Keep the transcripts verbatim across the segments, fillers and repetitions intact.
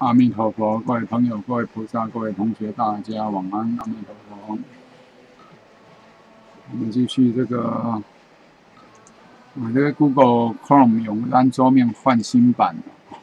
阿弥陀佛，各位朋友、各位菩萨、各位同学，大家晚安。阿弥陀佛。我们继续这个，啊，这个 Google Chrome 用咱桌面换新版。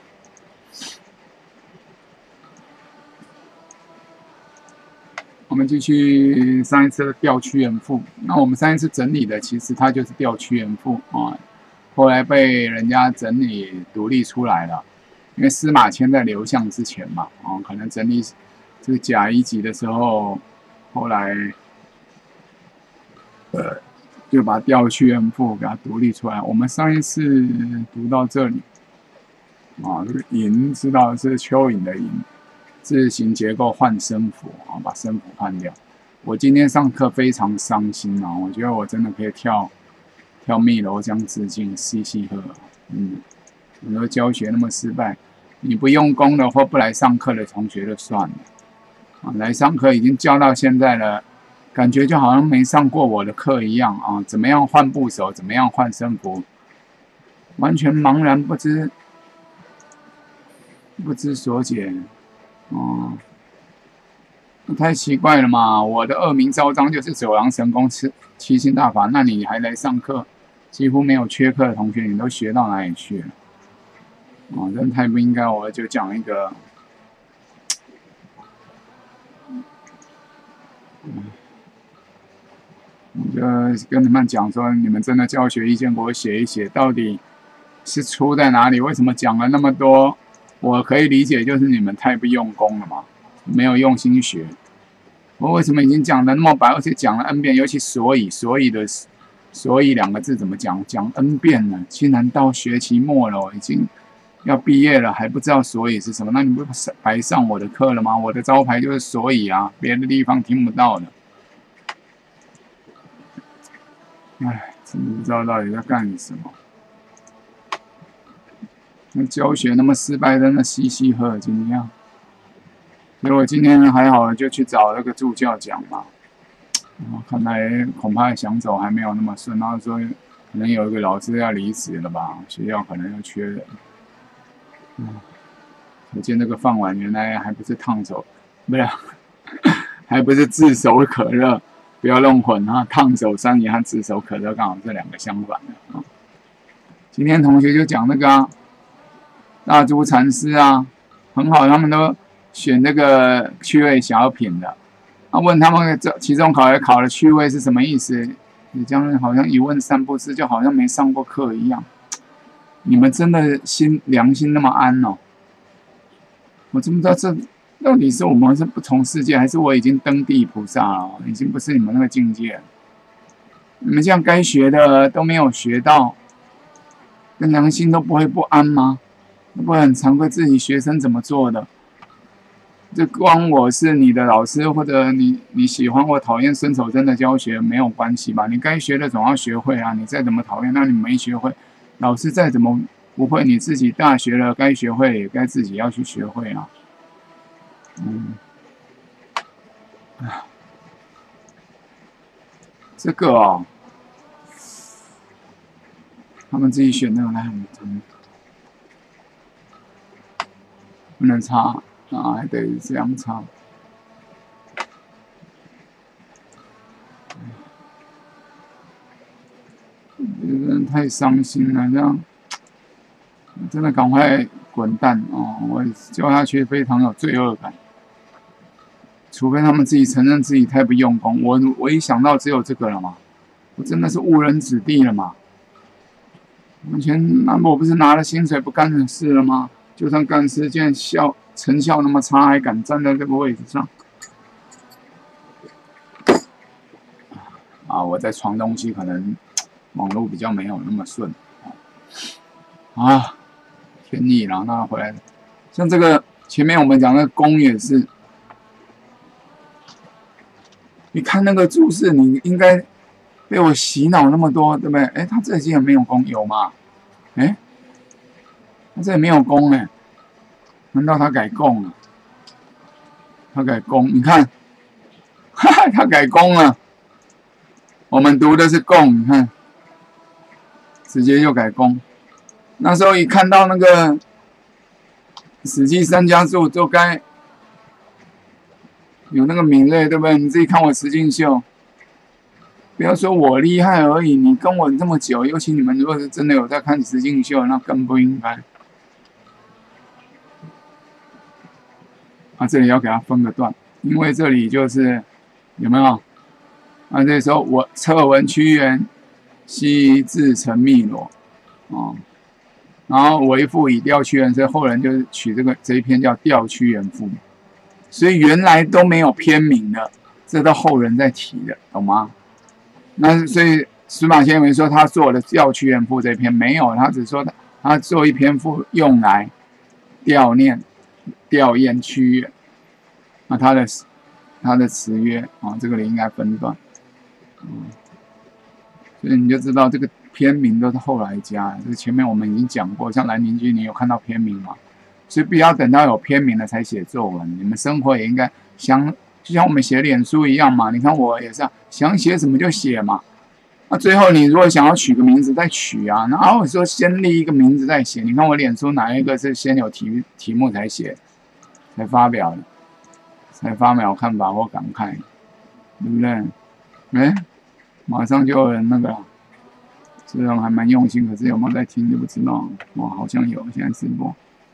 我们继续上一次的调屈原赋。那我们上一次整理的，其实它就是调屈原赋啊，后来被人家整理独立出来了。因为司马迁在刘向之前嘛，哦，可能整理这个甲乙己的时候，后来呃就把调屈原赋给它独立出来。我们上一次读到这里，啊，这个寅知道是蚯蚓的寅，字形结构换声符啊，把声符换掉。我今天上课非常伤心啊，我觉得我真的可以跳跳汨罗江致敬，嘻嘻呵，嗯，你说教学那么失败。你不用功的或不来上课的同学就算了，啊，来上课已经教到现在了，感觉就好像没上过我的课一样啊！怎么样换部首，怎么样换声符，完全茫然不知，不知所解，哦、啊，太奇怪了嘛！我的恶名昭彰就是九阳神功七七星大法，那你还来上课？几乎没有缺课的同学，你都学到哪里去了？哦，真太不应该！我就讲一个，嗯，我就跟你们讲说，你们真的教学意见给我写一写，到底是出在哪里？为什么讲了那么多？我可以理解，就是你们太不用功了嘛，没有用心学。我为什么已经讲的那么白，而且讲了 n 遍，尤其所以，所以的所以两个字怎么讲？讲 n 遍了，竟然到学期末了，已经要毕业了还不知道所以是什么？那你不白上我的课了吗？我的招牌就是所以啊，别的地方听不到的。唉，真不知道到底在干什么。那教学那么失败，真的嘻嘻呵呵，今天。所以我今天还好，就去找那个助教讲嘛。看来恐怕想走还没有那么顺。然后说可能有一个老师要离职了吧，学校可能要缺人。嗯，可见这个饭碗原来还不是烫手，不是，还不是炙手可热，不要弄混啊！烫手山芋和炙手可热刚好是两个相反的啊。今天同学就讲那个啊，大珠禅师啊，很好，他们都选这个趣味小品的。啊，问他们这期中考也考的趣味是什么意思？你这样好像一问三不知，就好像没上过课一样。你们真的心良心那么安哦？我怎么知道这到底是我们是不同世界，还是我已经登地菩萨了？已经不是你们那个境界了。你们这样该学的都没有学到，那良心都不会不安吗？不会很惭愧自己学生怎么做的？这光我是你的老师，或者你你喜欢或讨厌孙守贞的教学没有关系吧？你该学的总要学会啊！你再怎么讨厌，那你没学会。老师再怎么不会，你自己大学了，该学会也该自己要去学会啊。嗯，这个哦，他们自己选那个来，嗯，不能插啊，还得这样插。真的太伤心了，这样真的赶快滚蛋哦！我教下去非常有罪恶感，除非他们自己承认自己太不用功。我我一想到只有这个了嘛，我真的是误人子弟了嘛！完全，那我不是拿了薪水不干的事了吗？就算干事，现在效成效那么差，还敢站在这个位置上？啊，我在传东西可能网络比较没有那么顺啊，天意然后那回来，像这个前面我们讲的功也是，你看那个注释，你应该被我洗脑那么多，对不对？哎，他这里竟然没有功，有吗？哎，他这里没有功哎，难道他改功了？他改功，你看，哈哈，他改功了。我们读的是功，你看，直接就改功。那时候一看到那个史记三家注都该有那个敏锐，对不对？你自己看我石进秀，不要说我厉害而已，你跟我这么久，尤其你们如果是真的有在看石进秀，那更不应该。啊，这里要给它分个段，因为这里就是有没有？啊，这时候我侧文屈原，西自成汨罗，哦，然后为赋以吊屈原，所以后人就取这个这一篇叫《吊屈原赋》，所以原来都没有篇名的，这都后人在提的，懂吗？那所以司马迁文说他做了《吊屈原赋》这篇没有，他只说他他做一篇赋用来悼念。吊唁屈原，那他的他的词曰啊，这个里应该分段，嗯，所以你就知道这个篇名都是后来加的，这个前面我们已经讲过，像兰陵君，你有看到篇名吗？所以不要等到有篇名了才写作文，你们生活也应该想，就像我们写脸书一样嘛。你看我也是、啊，想写什么就写嘛。那最后你如果想要取个名字再取啊，然后说先立一个名字再写。你看我脸书哪一个是先有题题目才写，才发表的，才发表看法或感慨，对不对？哎，马上就有人那个了，这人还蛮用心，可是有没有在听就不知道。哇，好像有，现在直播。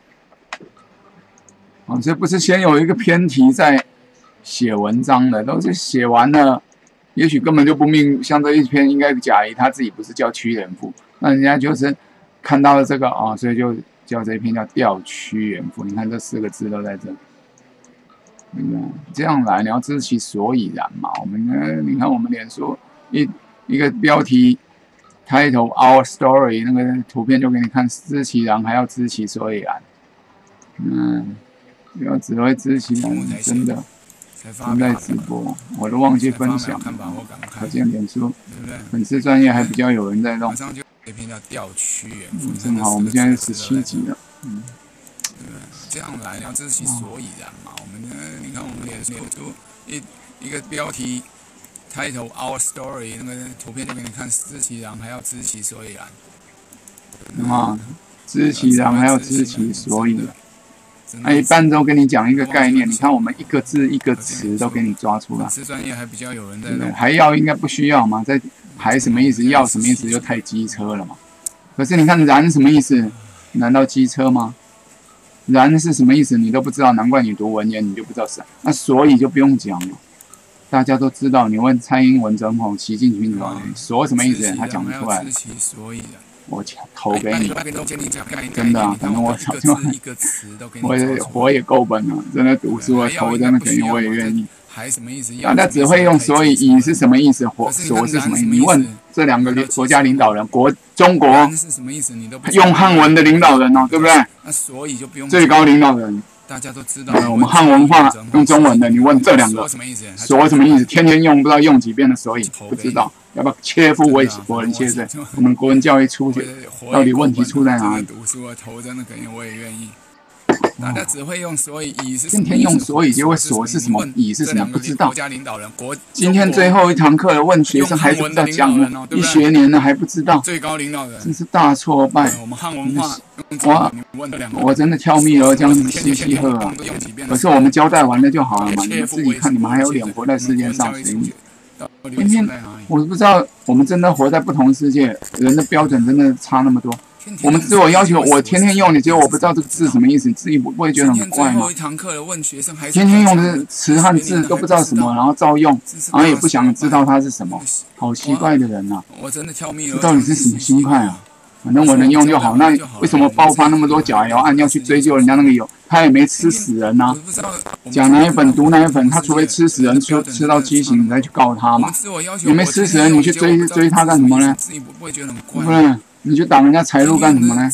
哦，这不是先有一个篇题再写文章的，都是写完了。也许根本就不命，像这一篇应该贾谊他自己不是叫屈原赋，那人家就是看到了这个啊、哦，所以就叫这一篇叫《吊屈原赋》。你看这四个字都在这，对不对？这样来你要知其所以然嘛。我们呢，你看我们脸书一一个标题 title our story 那个图片就给你看，知其然还要知其所以然。嗯，不要只会知其然，真的。正在直播，我都忘记分享。可见脸书粉丝专业还比较有人在弄。 这篇叫《吊屈原赋》， 正好我们现在十七集了，嗯， 这样来，你要知其所以然嘛。我们呢，你看我们脸书一一个标题 title our story 那个图片就给你看，知其然还要知其所以然。 啊，知其然还要知其所以然。那一般都跟你讲一个概念，你看我们一个字一个词都给你抓出来。 是专业还比较有人在对，还要应该不需要嘛？在还什么意思？要什么意思？就太机车了嘛。可是你看然什么意思？难道机车吗？然是什么意思？你都不知道，难怪你读文言你就不知道是。那所以就不用讲了，大家都知道。你问蔡英文总统、习近平总统，所什么意思？他讲不出来。我投给你，真的啊，反正我早就，我活也够本了，真的读书了，投真的肯定我也愿意。大家只会用所以，以是什么意思，或所是什么意思？你问这两个国家领导人，国中国用汉文的领导人哦，对不对？最高领导人。 大家都知道， 呃，我们汉文化用中文的，你问这两个，所什么意思？天天用，不知道用几遍的所以，不知道，要不要切腹为国人谢罪？我们国文教育出去，到底问题出在哪里？ 读书啊，投真的肯定我也愿意。大家只会用所以，以是天天用所以，结果所是什么，以是什么，不知道。今天最后一堂课了，问学生还是不知道讲了，一学年了还不知道， 最高领导人， 真是大挫败。 我们汉文化， 我我真的挑蜜儿这样子嘻嘻呵啊！可是我们交代完了就好了嘛，你们自己看，你们还有脸活在世界上？谁？天天，我不知道，我们真的活在不同世界，人的标准真的差那么多。我们自我要求，我天天用你，结果我不知道这个字什么意思，你自己不会觉得很怪吗？天天用的词和字都不知道什么，然后照用，然后也不想知道它是什么，好奇怪的人啊！这到底是什么心态啊？反正我能用就好。那为什么爆发那么多假谣案要去追究人家那个油？他也没吃死人呐、啊。假奶粉、毒奶粉，他除非吃死人、吃吃到畸形，你再去告他嘛。你没吃死人，你去追追他干什么呢？不是，你去挡人家财路干什么呢？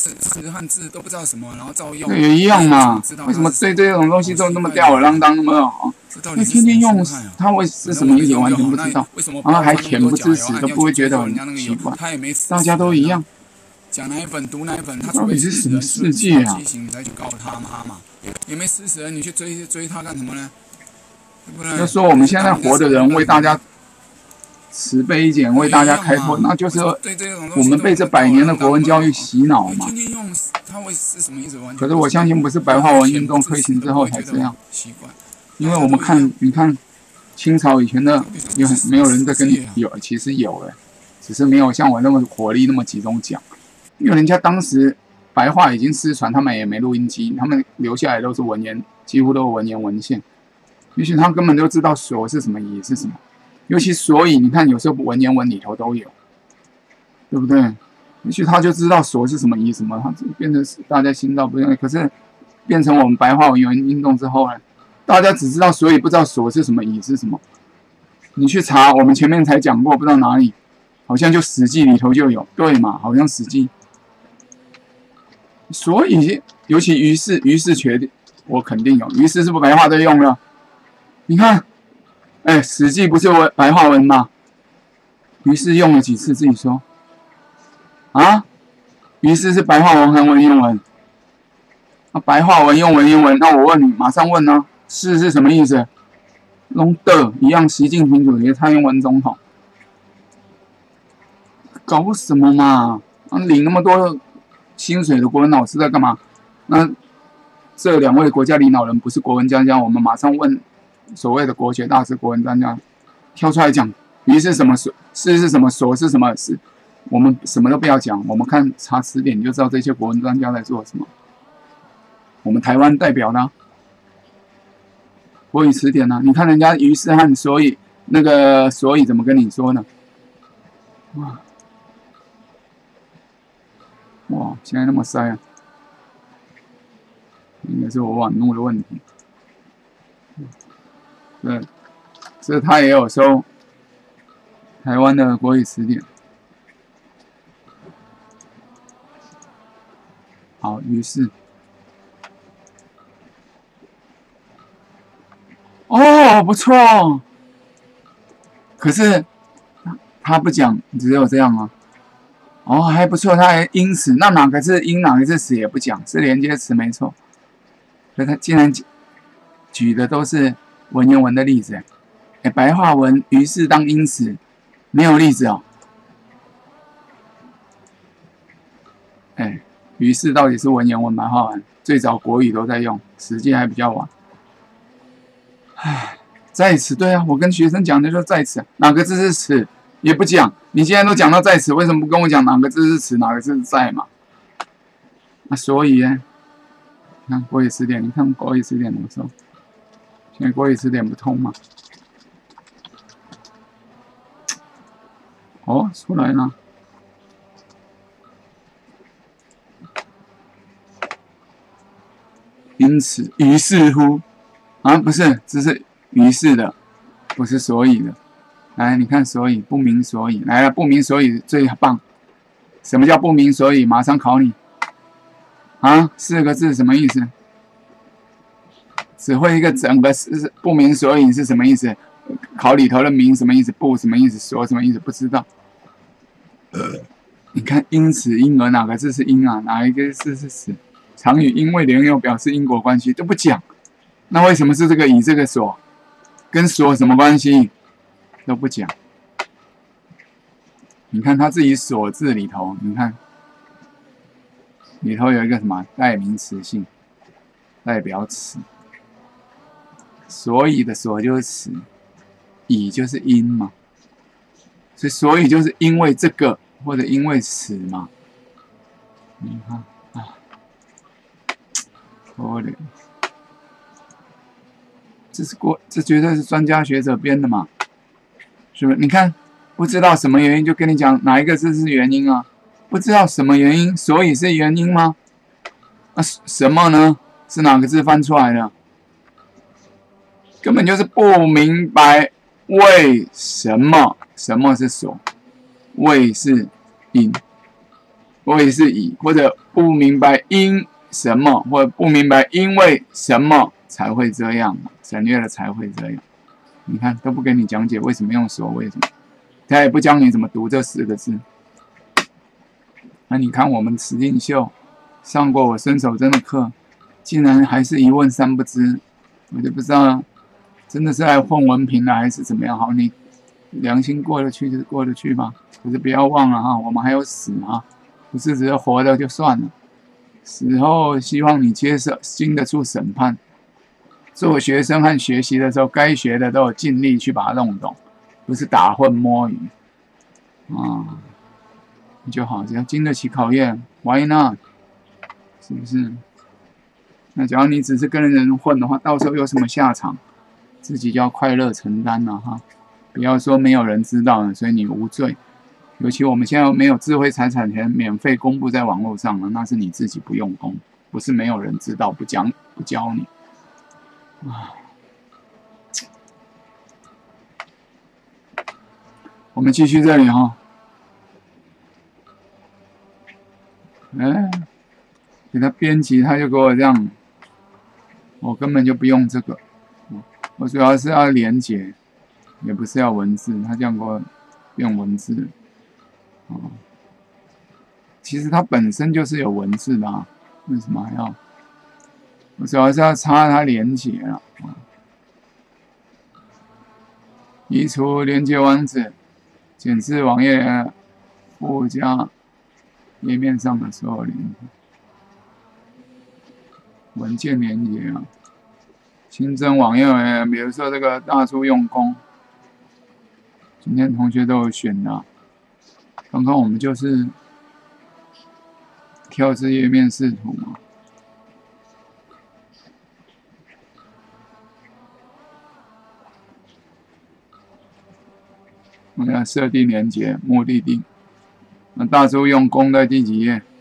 对，也一样嘛。为什么对这种东西都那么吊儿郎当，那么好？你天天用，他会是什么意思？完全不知道，然后还恬不知耻，都不会觉得很奇怪。大家都一样。 假奶粉、毒奶粉，他到底是什么世界啊？ 你再去告他嘛？也没吃死人，你去追追他干什么呢？ 就说我们现在活的人为大家慈悲一点，为大家开拓，那就是我们被这百年的国文教育洗脑嘛。可是我相信不是白话文运动推行之后才这样，因为我们看，你看清朝以前的有很没有人在跟你有，其实有哎，只是没有像我那么火力那么集中讲，因为人家当时白话已经失传，他们也没录音机，他们留下来都是文言，几乎都是文言文献，也许他根本就知道所是什么，以是什么。尤其所以，你看有时候文言文里头都有，对不对？也许他就知道所是什么，以什么，他变成大家心照不宣。可是变成我们白话文运动之后呢，大家只知道所以，不知道所是什么，以是什么。你去查，我们前面才讲过，不知道哪里，好像就《史记》里头就有，对嘛？好像《史记》。所以，尤其于是，于是确定，我肯定有，于是是不是白话都用了？你看。哎，《史记》不是文白话文吗？于是用了几次？自己说。啊？于是是白话文和文言文。那白话文用文言文，那我问你，马上问呢、啊？是是什么意思？弄的一样，习近平主席、蔡英文总统，搞什么嘛？啊，领那么多薪水的国文老师在干嘛？那这两位国家领导人不是国文专家，我们马上问。所谓的国学大师、国文专家跳出来讲，于是什么所是是什么所是什么是，我们什么都不要讲，我们看查词典就知道这些国文专家在做什么。我们台湾代表呢，国语词典呢，你看人家于是和所以那个所以怎么跟你说呢？哇哇，现在那么塞啊，应该是我网络的问题。对，这他也有收台湾的国语词典。好，于是，哦，不错。可是他不讲，只有这样啊。哦，还不错，他还因此，那哪个是因，哪个是死也不讲，是连接词没错。可他竟然举的都是。文言文的例子，哎，白话文于是当因此没有例子哦。哎，于是到底是文言文白话文？最早国语都在用，实际还比较晚。唉，在此，对啊，我跟学生讲的就是在此，哪个字是此也不讲。你既然都讲到在此，为什么不跟我讲哪个字是此，哪个字是在嘛？那所以呢，你看国语词典，你看国语词典怎么说？现在国语词典不通嘛？哦，出来了。因此，于是乎，啊，不是，这是于是的，不是所以的。来，你看所以，不明所以，来了，不明所以最棒。什么叫不明所以？马上考你。啊，四个字什么意思？只会一个整个是不明所以是什么意思？考里头的明什么意思？不什么意思？所什么意思？不知道。呃，你看因此因而哪个字是因啊？哪一个字是此？常与因为连用表示因果关系都不讲，那为什么是这个以这个所？跟所什么关系？都不讲。你看他自己所字里头，你看里头有一个什么代名词性，代表此。所以的所就是此，以就是因嘛，所以所以就是因为这个或者因为此嘛。你看啊，可怜，这是过，这绝对是专家学者编的嘛，是不是？你看，不知道什么原因就跟你讲哪一个字是原因啊？不知道什么原因，所以是原因吗？啊，什么呢？是哪个字翻出来的？根本就是不明白为什么，什么是所，为是因，为是以，或者不明白因什么，或者不明白因为什么才会这样，省略了才会这样。你看都不跟你讲解为什么用所，为什么，他也不教你怎么读这四个字。那你看我们石进秀上过我孙守贞的课，竟然还是一问三不知，我就不知道。真的是来混文凭了还是怎么样？好，你良心过得去就是过得去吧。可是不要忘了哈，我们还有死啊，不是只是活的就算了。死后希望你接受经得住审判。做学生和学习的时候，该学的都有尽力去把它弄懂，不是打混摸鱼啊，就好，只要经得起考验 ，Why not？ 是不是？那假如你只是跟人混的话，到时候有什么下场，自己就要快乐承担了哈。不要说没有人知道了，所以你无罪。尤其我们现在没有智慧财产权免费公布在网络上了，那是你自己不用功，不是没有人知道，不讲不教你。啊，我们继续这里哈。哎，给他编辑，他就给我这样，我根本就不用这个，我主要是要连结，也不是要文字，他这样给我用文字。哦，其实它本身就是有文字的啊，为什么还要？我主要是要插它连结了。移除连接网址，检视网页附加页面上的所有连接。文件连接啊，新增网页，比如说这个大叔用功，今天同学都有选的、啊。刚刚我们就是跳至页面视图嘛。我们要设定连接目的地。那大叔用功在第几页？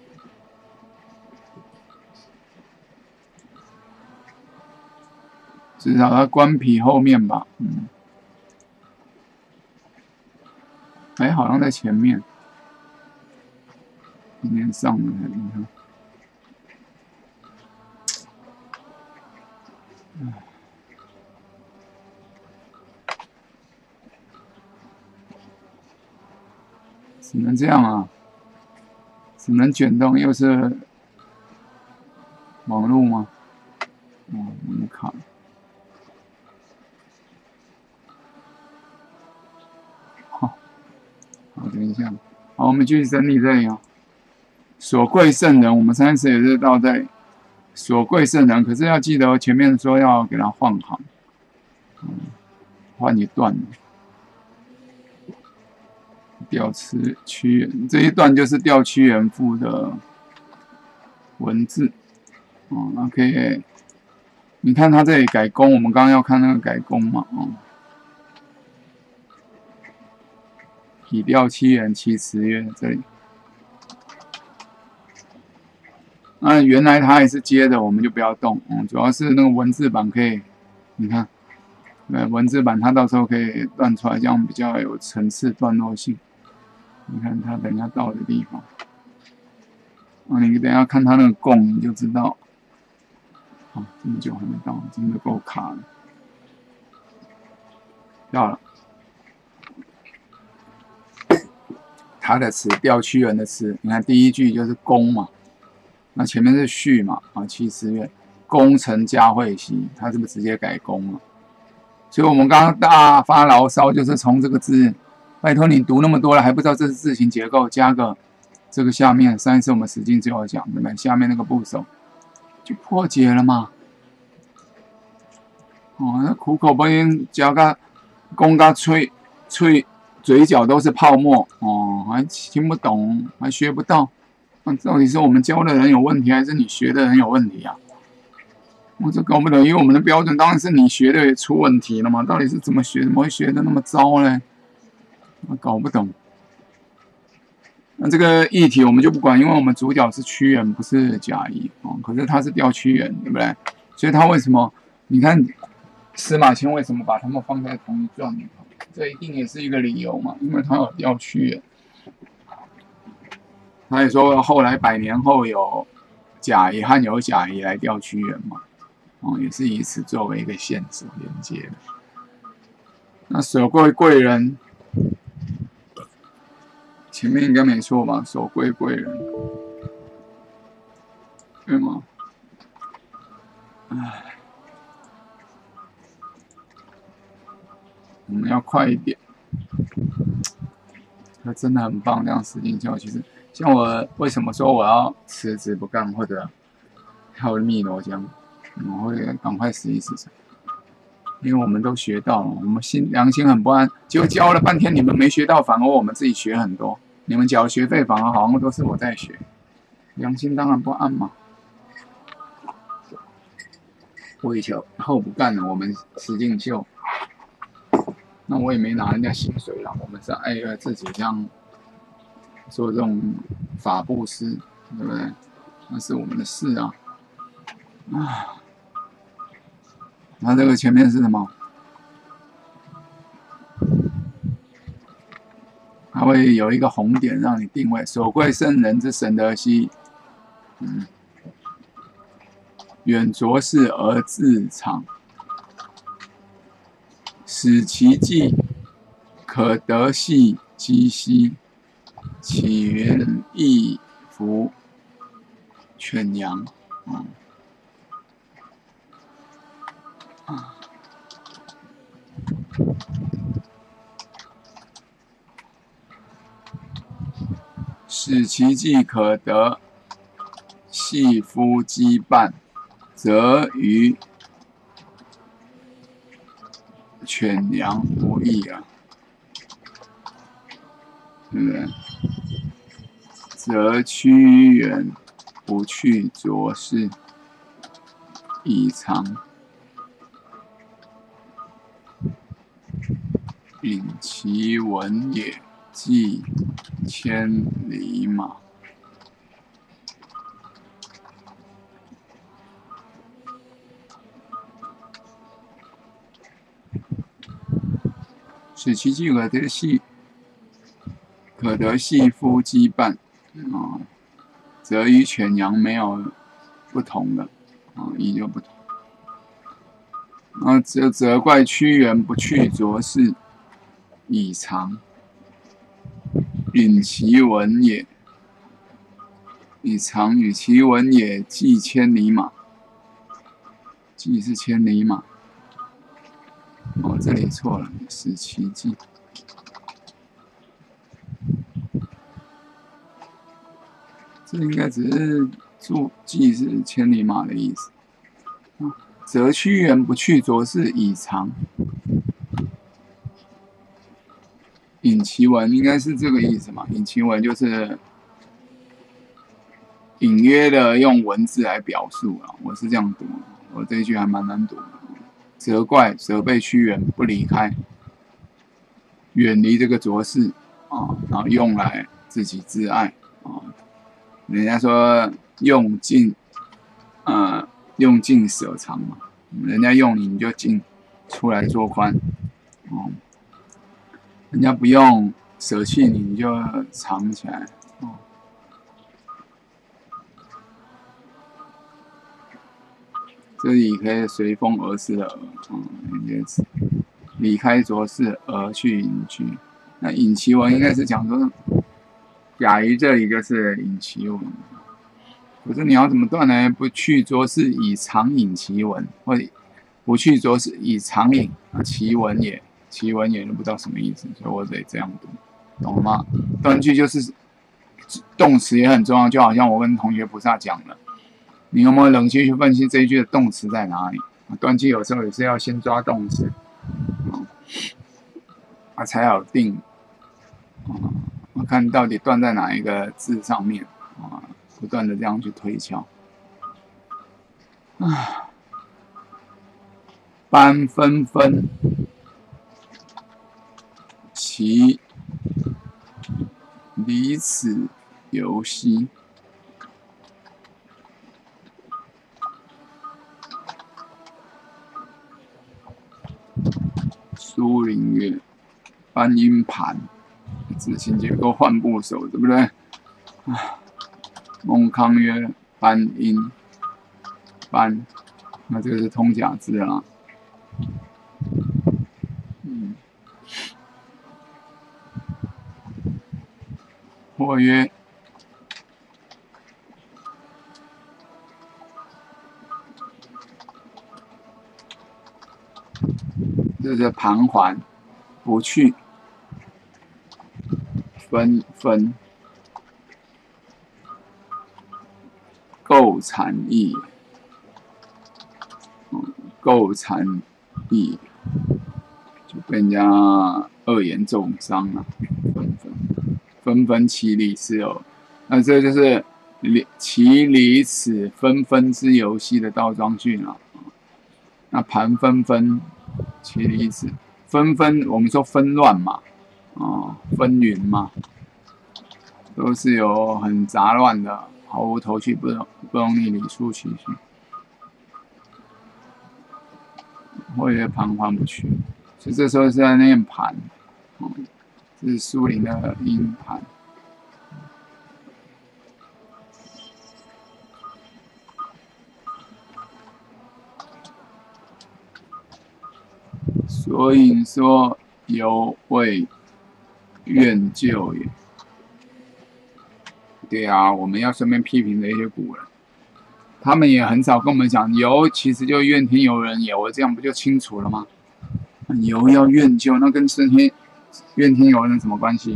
至少它关闭后面吧，嗯。哎，好像在前面。今天上了，你看。只能这样啊，只能卷动，又是网路吗？哦，我们卡。好，好，等一下，好，我们继续整理这里啊。所贵圣人，我们上一次也是到这里。所贵圣人，可是要记得前面说要给他换行，嗯，换一段。调词屈原这一段就是调屈原赋的文字，哦，那可以，你看他这里改工，我们刚刚要看那个改工嘛，哦，以调屈原其词曰这里，那原来他也是接的，我们就不要动，嗯，主要是那个文字版可以，你看，对，文字版它到时候可以断出来，这样比较有层次段落性。你看他等一下到的地方，啊，你等一下看他那个供，你就知道。啊，这么久还没到，真的够卡了。到了，他的词调屈原的词，你看第一句就是公嘛，那前面是序嘛，啊，七十月，功成佳会兮，他是不是直接改功了？所以我们刚刚大发牢骚，就是从这个字。拜托你读那么多了，还不知道这是字形结构，加个这个下面，上一次我们实际就有讲，对不对？下面那个部首就破解了嘛。哦，那苦口婆心加个公个吹吹，嘴角都是泡沫哦，还听不懂，还学不到。那到底是我们教的人有问题，还是你学的人有问题啊？我这搞不懂，因为我们的标准当然是你学的也出问题了嘛。到底是怎么学，怎么会学的那么糟呢？我搞不懂。那这个议题我们就不管，因为我们主角是屈原，不是贾谊哦。可是他是调屈原，对不对？所以他为什么？你看司马迁为什么把他们放在同一传里头？这一定也是一个理由嘛，因为他有调屈原。他也说后来百年后有贾谊和有贾谊来调屈原嘛，哦，也是以此作为一个线索连接的。那所贵贵人。前面应该没错吧？所贵贵人，对吗？唉，我们要快一点。 那真的很棒，这样实境秀其实，像我为什么说我要辞职不干或者跳汨罗江，我会赶快实习市场，因为我们都学到了，我们心良心很不安，结果教了半天你们没学到，反而我们自己学很多，你们缴学费反而好像都是我在学，良心当然不安嘛。我以前后不干了，我们实境秀。那我也没拿人家薪水啦，我们是哎呀自己这样做这种法布施，对不对？那是我们的事啊。啊，那这个前面是什么？它会有一个红点让你定位，所贵圣人之神德兮，嗯，远卓士而自长。使其计可得系积兮，起源亦服犬羊。嗯啊，使其计可得系夫羁绊，则于犬羊无益啊，对不对？则屈原不去浊世，以长引其文也，计千里马。使其计可得系可得系夫羁绊啊，则与犬羊没有不同的啊，义就不同。啊，则责怪屈原不去浊世，以长引其文也，以长与其文也，计千里马。计是千里马。哦，这里错了，使其计。这应该只是注计是千里马的意思。啊，则屈原不去浊世，以长引其文，应该是这个意思嘛？引其文就是隐约的用文字来表述啊，我是这样读，我这一句还蛮难读的。责怪、责备屈原不离开，远离这个浊世啊，然后用来自己自爱啊。人家说用尽，呃，用尽舍长嘛，人家用你，你就尽出来做官，哦，人家不用舍弃你，你就藏起来，哦。这里可以随风而逝的，嗯，也是离开浊世而去隐居。那隐其文应该是讲说，甲于这里就是隐其文。可是你要怎么断呢？不去浊世以长隐其文，或者不去浊世以长隐啊，其文也，其文也都不知道什么意思，所以我得这样读，懂了吗？断句就是动词也很重要，就好像我跟同学菩萨讲了。你有没有冷静去分析这一句的动词在哪里？断句有时候也是要先抓动词，啊，才好定。啊，我看到底断在哪一个字上面啊？不断的这样去推敲。啊，班纷纷，其离此游兮。苏林曰：“班阴盘，子行结构换部首，对不对？”啊，孟康曰：“班阴，班，那这个是通假字啦。嗯，或曰：这是盘桓，不去。 纷纷，构产义，构产义，就被人家恶言重伤了，纷纷纷纷其离此哦，那这就是其离此纷纷之游戏的倒装句了。那盘纷纷，其离此纷纷，我们说纷乱嘛，哦，纷纭嘛，都是有很杂乱的，毫无头绪，不容不容易理出其序，或者盘桓不去，所以这时候是在念盘，哦，这是苏林的音盘。所以说，犹未愿救也。对啊，我们要顺便批评这些古人，他们也很少跟我们讲犹其实就怨天尤人也，我这样不就清楚了吗？犹要愿救，那跟天怨天尤人什么关系？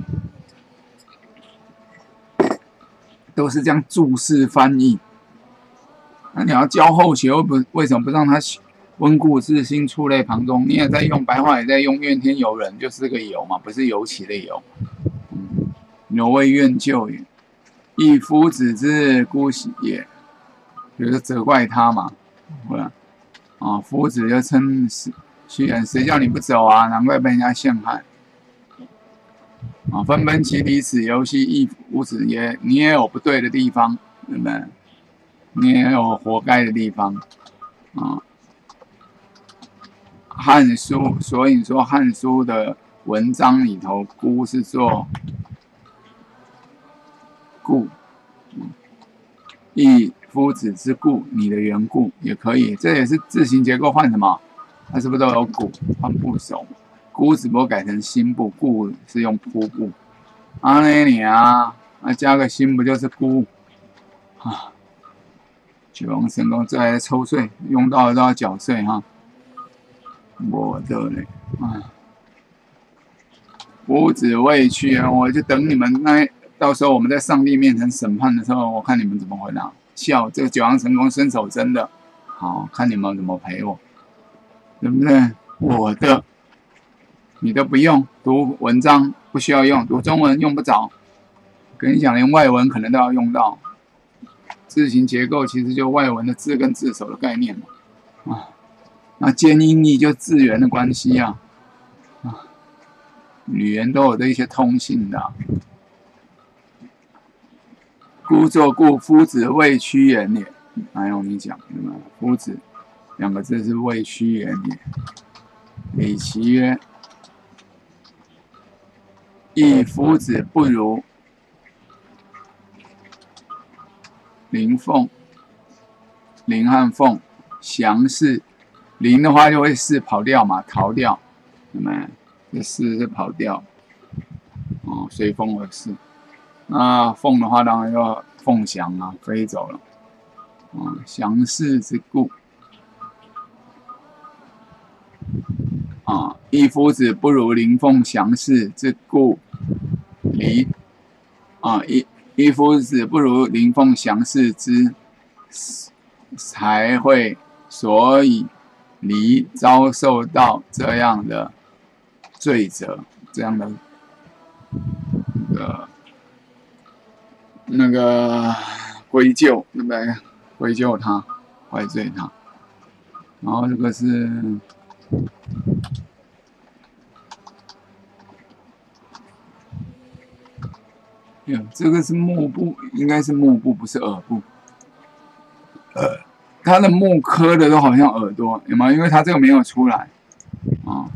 都是这样注释翻译。那你要教后学，不为什么不让他温故知新，触类旁通？你也在用白话，也在用怨天尤人，就是这个尤嘛，不是尤其的尤。嗯，犹未愿救也，亦夫子之姑息也，就是责怪他嘛，对吧？啊，夫子就称虚人，谁叫你不走啊？难怪被人家陷害。啊，纷纷其离此游戏，亦夫子也，你也有不对的地方，对不对？你也有活该的地方，啊。《汉书》，所以说《汉书》的文章里头，姑是做故，亦夫子之故，你的缘故也可以，这也是字形结构换什么？它是不是都有古换部首？姑只不过改成心部，故是用仆部。啊，那你啊，那加个心不就是姑啊？九阳神功，这还是抽税，用到都要缴税哈。我的嘞，啊，夫子未去啊，我就等你们那到时候我们在上帝面前审判的时候，我看你们怎么回答。笑，这个九阳神功身手真的好，看你们怎么赔我，对不对？我的，你都不用读文章，不需要用，读中文用不着。跟你讲，连外文可能都要用到。字形结构其实就外文的字跟字首的概念嘛，啊。那兼音译就字源的关系啊，啊，语言都有的一些通性的、啊。故作故，夫子未屈言也。哪有你讲对吗？夫子两个字是未屈言也。李琦曰：“亦夫子不如林凤，林和凤降士。”林的话就会是跑掉嘛，逃掉，对不对？这是是跑掉，哦，随风而逝。那凤的话当然要凤翔啊，飞走了，啊，降士之故，啊，亦夫子不如林凤降士之故，离，啊，亦亦夫子不如林凤降士之，才会，所以。离遭受到这样的罪责，这样的那个那个归咎，对不对？归咎他，怪罪他。然后这个是哟，这个是目部，应该是目部，不是耳部。呃。它的木刻的都好像耳朵，有吗？因为它这个没有出来，啊，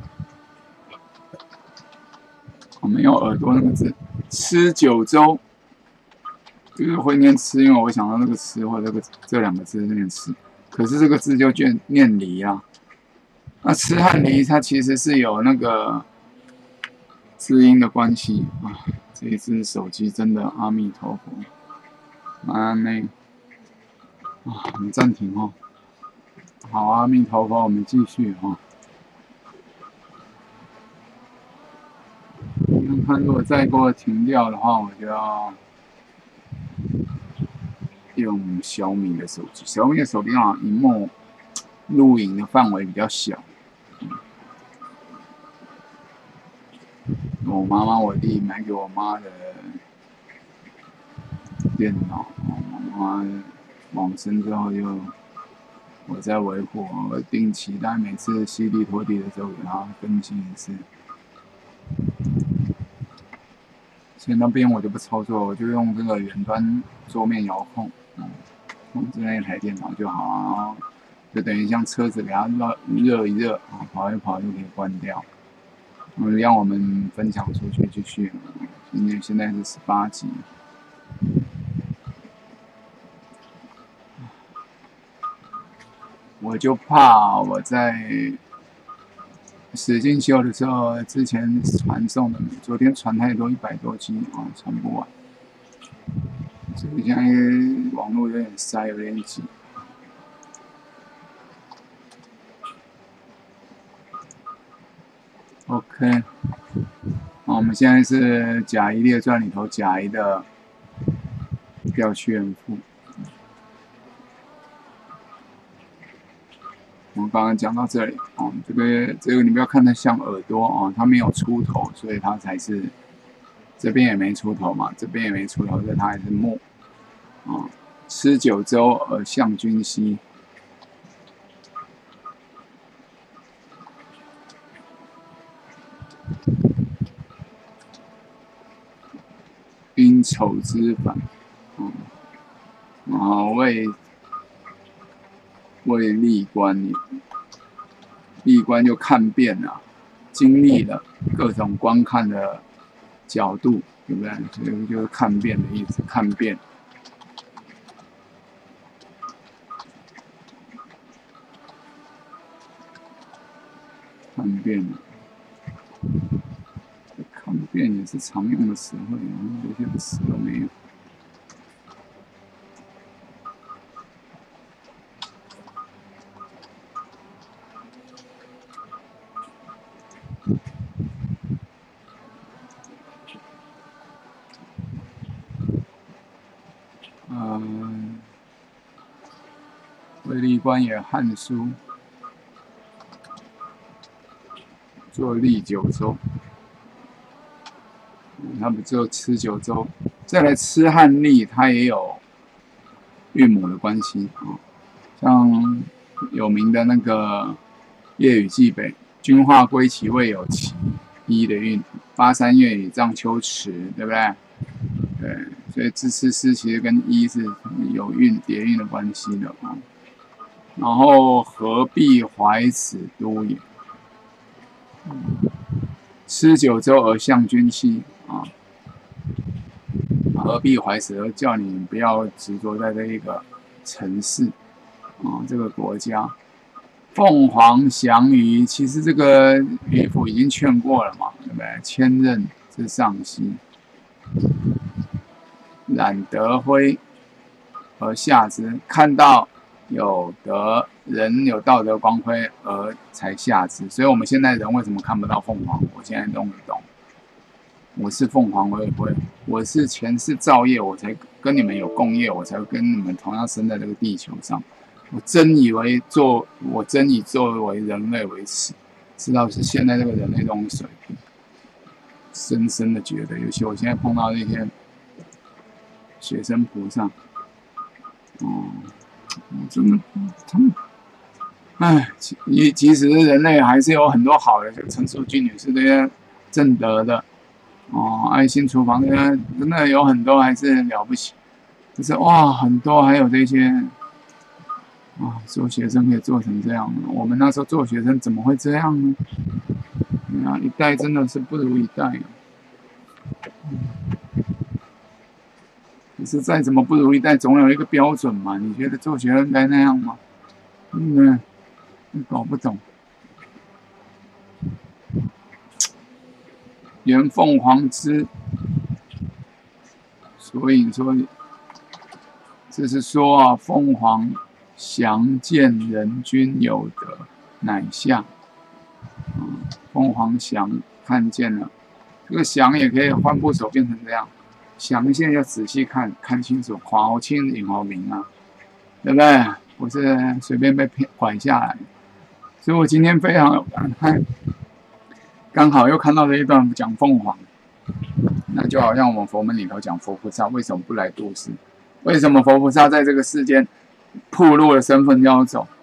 我没有耳朵那个字。吃九州，这个会念吃，因为我想到那个吃或者这个这两个字是念吃，可是这个字就念念离啊。那吃和离它其实是有那个字音的关系啊。这一只手机真的阿弥陀佛，啊那。啊，我们暂停哦。好，阿弥陀佛，我们继续哦。看看。 它如果再给我停掉的话，我就要用小米的手机。小米的手机啊，屏幕录影的范围比较小。我妈妈、我弟买给我妈的电脑，我妈往生之后就我在维护，我定期但每次 C D 拖地的时候给它更新一次。所以那边我就不操作，我就用这个远端桌面遥控，嗯，控制那一台电脑就好啊，就等于像车子给它热热一热啊，跑一跑就可以关掉。嗯，让我们分享出去继续。今天现在是十八集。我就怕我在使劲修的时候，之前传送的，昨天传太多，一百多 G 啊，传不完。所以现在网络有点塞，有点挤。OK， 好，我们现在是甲一列传里头甲一的调屈原赋。我们刚刚讲到这里哦，这个这个你不要看它像耳朵哦，它没有出头，所以它才是这边也没出头嘛，这边也没出头，所以它还是木啊。吃九州而向君兮。因丑之反，嗯，然后为为历官也，历官就看遍了，经历了各种观看的角度，对不对？所以就是看遍的意思，看遍。看遍了。看遍也是常用的词汇，有些词都没有。嗯，为历官也，《汉书》做历九州。他们就吃九州，再来吃和历，它也有韵母的关系啊。像有名的那个《夜雨寄北》，君化归期未有期，一的韵；巴山月雨涨秋池，对不对？对，所以支吃诗其实跟一是有韵叠韵的关系的啊。然后何必怀此都也？吃九州而向君兮啊！何必怀此？而叫你不要执着在这一个城市啊，这个国家。凤凰翔于，其实这个渔父已经劝过了嘛，对不对？千仞之上兮，染德辉而下之，看到有德人有道德光辉而才下之。所以我们现在人为什么看不到凤凰？我现在懂不懂？我是凤凰，我也不会。我是前世造业，我才跟你们有共业，我才跟你们同样生在这个地球上。我真以为做，我真以作为人类为耻，直到是现在这个人类这种水平，深深的觉得，尤其我现在碰到那些学生菩萨，哦、嗯，我真的，他们，哎，其其实人类还是有很多好的，就陈淑君女士这些正德的。哦，爱心厨房这些真的有很多还是了不起，就是哇，很多还有这些啊，做学生可以做成这样，我们那时候做学生怎么会这样呢？啊，一代真的是不如一代。可是再怎么不如一代，总有一个标准嘛。你觉得做学生该那样吗？嗯，你搞不懂。言凤凰之，所以说，这是说啊，凤凰翔见人君有德，乃下。嗯，凤凰翔看见了这个想也可以换部首变成这样，想现在要仔细看看清楚，看好清影好明啊，对不对？不是随便被骗拐下来。所以我今天非常有感慨，刚好又看到了一段讲凤凰，那就好像我们佛门里头讲佛菩萨为什么不来度世？为什么佛菩萨在这个世间暴露了身份要走？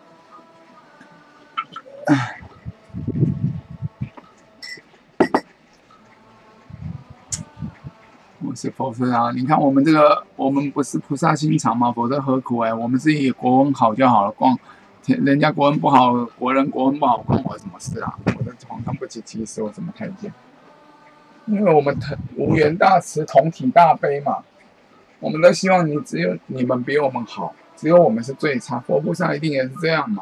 我是佛菩萨，你看我们这个，我们不是菩萨心肠吗？否则何苦哎？我们是以国文好就好了，光人家国文不好，国人国文不好，关我什么事啊？我的皇上不起其实，我怎么看见？因为我们无缘大慈，同体大悲嘛。我们都希望你只有你们比我们好，只有我们是最差。佛菩萨一定也是这样嘛。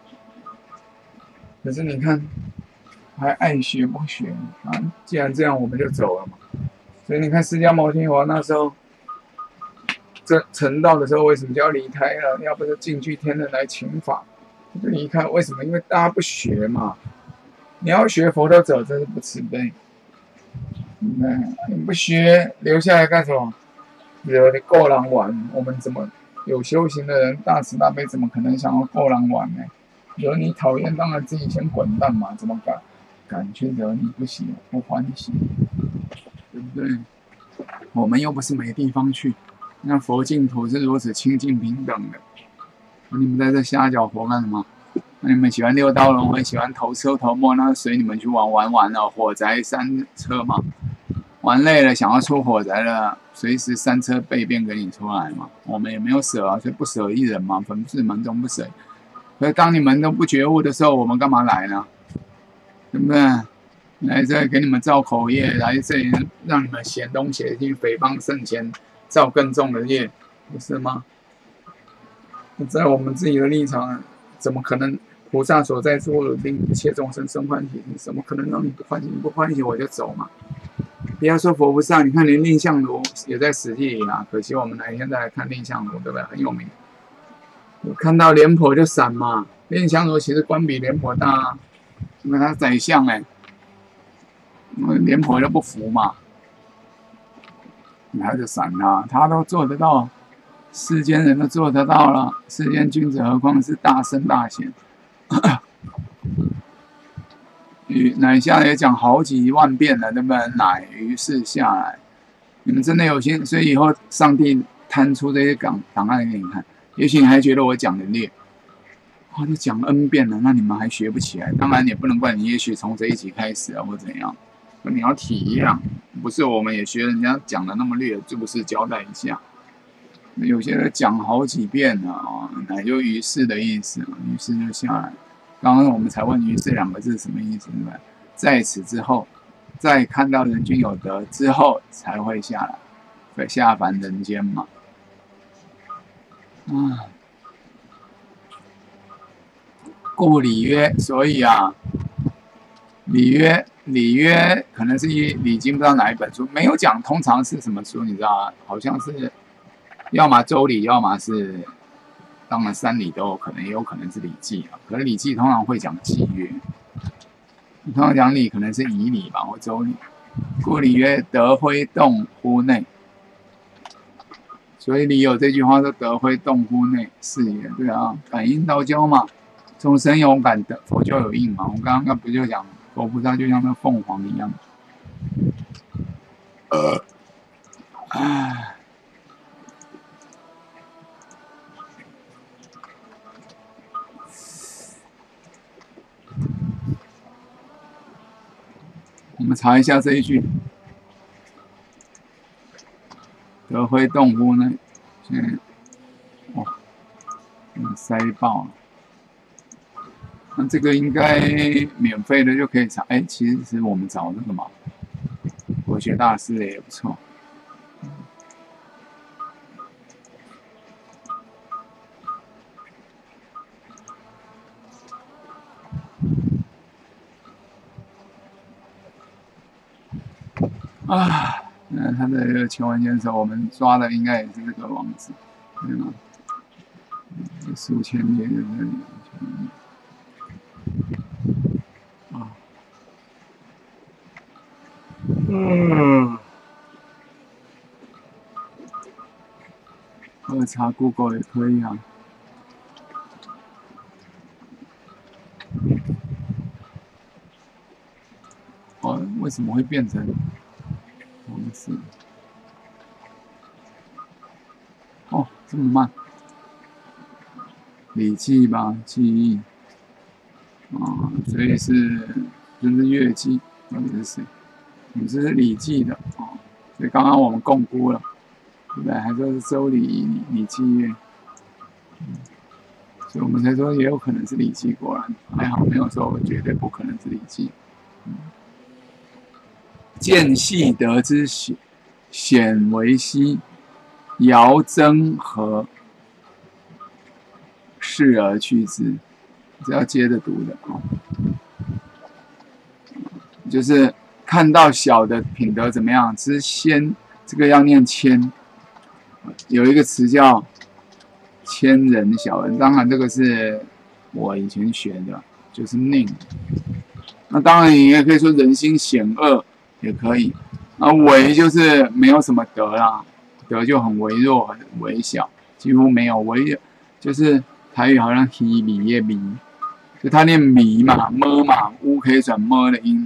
可是你看，还爱学不学啊？既然这样，我们就走了嘛。所以你看释迦牟尼佛那时候，这成道的时候，为什么就要离开了？要不是进去天人来请法，就离开。为什么？因为大家不学嘛。你要学佛都走，真是不慈悲。嗯，你不学，留下来干什么？惹你够人玩。我们怎么有修行的人，大慈大悲，怎么可能想要够人玩呢？惹你讨厌，当然自己先滚蛋嘛。怎么敢敢去惹你不喜不欢喜？对不对？我们又不是没地方去。那佛净土是如此清净平等的，你们在这瞎搅和干什么？那你们喜欢六道轮回，喜欢头车头末，那随你们去玩，玩完了火灾三车嘛，玩累了想要出火灾了，随时三车备便给你出来嘛。我们也没有舍啊，所以不舍一人嘛，本是门中不舍。可是当你们都不觉悟的时候，我们干嘛来呢？对不对？来这里给你们造口业，来这里让你们嫌东邪西、诽谤圣贤，造更重的业，不是吗？在我们自己的立场，怎么可能？菩萨所在之处，令一切众生生欢喜，怎么可能让你不欢喜？你不欢喜我就走嘛。不要说佛菩萨，你看连蔺相如也在史记里啊。可惜我们哪一天再来看蔺相如，对不对？很有名。我看到廉颇就闪嘛。蔺相如其实官比廉颇大啊，因为他宰相哎、欸。廉颇就不服嘛，他就闪了，他都做得到，世间人都做得到了，世间君子何况是大圣大贤？乃下也讲好几万遍了，对不对？乃于是下来，你们真的有心，所以以后上帝摊出这些档档案给你看，也许你还觉得我讲的劣，我都讲 N 遍了，那你们还学不起来？当然也不能怪你，也许从这一集开始啊，或怎样。你要体谅，不是我们也学人家讲的那么劣，就不是交代一下。有些人讲好几遍了啊，乃就于是的意思，于是就下来。刚刚我们才问于是两个字什么意思，对不对？在此之后，再看到人均有德之后，才会下来，会下凡人间嘛。啊，故礼曰，所以啊，礼曰。礼曰可能是一礼经，不知道哪一本书没有讲，通常是什么书？你知道吗？好像是，要么周礼，要么是，当然三礼都有可能，也有可能是礼记啊。可是礼记通常会讲契约，通常讲礼可能是仪礼吧，或周礼。故礼曰：德挥动乎内。所以礼有这句话说：德挥动乎内，是也。对啊，感应道交嘛，众生有感的，佛就有应嘛。我刚刚不就讲？佛菩萨就像那凤凰一样，呃，唉，我们查一下这一句，德挥动乎内，现在，哇，塞爆了。那这个应该免费的就可以查，哎，其实是我们找那个嘛，国学大师的也不错。啊，那他的这个求文先生，我们抓的应该也是这个网址，对吗？数千页在这里。啊，嗯。 喝茶 Google 也可以啊。哦，为什么会变成红色？哦，这么慢。礼记吧，记忆。啊，所以是就是乐记，到底是谁？你这是礼记的啊，所以刚刚我们共估了，对不对？还说是周礼礼记乐，嗯，所以我们才说也有可能是礼记。果然还好，没有说绝对不可能是礼记。嗯，见细得之显显为稀，尧征和，视而去之，是要接着读的啊。就是看到小的品德怎么样，之先这个要念谦，有一个词叫谦人小人，当然这个是我以前学的，就是佞。那当然你也可以说人心险恶，也可以。那微就是没有什么德啦，德就很微弱、很微小，几乎没有微，就是台语好像咪米耶咪，就他念咪嘛、么嘛，乌可以转么的音。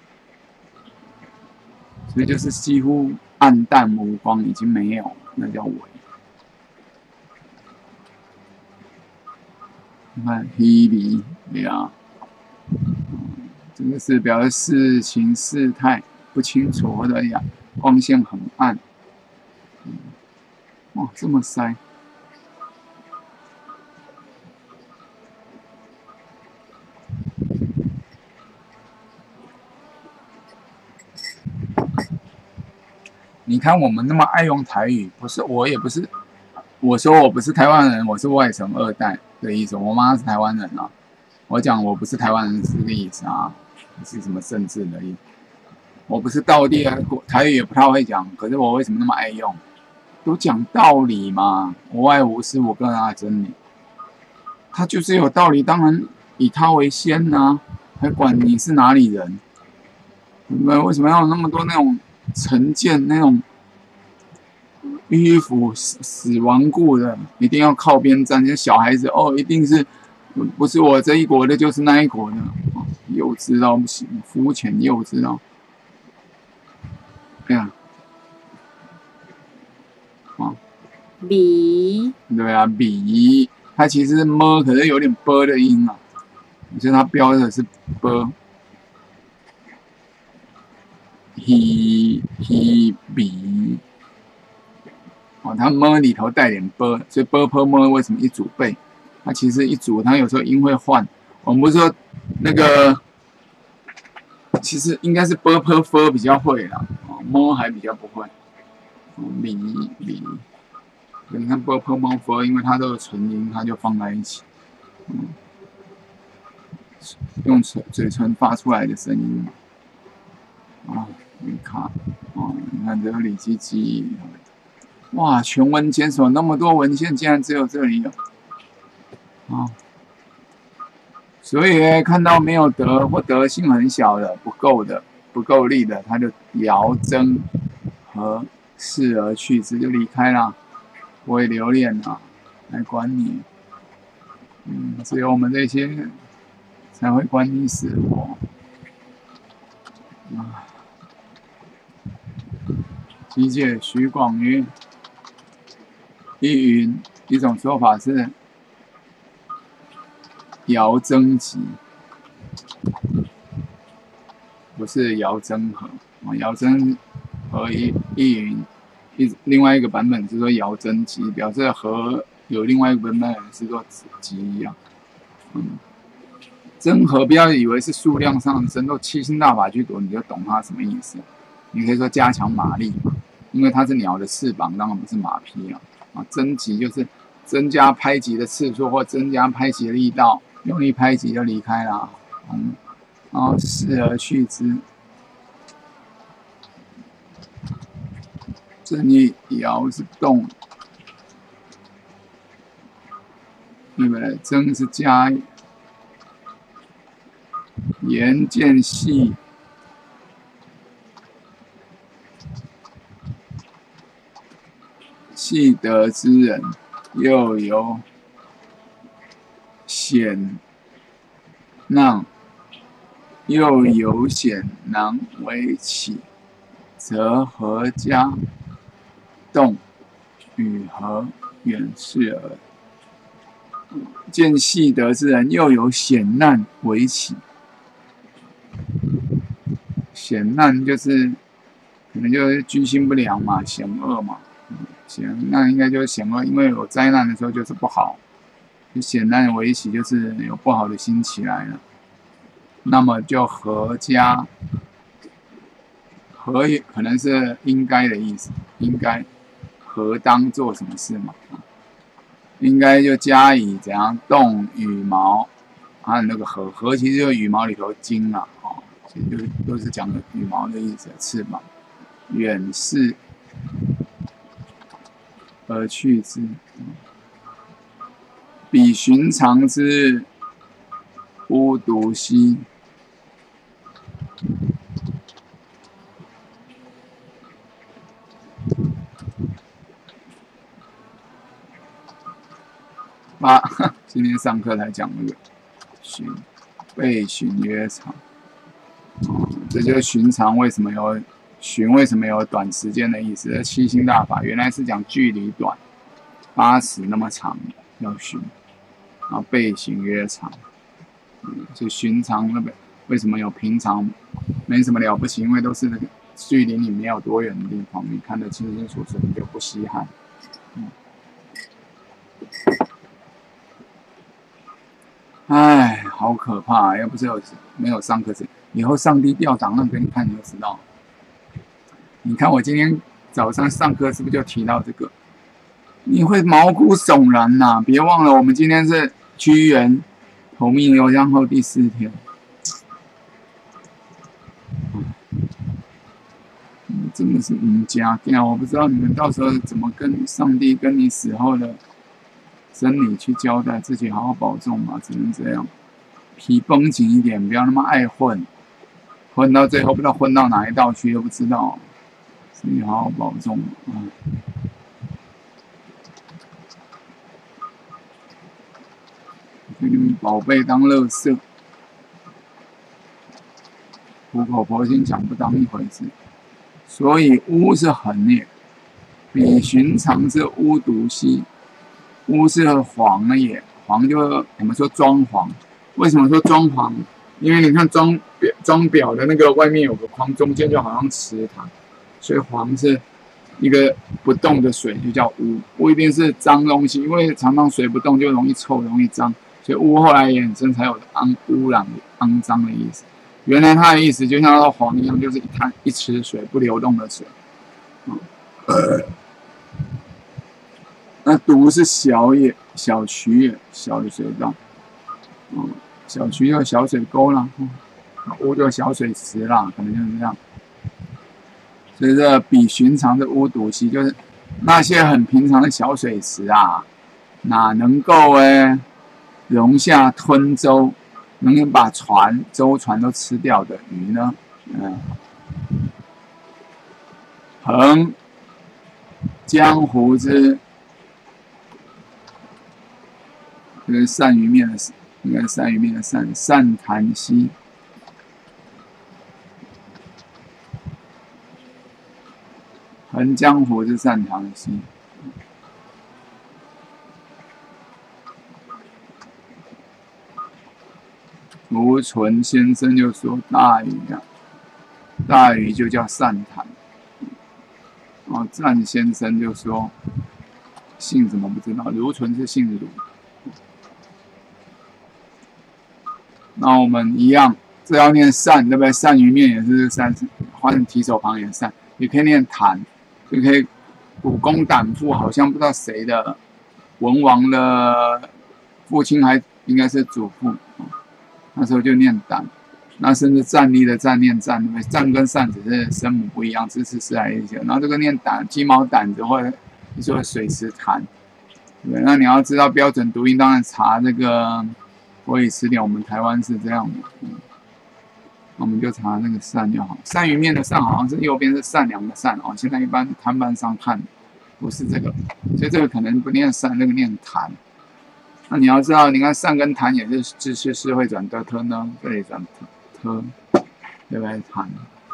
所以就是几乎暗淡无光，已经没有，那叫微。你看 ，he 对啊，这个是表示事情事态不清楚或者呀光线很暗。嗯，哇，这么塞。你看我们那么爱用台语，不是我也不是，我说我不是台湾人，我是外省二代的意思。我妈是台湾人啊，我讲我不是台湾人是这个意思啊，不是什么政治的意思。我不是道地啊，台语也不太会讲，可是我为什么那么爱用？都讲道理嘛，我爱无私，我个人爱真理。他就是有道理，当然以他为先呐、啊，还管你是哪里人？你们为什么要有那么多那种成见、那种迂腐、死死顽固的？一定要靠边站？这小孩子哦，一定是不是我这一国的，就是那一国的，幼稚到不行，肤浅幼稚到。哎呀，啊， 比， 对啊，比它其实是么，可是有点波的音啊，就是它标的是波。he he 比，哦，它么里头带点波，所以波波么为什么一组背？它其实一组，它有时候音会换。我们不是说那个，其实应该是波波波比较会啦，哦，么还比较不会。哦，比比，你看波波么波，因为它都有纯音，它就放在一起，嗯，用嘴嘴唇发出来的声音嘛。啊，你看，哦，你看这个《礼记》记忆里头，哇，全文检索那么多文献，竟然只有这里有，啊，所以看到没有德或德性很小的、不够的、不够力的，他就尧征和，视而去之，就离开了，不会留恋了，来管你。嗯，只有我们这些才会管你死活。啊。集解徐广曰：“一云，一种说法是尧征吉，不是尧征和。尧征和一一云，一另外一个版本是说尧征吉，表示和有另外一个版本是说吉一样。嗯，征和不要以为是数量上的征，都七星大法去读，你就懂它什么意思。你可以说加强马力嘛。”因为它是鸟的翅膀，当然不是马匹了啊。增级就是增加拍击的次数或增加拍击的力道，用力拍击就离开了，嗯，然后视而去之。正义爻是动，对不对？征是加，言见细。 细德之人，又有险难，又有险难为起，则何家动与何远视耳？见细德之人，又有险难为起。险难就是可能就是居心不良嘛，险恶嘛。险难应该就是险恶，因为有灾难的时候就是不好。就险难为起，就是有不好的心起来了。那么就何家，何可能是应该的意思，应该何当做什么事嘛？应该就加以怎样动羽毛，啊，那个何何其实就是羽毛里头精啊，哦，其实就是都是讲的羽毛的意思，翅膀，远视而去之，比寻常之日，乌独兮。啊，今天上课才讲那个寻，被寻曰长。哦，这就是寻常为什么有寻为什么有短时间的意思？这七星大法原来是讲距离短，八尺那么长要寻，然后被寻曰长。嗯，就寻常那个为什么有平常没什么了不起？因为都是那个距离你没有多远的地方，你看得清清楚楚，你就不稀罕。嗯。唉，好可怕！要不是有没有上课时，以后上帝调档案给你看，你就知道。你看我今天早上上课是不是就提到这个？你会毛骨悚然呐、啊！别忘了，我们今天是屈原投命游江后第四天。嗯，真的是唔加掉，我不知道你们到时候怎么跟上帝跟你死后的真理去交代，自己好好保重嘛，只能这样，皮绷紧一点，不要那么爱混，混到最后不知道混到哪一道去都不知道，自己好好保重啊。给你们宝贝当垃圾，苦口婆心讲不当一回事，所以污是横也，比寻常之污独兮。污是黄了也，黄就是我们说装潢。为什么说装潢？因为你看装表装表的那个外面有个框，中间就好像池塘，所以黄是一个不动的水，就叫污。不一定是脏东西，因为常常水不动就容易臭，容易脏，所以污后来衍生才有肮污染、肮脏的意思。原来它的意思就像那黄一样，就是一滩一池水，不流动的水。嗯呃那独是小也，小渠也，小的水道。嗯，小渠就小水沟啦，嗯，污就小水池啦，可能就是这样。所以这比寻常的污独兮，就是那些很平常的小水池啊，哪能够哎容下吞舟，能把船舟船都吃掉的鱼呢？嗯，横江湖之。这个鳝鱼面的，应该是鳝鱼面的鳝，鳝潭兮。横江湖之鳝潭兮。卢纯先生就说大鱼啊，大鱼就叫鳝潭。哦，赞先生就说姓什么不知道，卢纯是姓卢。那我们一样，这要念鳝，对不对？鳝鱼面也是鳝，换提手旁也鳝，也可以念潭，就可以古公胆父，好像不知道谁的文王的父亲还应该是祖父，那时候就念胆。那甚至站立的站念站，对不对？站跟鳝只是声母不一样，字是是来一些。然后这个念胆，鸡毛掸子或者你说水池潭，对，那你要知道标准读音，当然查这个国语词典，我们台湾是这样的，嗯，我们就查那个鳝就好。鳝鱼面的鳝好像是右边是善良的善哦，现在一般摊贩上看不是这个，所以这个可能不念善，这个念弹。那你要知道，你看善跟弹也是知是是会转的特呢，这里转特，对不对？弹，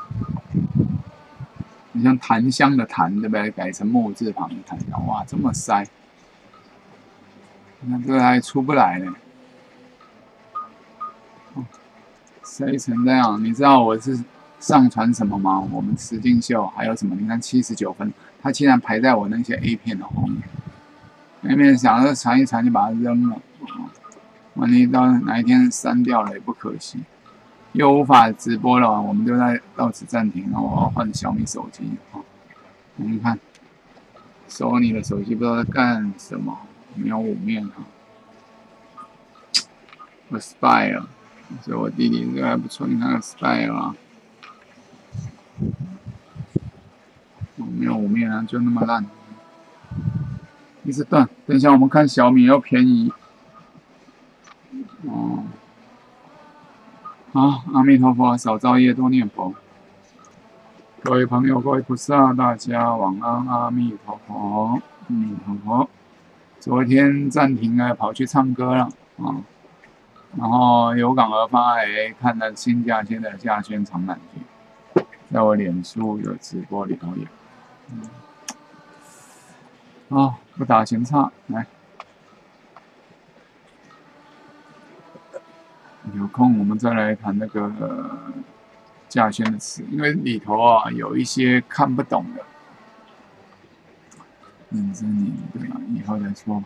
你像檀香的檀，对不对？改成木字旁的檀香，哇，这么塞，那这个还出不来呢。塞成这样，你知道我是上传什么吗？我们实境秀还有什么？你看七十九分，它竟然排在我那些 A 片的后面。A 片想要传一传就把它扔了，万一到哪一天删掉了也不可惜。又无法直播了，我们就在到此暂停。然后我要换小米手机啊。我们看，索尼的手机不知道在干什么，没有五面啊。Aspire。所以我弟弟这个还不错，你看 Aspire 啊，没有五面啊，就那么烂，一直断。等一下我们看小米又便宜，哦，好，阿弥陀佛，少造业，多念佛。各位朋友，各位菩萨，大家晚安，阿弥陀佛，阿弥陀佛。昨天暂停了，跑去唱歌了啊。然后有感而发，哎，看了新价签的价宣长短剧，在我脸书的直播里头有。嗯，哦，不打闲岔，来，有空我们再来谈那个价宣的词，因为里头啊有一些看不懂的，认真你对啊，以后再说吧。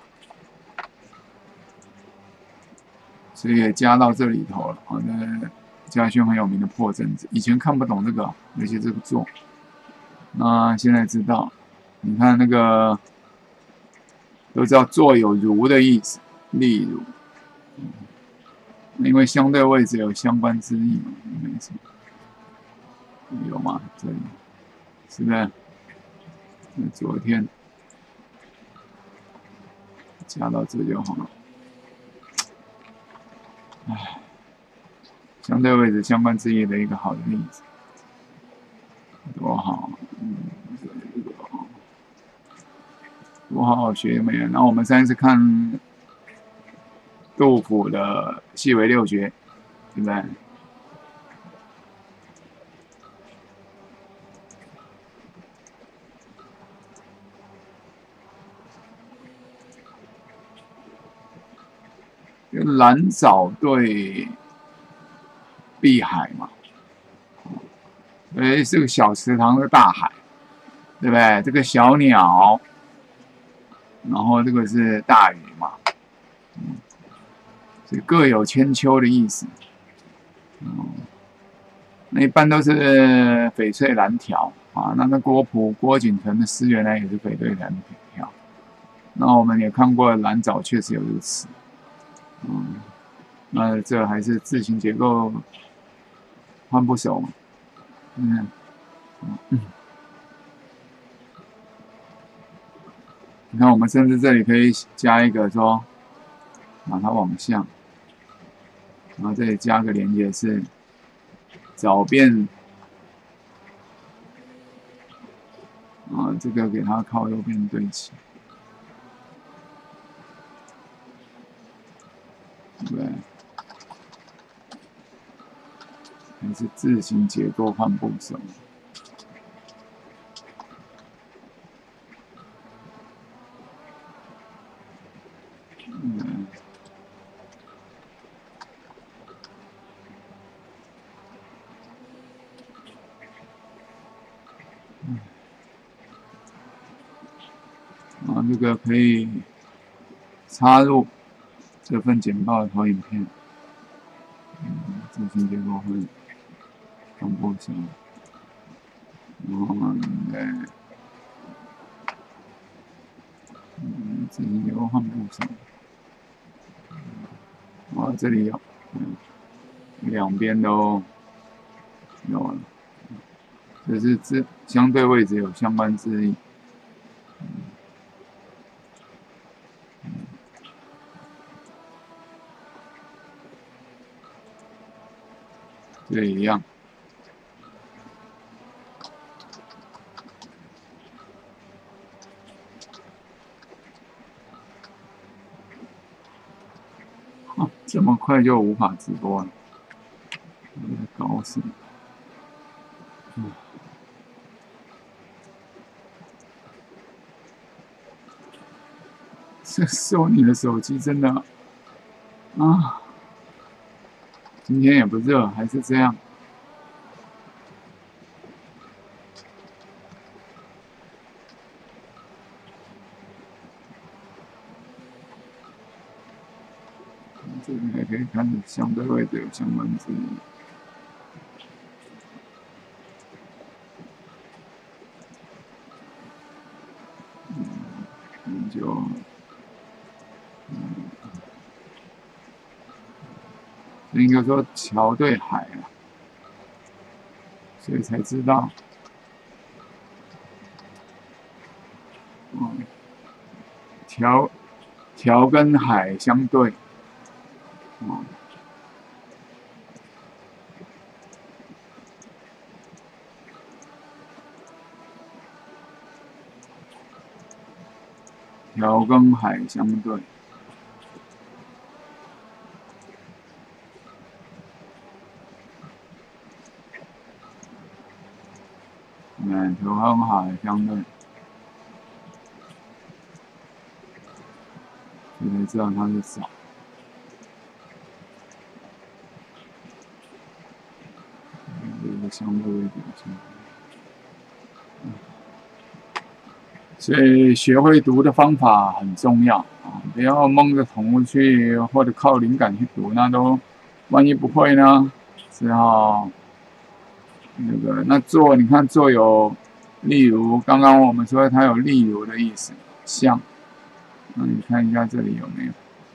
所以也加到这里头了。好的，嘉轩很有名的破阵子，以前看不懂这个，尤其这个座，那现在知道。你看那个都知道座有如的意思，例如，因为相对位置有相关之意嘛，没错，有吗？这里是不是？那昨天加到这就好了。唉，相对位置相关之意的一个好的例子，多好，嗯，这个多好好学没有？然后我们上次看杜甫的细微六绝，对不对？蓝藻对碧海嘛，哎，是个小池塘的大海，对不对？这个小鸟，然后这个是大鱼嘛，嗯，所以各有千秋的意思。嗯，那一般都是翡翠蓝条啊。那那郭璞、郭景纯的诗原来也是翡翠蓝条。那我们也看过蓝藻，确实有这个词。嗯，那这还是字形结构换不熟嘛？嗯嗯，你看我们甚至这里可以加一个说，把它往下，然后这里加个连接是找遍啊，这个给它靠右边对齐，对不对？还是字形结构换不熟。嗯，然后这个可以插入这份简报的投影片，嗯，字形结构会换不熟，然后呢，嗯，字形结构换不熟，哦，这里有，嗯，两边都有了，这是字相对位置有相关之意。这一样， 这么快就无法直播了，我在搞什么？嗯，这索尼的手机真的啊，今天也不热，还是这样。这里还可以看相对位置有相关字义。嗯，研究，嗯，应该说桥对海啊，所以才知道，嗯，桥桥跟海相对。哦，桥跟海相对，嗯，桥跟海相对，你才知道它是啥。相对位置相对，嗯，所以学会读的方法很重要啊！不要蒙着头去，或者靠灵感去读，那都万一不会呢，只好那个那做，你看做有，例如刚刚我们说它有例如的意思，像，那你看一下这里有没有？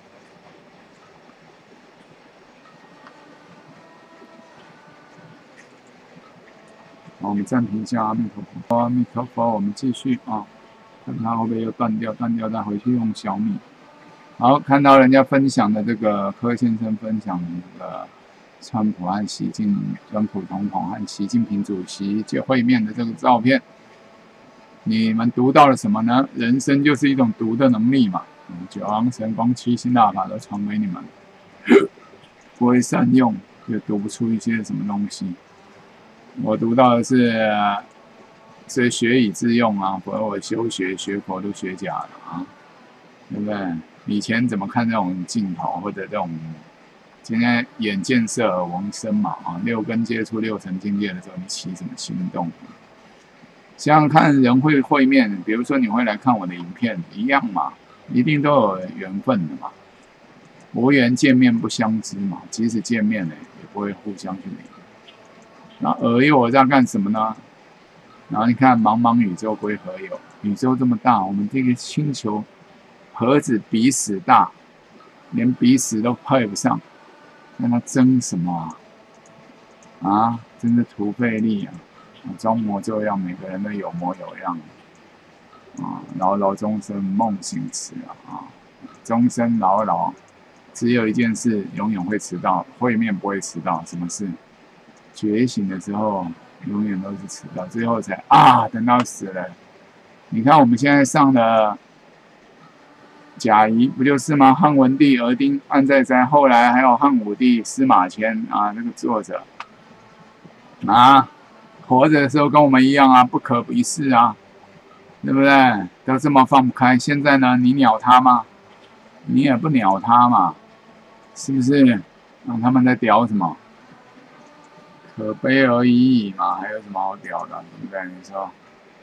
好，我们暂停一下，阿弥陀佛，阿弥陀佛，我们继续啊，看它会不会又断掉，断掉再回去用小米。好，看到人家分享的这个柯先生分享的这个川普和习近川普总统和习近平主席就会面的这个照片，你们读到了什么呢？人生就是一种读的能力嘛，九阳神功、七星大法都传给你们，不会善用就读不出一些什么东西。我读到的是，所以学以致用啊，否则我修学学佛都学假了啊，对不对？以前怎么看这种镜头或者这种，今天眼见色耳闻声嘛啊，六根接触六尘境界的时候，你起什么心动？想想看，人会会面，比如说你会来看我的影片，一样嘛，一定都有缘分的嘛，无缘见面不相知嘛，即使见面了也不会互相去理。那尔有我在干什么呢？然后你看，茫茫宇宙归何有？宇宙这么大，我们这个星球何止鼻屎大，连鼻屎都配不上，那它争什么啊？啊，真是图费力啊！装模作样，每个人都有模有样啊！牢牢终身梦醒时啊！终身牢牢，只有一件事永远会迟到，会面不会迟到，什么事？觉醒的时候永远都是迟到，最后才啊，等到死了。你看我们现在上的贾谊不就是吗？汉文帝儿丁安在哉，后来还有汉武帝司马迁啊，那个作者啊，活着的时候跟我们一样啊，不可一世啊，对不对？都这么放不开。现在呢，你鸟他吗？你也不鸟他嘛，是不是？让、啊、他们在屌什么？可悲而已矣嘛，还有什么好屌的？对不对？你说，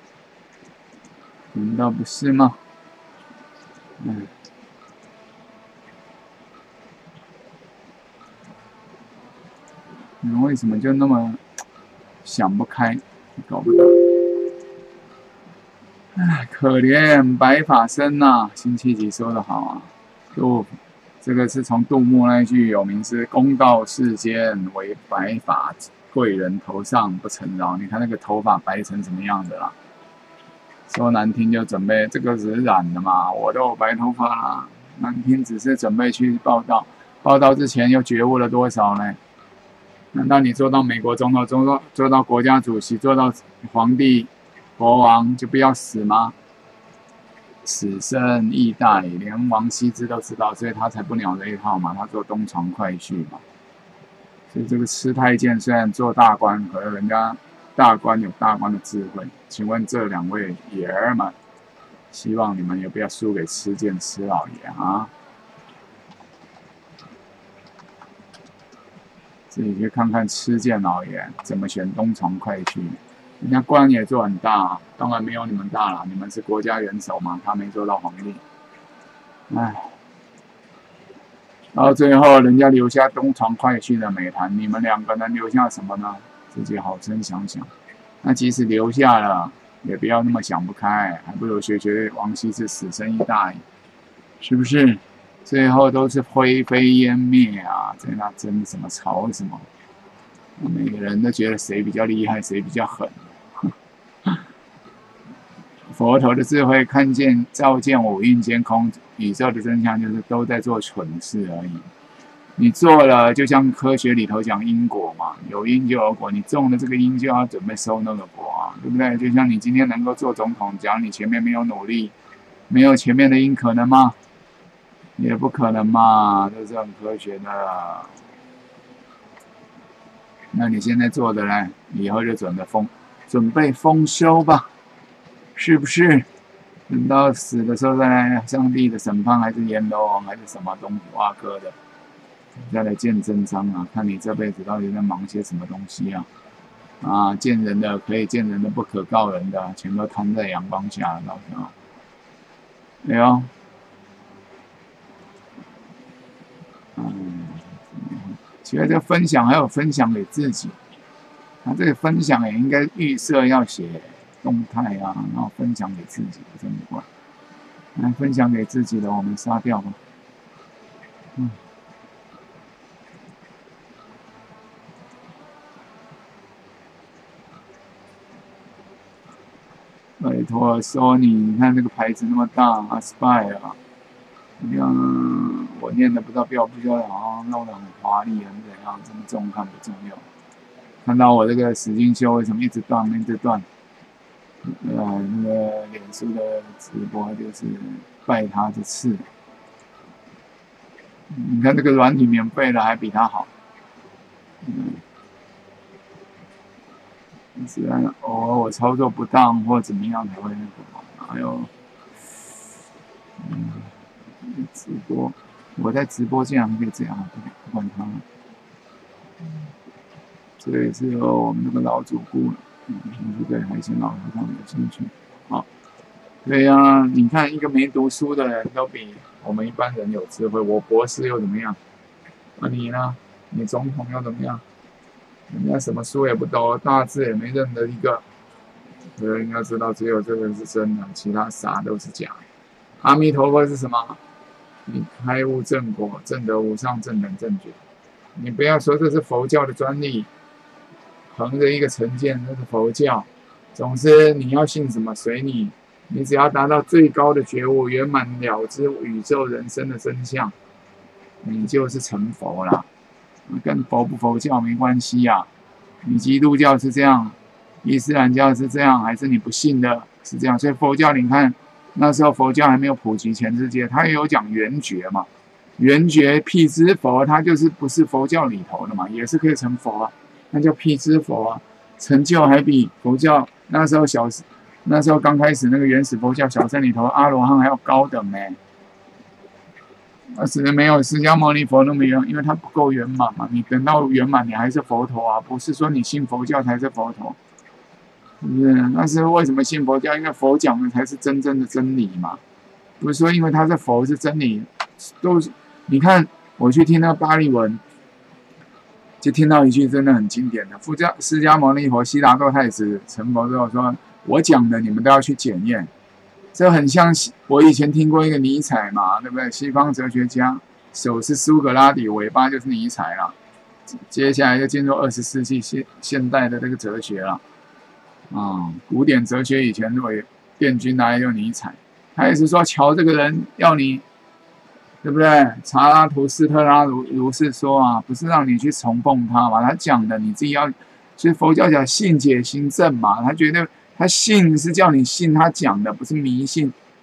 难道不是吗？嗯，你们为什么就那么想不开，搞不懂？唉，可怜白发僧呐、啊，辛弃疾说得好啊，杜，这个是从杜牧那一句有名诗“公道世间为白发贵人头上不曾饶”，你看那个头发白成什么样的啦？说难听就准备这个是染的嘛，我都有白头发啦。难听只是准备去报道，报道之前又觉悟了多少呢？难道你做到美国总统，做到做到国家主席，做到皇帝、国王就不要死吗？ 此生亦大矣，连王羲之都知道，所以他才不鸟这一套嘛，他做东床快婿嘛。所以这个吃太监虽然做大官，可是人家大官有大官的智慧。请问这两位爷儿们，希望你们也不要输给吃监吃老爷啊！自己去看看吃监老爷怎么选东床快婿。人家官也做很大，当然没有你们大了。你们是国家元首嘛，他没做到皇帝。唉，到最后人家留下东床快婿的美谈，你们两个能留下什么呢？自己好生想想。那即使留下了，也不要那么想不开，还不如学学王羲之死生亦大矣，是不是？最后都是灰飞烟灭啊，在那争什么吵什么，每个人都觉得谁比较厉害，谁比较狠。佛陀的智慧看见照见五蕴皆空，宇宙的真相就是都在做蠢事而已。你做了，就像科学里头讲因果嘛，有因就有果，你种了这个因，就要准备收那个果啊，对不对？就像你今天能够做总统，假如你前面没有努力，没有前面的因，可能吗？也不可能嘛，这是很科学的。那你现在做的呢？以后就准备丰，准备丰收吧。是不是？等到死的时候再来上帝的审判，还是阎罗王，还是什么东西挖哥的，再来见真章啊！看你这辈子到底在忙些什么东西啊！啊，见人的可以见人的，不可告人的，全都摊在阳光下了，到时候。哎呦，嗯，其实这分享还有分享给自己，他、啊、这个分享也应该预设要写。动态啊，然后分享给自己，真的怪。来分享给自己的，我们杀掉吧。嗯。拜托，索尼，你看这个牌子那么大 ，Aspire 啊，你看我念的不知道标不标的，好像弄得很华丽，很怎样？这么重看不重要。看到我这个史金修为什么一直断，一直断？呃，那个脸书的直播就是拜他的赐。你看这个软体免费的还比他好。嗯，虽然偶尔我操作不当或怎么样才会那个，还有，嗯，直播，我在直播竟然可以这样，不管他了。这也是有我们那个老主顾了。嗯，是对海鲜老师他们有兴趣。好，对呀、啊，你看一个没读书的人都比我们一般人有智慧。我博士又怎么样？那、啊、你呢？你总统又怎么样？人家什么书也不懂，大字也没认得一个。所以应该知道，只有这个是真的，其他啥都是假的。阿弥陀佛是什么？你开悟正果，正得无上正等正觉。你不要说这是佛教的专利。横着一个成见，那是佛教。总之，你要信什么随你，你只要达到最高的觉悟，圆满了知宇宙人生的真相，你就是成佛啦。跟佛不佛教没关系呀、啊。你基督教是这样，伊斯兰教是这样，还是你不信的是这样？所以佛教，你看那时候佛教还没有普及全世界，他也有讲圆觉嘛，圆觉辟支佛，他就是不是佛教里头的嘛，也是可以成佛啊。那叫辟支佛啊，成就还比佛教那时候小，那时候刚开始那个原始佛教小乘里头阿罗汉还要高等呢。那只是没有释迦牟尼佛那么圆，因为它不够圆满嘛。你等到圆满，你还是佛陀啊，不是说你信佛教才是佛陀，是不是？那是为什么信佛教？因为佛讲的才是真正的真理嘛，不是说因为他是佛是真理，都是你看我去听那个巴利文。就听到一句真的很经典的，释迦牟尼佛、悉达多太子成佛之后说：“我讲的你们都要去检验。”这很像我以前听过一个尼采嘛，对不对？西方哲学家，手是苏格拉底，尾巴就是尼采了。接下来就进入二十世纪现现代的这个哲学了。啊、嗯，古典哲学以前为殿军来用尼采，他也是说瞧这个人要你。对不对？查拉图斯特拉如如是说啊，不是让你去崇奉他嘛，他讲的你自己要，所以佛教讲信解行证嘛，他觉得他信是叫你信他讲的，不是迷信。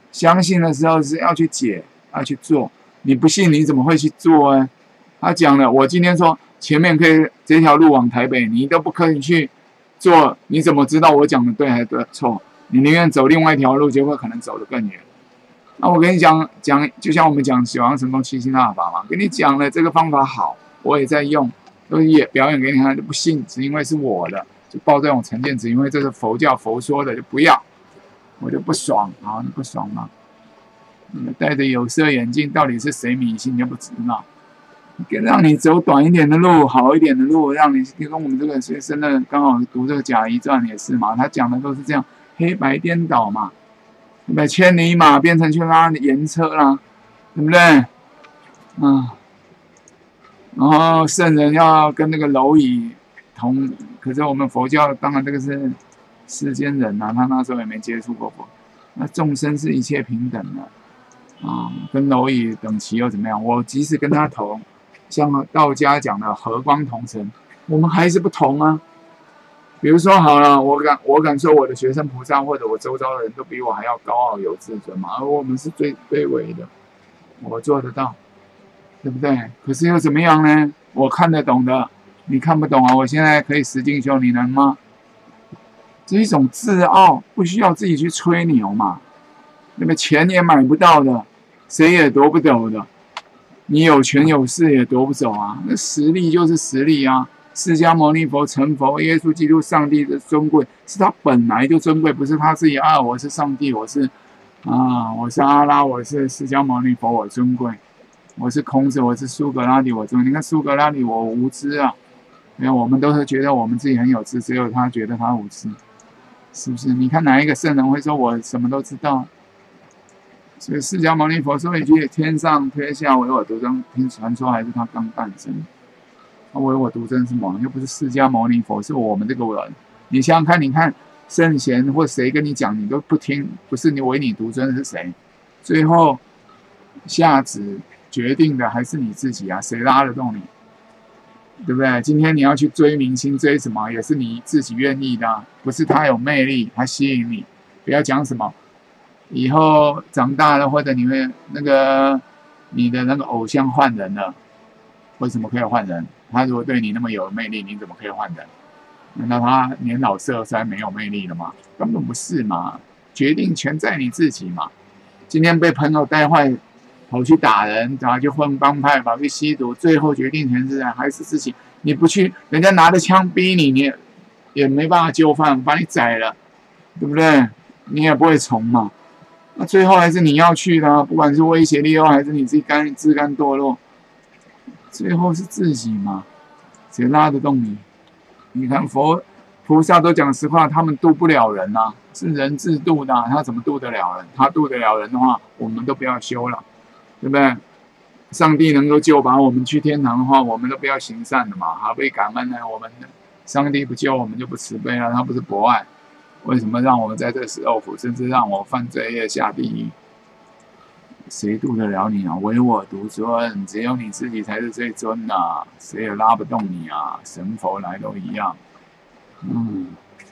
相信的时候是要去解，要去做。你不信，你怎么会去做呢？他讲了，我今天说前面可以这条路往台北，你都不可以去做，你怎么知道我讲的对还是错？你宁愿走另外一条路，结果可能走得更远。那我跟你讲讲，就像我们讲九阳神功七星大法嘛，跟你讲了这个方法好，我也在用，都也表演给你看，就不信，只因为是我的，就抱这种成见，只因为这是佛教佛说的就不要，我就不爽，好，你不爽吗？你戴着有色眼镜，到底是谁迷信就不知道。让你走短一点的路，好一点的路，让你跟我们这个学生的刚好读这个甲乙传也是嘛，他讲的都是这样，黑白颠倒嘛，对不对？千里马变成去拉盐车啦，对不对？啊，然后圣人要跟那个蝼蚁同，可是我们佛教当然这个是世间人啊，他那时候也没接触过佛，那众生是一切平等的啊，跟蝼蚁等齐又怎么样？我即使跟他同。像道家讲的和光同尘，我们还是不同啊。比如说好了，我敢我敢说我的学生菩萨或者我周遭的人都比我还要高傲有自尊嘛，而我们是最卑微的，我做得到，对不对？可是又怎么样呢？我看得懂的，你看不懂啊！我现在可以实境修，你能吗？这是一种自傲，不需要自己去吹牛嘛。那么钱也买不到的，谁也夺不走的。你有权有势也夺不走啊！那实力就是实力啊！释迦牟尼佛成佛，耶稣基督上帝的尊贵，是他本来就尊贵，不是他自己啊！我是上帝，我是啊，我是阿拉，我是释迦牟尼佛，我尊贵；我是孔子，我是苏格拉底，我尊贵。你看苏格拉底，我无知啊！因为我们都是觉得我们自己很有知，只有他觉得他无知，是不是？你看哪一个圣人会说我什么都知道？所以释迦牟尼佛说一句：“天上天下唯我独尊。”听传说还是他刚诞生。那唯我独尊是什么？又不是释迦牟尼佛，是我们这个人。你想想看，你看圣贤或谁跟你讲，你都不听，不是你唯你独尊是谁？最后下旨决定的还是你自己啊？谁拉得动你？对不对？今天你要去追明星，追什么也是你自己愿意的、啊，不是他有魅力，他吸引你。不要讲什么。以后长大了，或者你会那个你的那个偶像换人了，为什么可以换人？他如果对你那么有魅力，你怎么可以换人？难道他年老色衰没有魅力了吗？根本不是嘛！决定权在你自己嘛。今天被朋友带坏，跑去打人，然后去混帮派，跑去吸毒，最后决定权是在还是自己。你不去，人家拿着枪逼你，你也也没办法就范，把你宰了，对不对？你也不会从嘛。那最后还是你要去的、啊，不管是威胁利诱还是你自己甘自甘堕落，最后是自己嘛，谁拉得动你？你看佛菩萨都讲实话，他们渡不了人啊，是人自渡的、啊，他怎么渡得了人？他渡得了人的话，我们都不要修了，对不对？上帝能够救把我们去天堂的话，我们都不要行善的嘛，还被感恩呢？我们上帝不救我们就不慈悲了，他不是博爱。为什么让我们在这时候苦，甚至让我犯罪业下地狱？谁渡得了你啊？唯我独尊，只有你自己才是最尊的、啊，谁也拉不动你啊！神佛来都一样。嗯，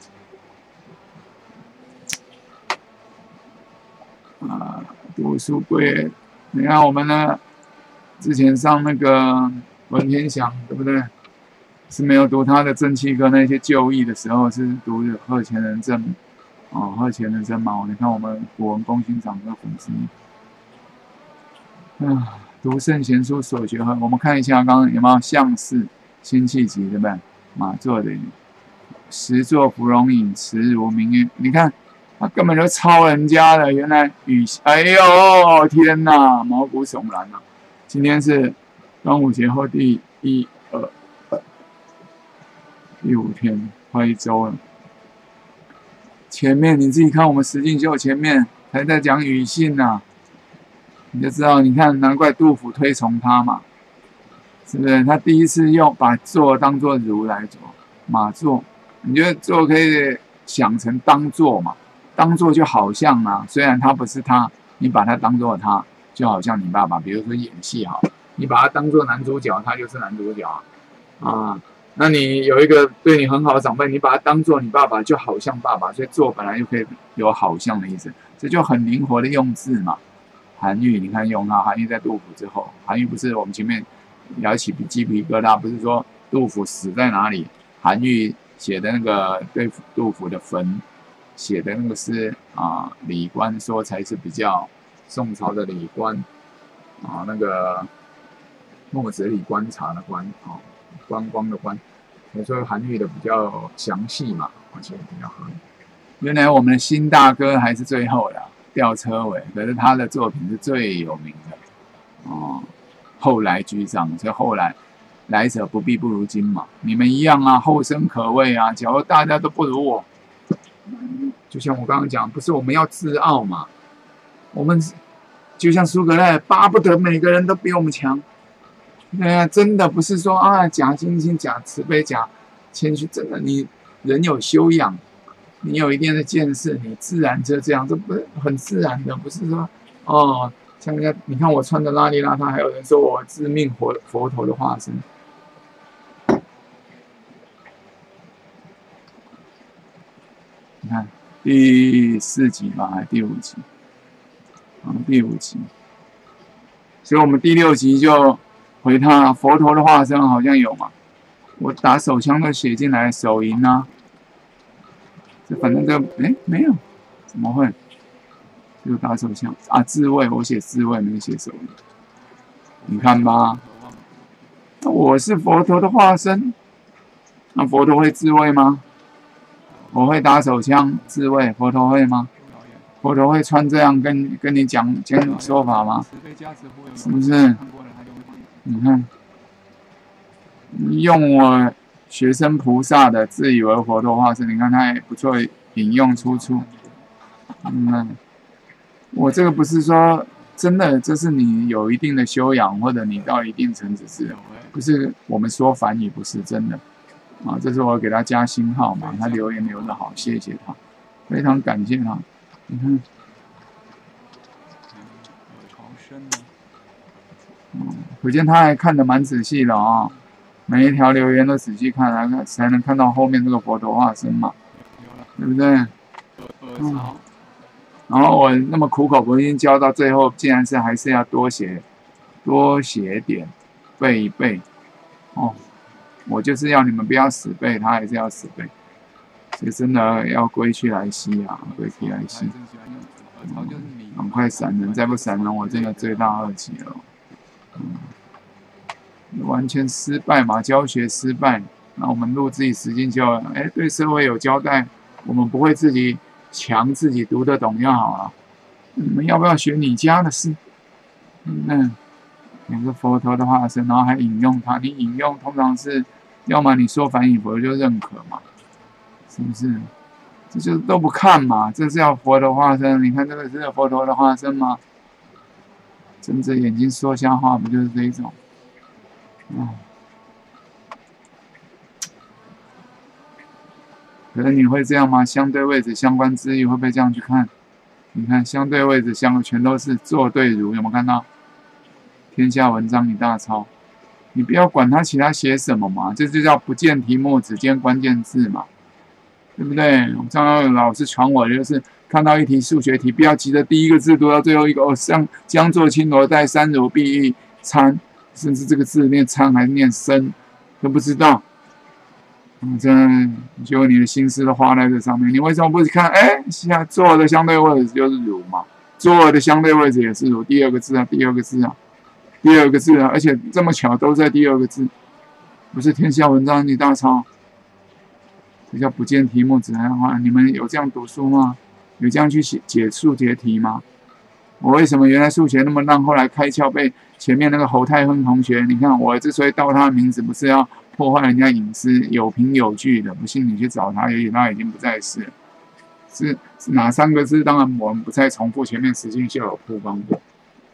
啊，读书贵，你看我们呢，之前上那个文天祥，对不对？是没有读他的正气跟那些旧义的时候，是读贺乾人证，哦，贺乾人证嘛。你看我们古文公勋长的粉丝，啊，读圣贤书所学和我们看一下，刚刚有没有相士辛弃疾，对不对？马座的十座芙蓉影，慈如明月。你看他根本就抄人家的，原来雨，哎呦天哪，毛骨悚然啊！今天是端午节后第一二。第五天，快一周了。前面你自己看，我们实境秀前面还在讲语信呢、啊，你就知道，你看，难怪杜甫推崇他嘛，是不是？他第一次用把坐当作如来坐，马坐，你觉得坐可以想成当坐嘛？当坐就好像啊，虽然他不是他，你把他当作他，就好像你爸爸，比如说演戏好，你把他当作男主角，他就是男主角啊。 那你有一个对你很好的长辈，你把他当做你爸爸，就好像爸爸，所以做本来就可以有好像的意思，这就很灵活的用字嘛。韩愈，你看用到韩愈在杜甫之后，韩愈不是我们前面聊起鸡皮疙瘩，不是说杜甫死在哪里？韩愈写的那个对杜甫的坟写的那个是啊，李官说才是比较宋朝的李官啊，那个墨子李观察的观啊。观光的观，所以韩愈的比较详细嘛，而且比较合理。原来我们的新大哥还是最后的吊车尾，可是他的作品是最有名的哦。后来居上，所以后来来者不必不如今嘛。你们一样啊，后生可畏啊。假如大家都不如我，就像我刚刚讲，不是我们要自傲嘛？我们就像苏格拉，巴不得每个人都比我们强。对啊，真的不是说啊假惺惺、假慈悲、假谦虚，真的你人有修养，你有一定的见识，你自然就这样，这不是很自然的，不是说哦，像人家你看我穿的邋里邋遢，还有人说我自命佛佛陀的化身。你看第四集吧，还是第五集？啊，第五集。所以我们第六集就。回他佛陀的化身好像有嘛，我打手枪都写进来手淫啊，这反正这哎没有，怎么会？就打手枪啊自慰，我写自慰没写手淫，你看吧，我是佛陀的化身，那佛陀会自慰吗？我会打手枪自慰，佛陀会吗？佛陀会穿这样跟跟你讲讲说法吗？是不是？你看，用我学生菩萨的自以为佛陀化身，你看他也不错，引用出处。嗯，我这个不是说真的，这是你有一定的修养，或者你到一定层次是，不是我们说反语不是真的啊。这是我给他加星号嘛，他留言留得好，谢谢他，非常感谢他。你看。可见他还看得蛮仔细的啊、哦，每一条留言都仔细看，才能看到后面这个佛陀化身嘛，对不对？嗯。然后我那么苦口婆心教到最后，竟然是还是要多写，多写点，背一背。哦，我就是要你们不要死背，他还是要死背，所以真的要归去来兮啊，归去来兮。嗯，赶快闪人，再不闪人，我真的罪大恶极了。嗯，完全失败嘛，教学失败。那我们录自己实境秀，哎，对社会有交代，我们不会自己强自己读得懂就好了。你们要不要学你家的事？嗯，有个佛陀的化身，然后还引用他，你引用通常是，要么你说反语佛就认可嘛，是不是？这就都不看嘛，这是要佛陀化身。你看这个是佛陀的化身吗？睁着眼睛说瞎话，不就是这一种？嗯。可是你会这样吗？相对位置、相关之意会不会这样去看？你看相对位置、相全都是作对如，有没有看到？天下文章一大抄，你不要管他其他写什么嘛，这就叫不见题目只见关键字嘛，对不对？我常常有老师传我就是看到一题数学题，不要急着第一个字读到最后一个哦，像将作青罗带三如必易参，甚至这个字念参还是念生都不知道。嗯，真的，就你的心思都花在这上面，你为什么不看？哎，现在做的相对位置就是如嘛，做的相对位置也是如，第二个字啊，第二个字啊，第二个字啊，而且这么巧都在第二个字，不是天下文章一大抄，这叫不见题目只看画。你们有这样读书吗？有这样去写解数学题吗？我为什么原来数学那么烂，后来开窍被前面那个侯太亨同学，你看我之所以盗他的名字，不是要破坏人家隐私，有凭有据的，不信你去找他，也许他已经不在世了。是是哪三个字？当然我们不再重复，前面实境秀有曝光过。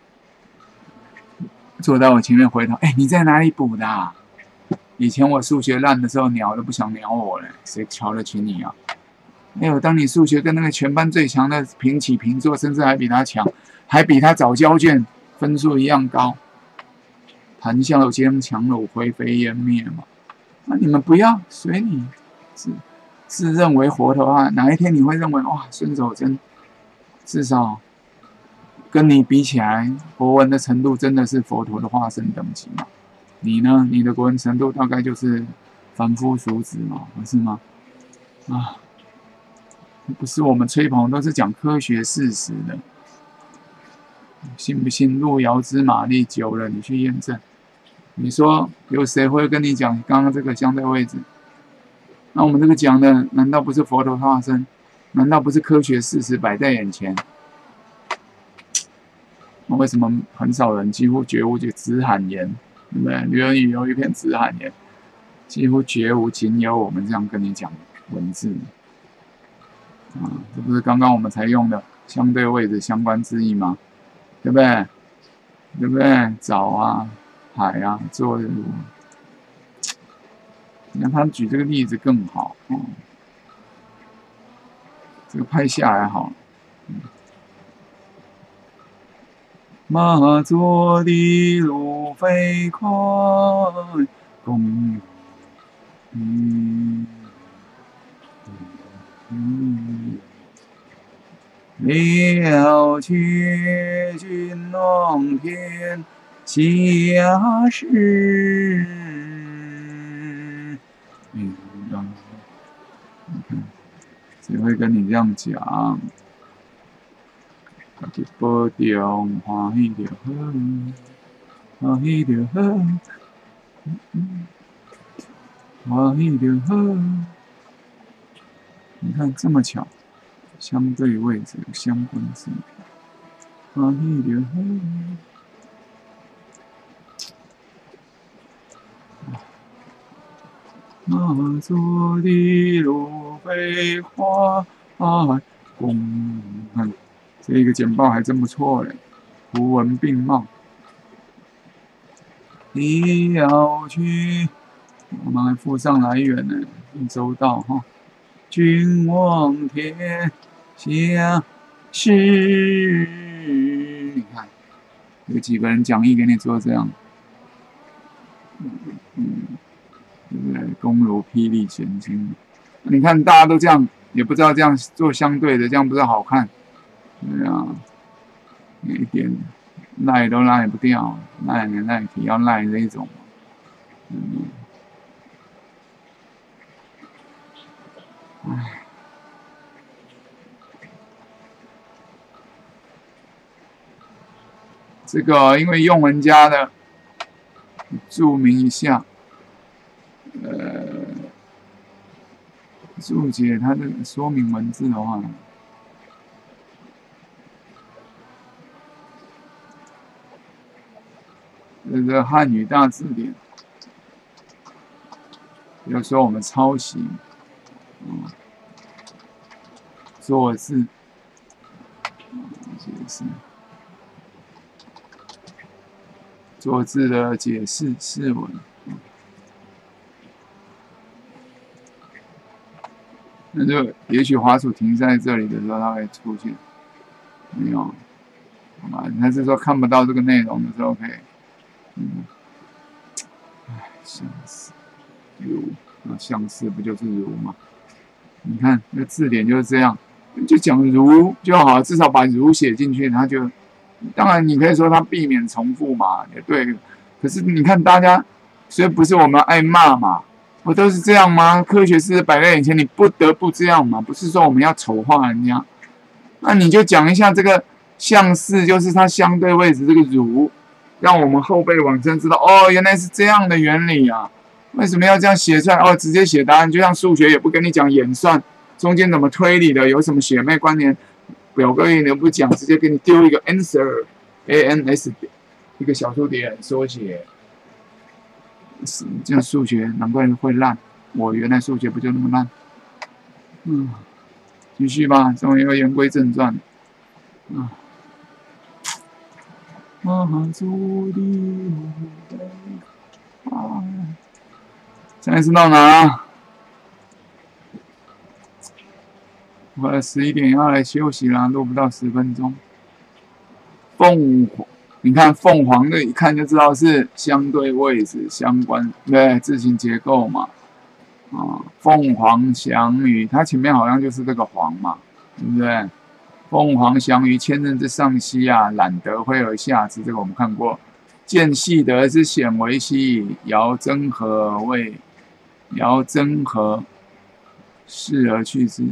坐在我前面回头，哎，你在哪里补的啊？以前我数学烂的时候，鸟都不想鸟我了，谁瞧得起你啊？没有，当你数学跟那个全班最强的平起平坐，甚至还比他强，还比他早交卷，分数一样高。谈笑间，樯橹灰飞烟灭嘛。 那你们不要随你自自认为佛的话，哪一天你会认为哇，孙守贞至少跟你比起来，国文的程度真的是佛陀的化身等级嘛？你呢？你的国文程度大概就是凡夫俗子嘛，不是吗？啊，不是我们吹捧，都是讲科学事实的。信不信路遥知马力，久了你去验证。你说有谁会跟你讲刚刚这个相对位置？那我们这个讲的难道不是佛陀化身？难道不是科学事实摆在眼前？那为什么很少人几乎绝无就只喊言，对不对？《吕人语》有一篇只喊言，几乎绝无仅有我们这样跟你讲文字啊，这不是刚刚我们才用的相对位置相关字义吗？对不对？对不对？早啊，海啊，做如。你看他举这个例子更好，嗯，这个拍下来好。嗯，马作的路飞快，公嗯嗯，了却君望天下事。嗯，你看，谁会跟你这样讲？家己保重，欢喜就好，欢喜就好，欢喜就好。你看这么巧，相对位置有相关字，欢喜就好。马作的路飞花，公看这个简报还真不错嘞，图文并茂。你要去，我们还附上来源呢，很周到哈。君望天下事，你看有几个人讲义给你做这样，嗯，对不对？公如霹雳玄经，你看大家都这样，也不知道这样做相对的，这样不是好看？对啊，一点赖都赖不掉，赖的赖体要赖这一种，嗯，唉。这个因为用人家的注明一下，呃，注解它的说明文字的话，这个汉语大字典，比如说我们抄袭，嗯，做字，解释。做字的解释释文，那就也许滑鼠停在这里的时候，它会出现，没有，好吧？还是说看不到这个内容的时候可以，嗯，唉，相似如，那相似不就是如吗？你看那字典就是这样，就讲如就好，至少把如写进去，它就。当然，你可以说它避免重复嘛，也对。可是你看大家，所以不是我们爱骂嘛，不都是这样吗？科学事实摆在眼前，你不得不这样嘛。不是说我们要丑化人家，那你就讲一下这个相似，就是它相对位置这个如，让我们后辈往生知道哦，原来是这样的原理啊。为什么要这样写出来？哦，直接写答案，就像数学也不跟你讲演算，中间怎么推理的，有什么血脉关联。表格也不讲，直接给你丢一个 answer A N S 一个小数点缩写，这样数学难怪会烂。我原来数学不就那么烂？嗯，继续吧，终于要言归正传。啊，马祖的啊，现在是到哪？我十一点要来休息啦，录不到十分钟。凤凰你看凤凰的，一看就知道是相对位置相关，对，字形结构嘛。啊，凤凰翔于，它前面好像就是这个凰嘛，对不对？凤凰翔于千仞之上兮啊，揽得惠而下之，这个我们看过。见细德之显为兮，尧曾和谓，尧曾和，视而去之。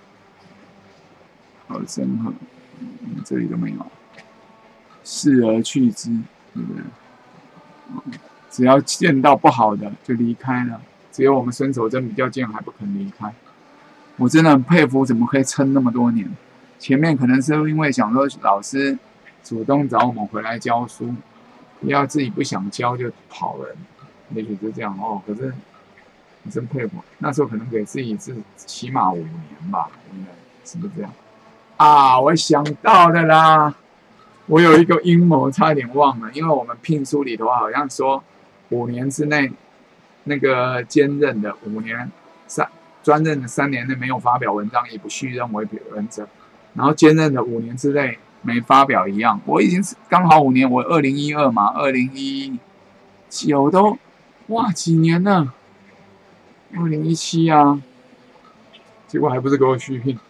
尧曾和，嗯，这里都没有。视而去之，对不对？嗯，只要见到不好的就离开了。只有我们孙守贞比较贱，还不肯离开。我真的很佩服，怎么可以撑那么多年？前面可能是因为想说老师主动找我们回来教书，不要自己不想教就跑人，也许是这样哦。可是我真佩服，那时候可能给自己是起码五年吧，对不对？是不是这样？啊，我想到了啦，我有一个阴谋差点忘了，因为我们聘书里头好像说五年之内。那个兼任的五年三专任的三年内没有发表文章，以不续任为原则。然后兼任的五年之内没发表一样。我已经是刚好五年，我二零一二嘛，二零一九都哇几年了，二零一七啊，结果还不是给我续聘。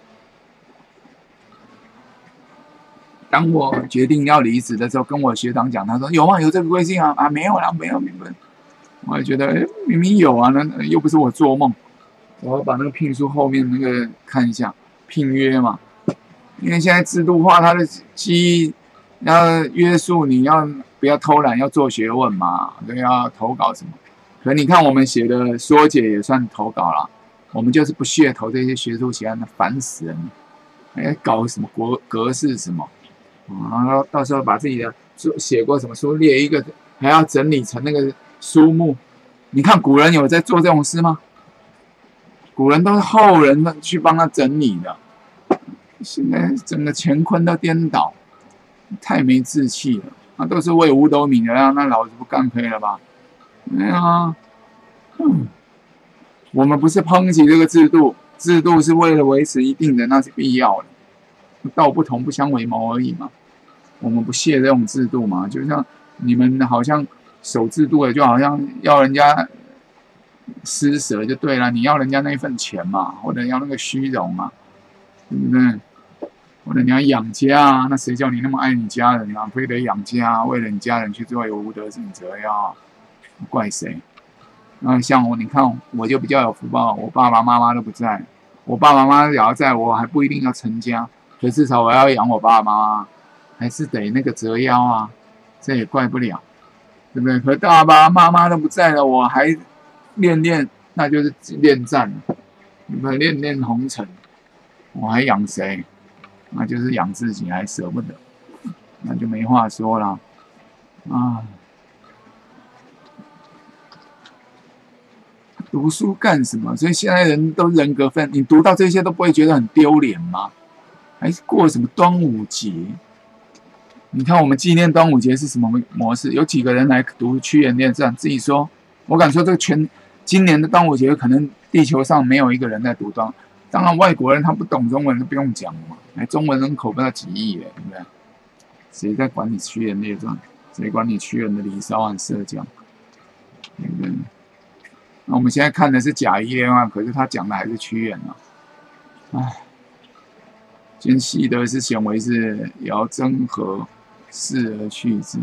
当我决定要离职的时候，跟我学长讲，他说有吗？有这个规定啊？啊，没有啦，没有，没有。我也觉得，哎，明明有啊，那又不是我做梦。我要把那个聘书后面那个看一下，聘约嘛，因为现在制度化，它的基要约束你要不要偷懒，要做学问嘛，对，要投稿什么。可你看我们写的缩解也算投稿啦，我们就是不屑投这些学术写案，烦死人了。哎，搞什么国格式什么，然后到时候把自己的写过什么书列一个，还要整理成那个。书目，你看古人有在做这种事吗？古人都是后人去帮他整理的，现在整个乾坤都颠倒，太没志气了。那都是为五斗米的，那老子不干可以了吧？对啊，嗯，我们不是抨击这个制度，制度是为了维持一定的，那是必要的，道不同不相为谋而已嘛。我们不屑这种制度嘛，就像你们好像。守制度的就好像要人家施舍就对了，你要人家那一份钱嘛，或者要那个虚荣嘛，对不对？或者你要养家啊，那谁叫你那么爱你家人啊？非得养家，为了你家人去做有无德尽则呀？怪谁？那像我，你看我就比较有福报，我爸爸妈妈都不在，我爸爸妈妈只要在我还不一定要成家，可至少我要养我爸爸妈妈，还是得那个折腰啊，这也怪不了。对不对？可爸爸妈妈都不在了，我还练练，那就是恋战了。你们练练红尘，我还养谁？那就是养自己，还舍不得，那就没话说了。啊，读书干什么？所以现在人都人格分，你读到这些都不会觉得很丢脸吗？还是过什么端午节？你看我们纪念端午节是什么模式？有几个人来读屈原列传？自己说，我敢说这个全今年的端午节，可能地球上没有一个人在读端。当然外国人他不懂中文，都不用讲嘛。哎，中文人口不到几亿耶，对不对？谁在管你屈原列传？谁管你屈原的《离骚》和《射江》？对不对？那我们现在看的是贾谊列传，可是他讲的还是屈原啊。唉，见细德之显为是，尧曾和。视而去之，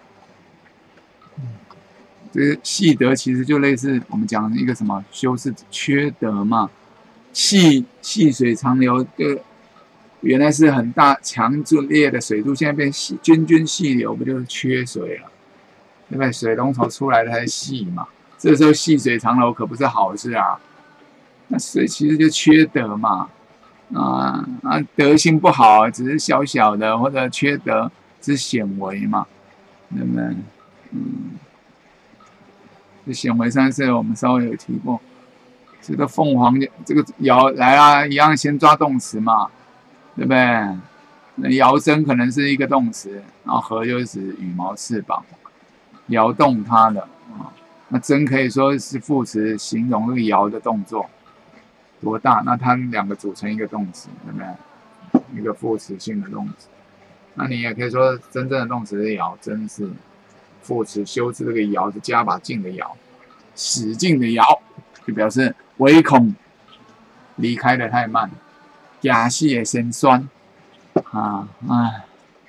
这个细德其实就类似我们讲一个什么修饰缺德嘛，细细水长流，就原来是很大强烈的水柱，现在变细涓涓细流，不就是缺水了？对不对？水龙头出来的才是细嘛，这时候细水长流可不是好事啊。那水其实就缺德嘛，啊啊，德性不好，只是小小的或者缺德。之显微嘛，对不对？嗯，这显微上次我们稍微有提过。这个凤凰，这个尧来啊，一样先抓动词嘛，对不对？那尧征可能是一个动词，然后和就是指羽毛翅膀，摇动它的啊。那征可以说是副词，形容那个摇的动作多大？那它两个组成一个动词，对不对？一个副词性的动词。 那你也可以说，真正的动词是爻，真是副词修辞这个爻是加把劲的爻，使劲的爻，就表示唯恐离开的太慢，假戏也先酸啊，唉。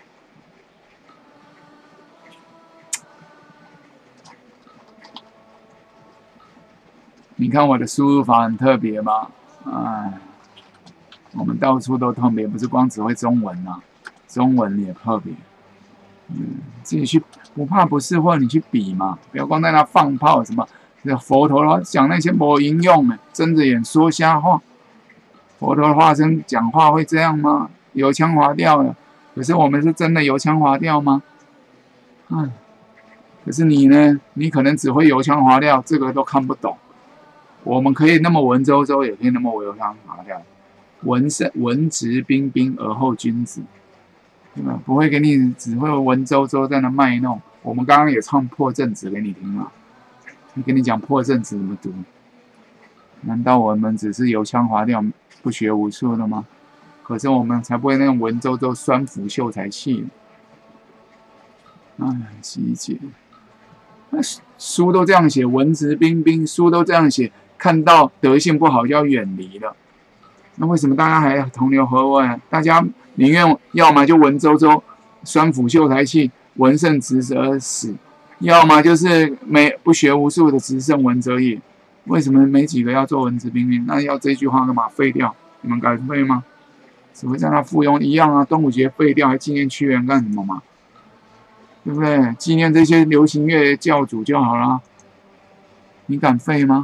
你看我的输入法很特别吗？哎，我们到处都特别，不是光只会中文啊，中文也特别。嗯，自己去不怕不是货，你去比嘛，不要光在那放炮什么。佛陀的讲那些没营用的，睁着眼说瞎话。佛陀的化身讲话会这样吗？油腔滑调的。可是我们是真的油腔滑调吗？哎，可是你呢？你可能只会油腔滑调，这个都看不懂。我们可以那么文绉绉，也可以那么油腔滑调。文是文质彬彬而后君子，对吧？不会给你只会文绉绉在那卖弄。我们刚刚也唱破阵子给你听嘛，跟你讲破阵子怎么读。难道我们只是油腔滑调、不学无术的吗？可是我们才不会那种文绉绉、酸腐秀才气。哎，细节，那书都这样写，文质彬彬，书都这样写。看到德性不好就要远离了，那为什么大家还同流合污啊？大家宁愿要么就文绉绉、酸腐秀才气、文圣直舌死，要么就是没不学无术的直圣文哲也。为什么没几个要做文质彬彬？那要这句话干嘛废掉？你们敢废吗？只会在那附庸一样啊！端午节废掉还纪念屈原干什么嘛？对不对？纪念这些流行乐教主就好了。你敢废吗？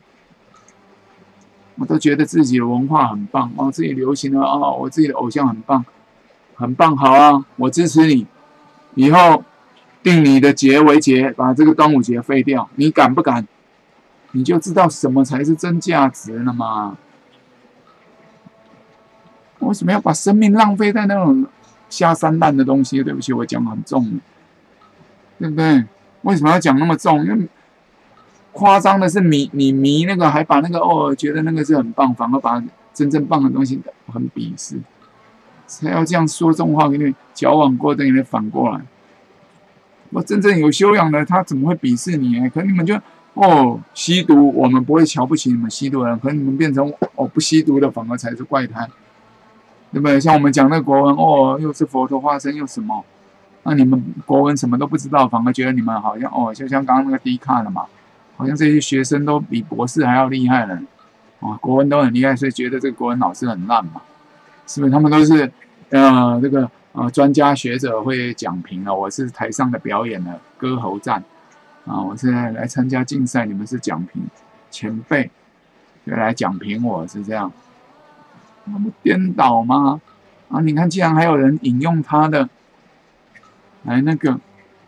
我都觉得自己的文化很棒哦，自己流行的哦，我自己的偶像很棒，很棒，好啊，我支持你。以后定你的节为节，把这个端午节废掉，你敢不敢？你就知道什么才是真价值了嘛。为什么要把生命浪费在那种下三滥的东西？对不起，我讲很重，对不对？为什么要讲那么重？因为夸张的是迷你迷那个，还把那个哦，觉得那个是很棒，反而把真正棒的东西很鄙视，才要这样说重话给你矫枉过正，给你反过来。我真正有修养的，他怎么会鄙视你？可你们就哦吸毒，我们不会瞧不起你们吸毒的人，可你们变成哦不吸毒的，反而才是怪胎，对不对？像我们讲那个国文，哦又是佛陀化身又什么，那你们国文什么都不知道，反而觉得你们好像哦，就像刚刚那个低卡了嘛。好像这些学生都比博士还要厉害了，啊，国文都很厉害，所以觉得这个国文老师很烂嘛，是不是？他们都是呃这个呃专家学者会讲评了，我是台上的表演的歌喉战啊，我是来参加竞赛，你们是讲评前辈，就来讲评我是这样，那不颠倒吗？啊，你看，既然还有人引用他的来那个，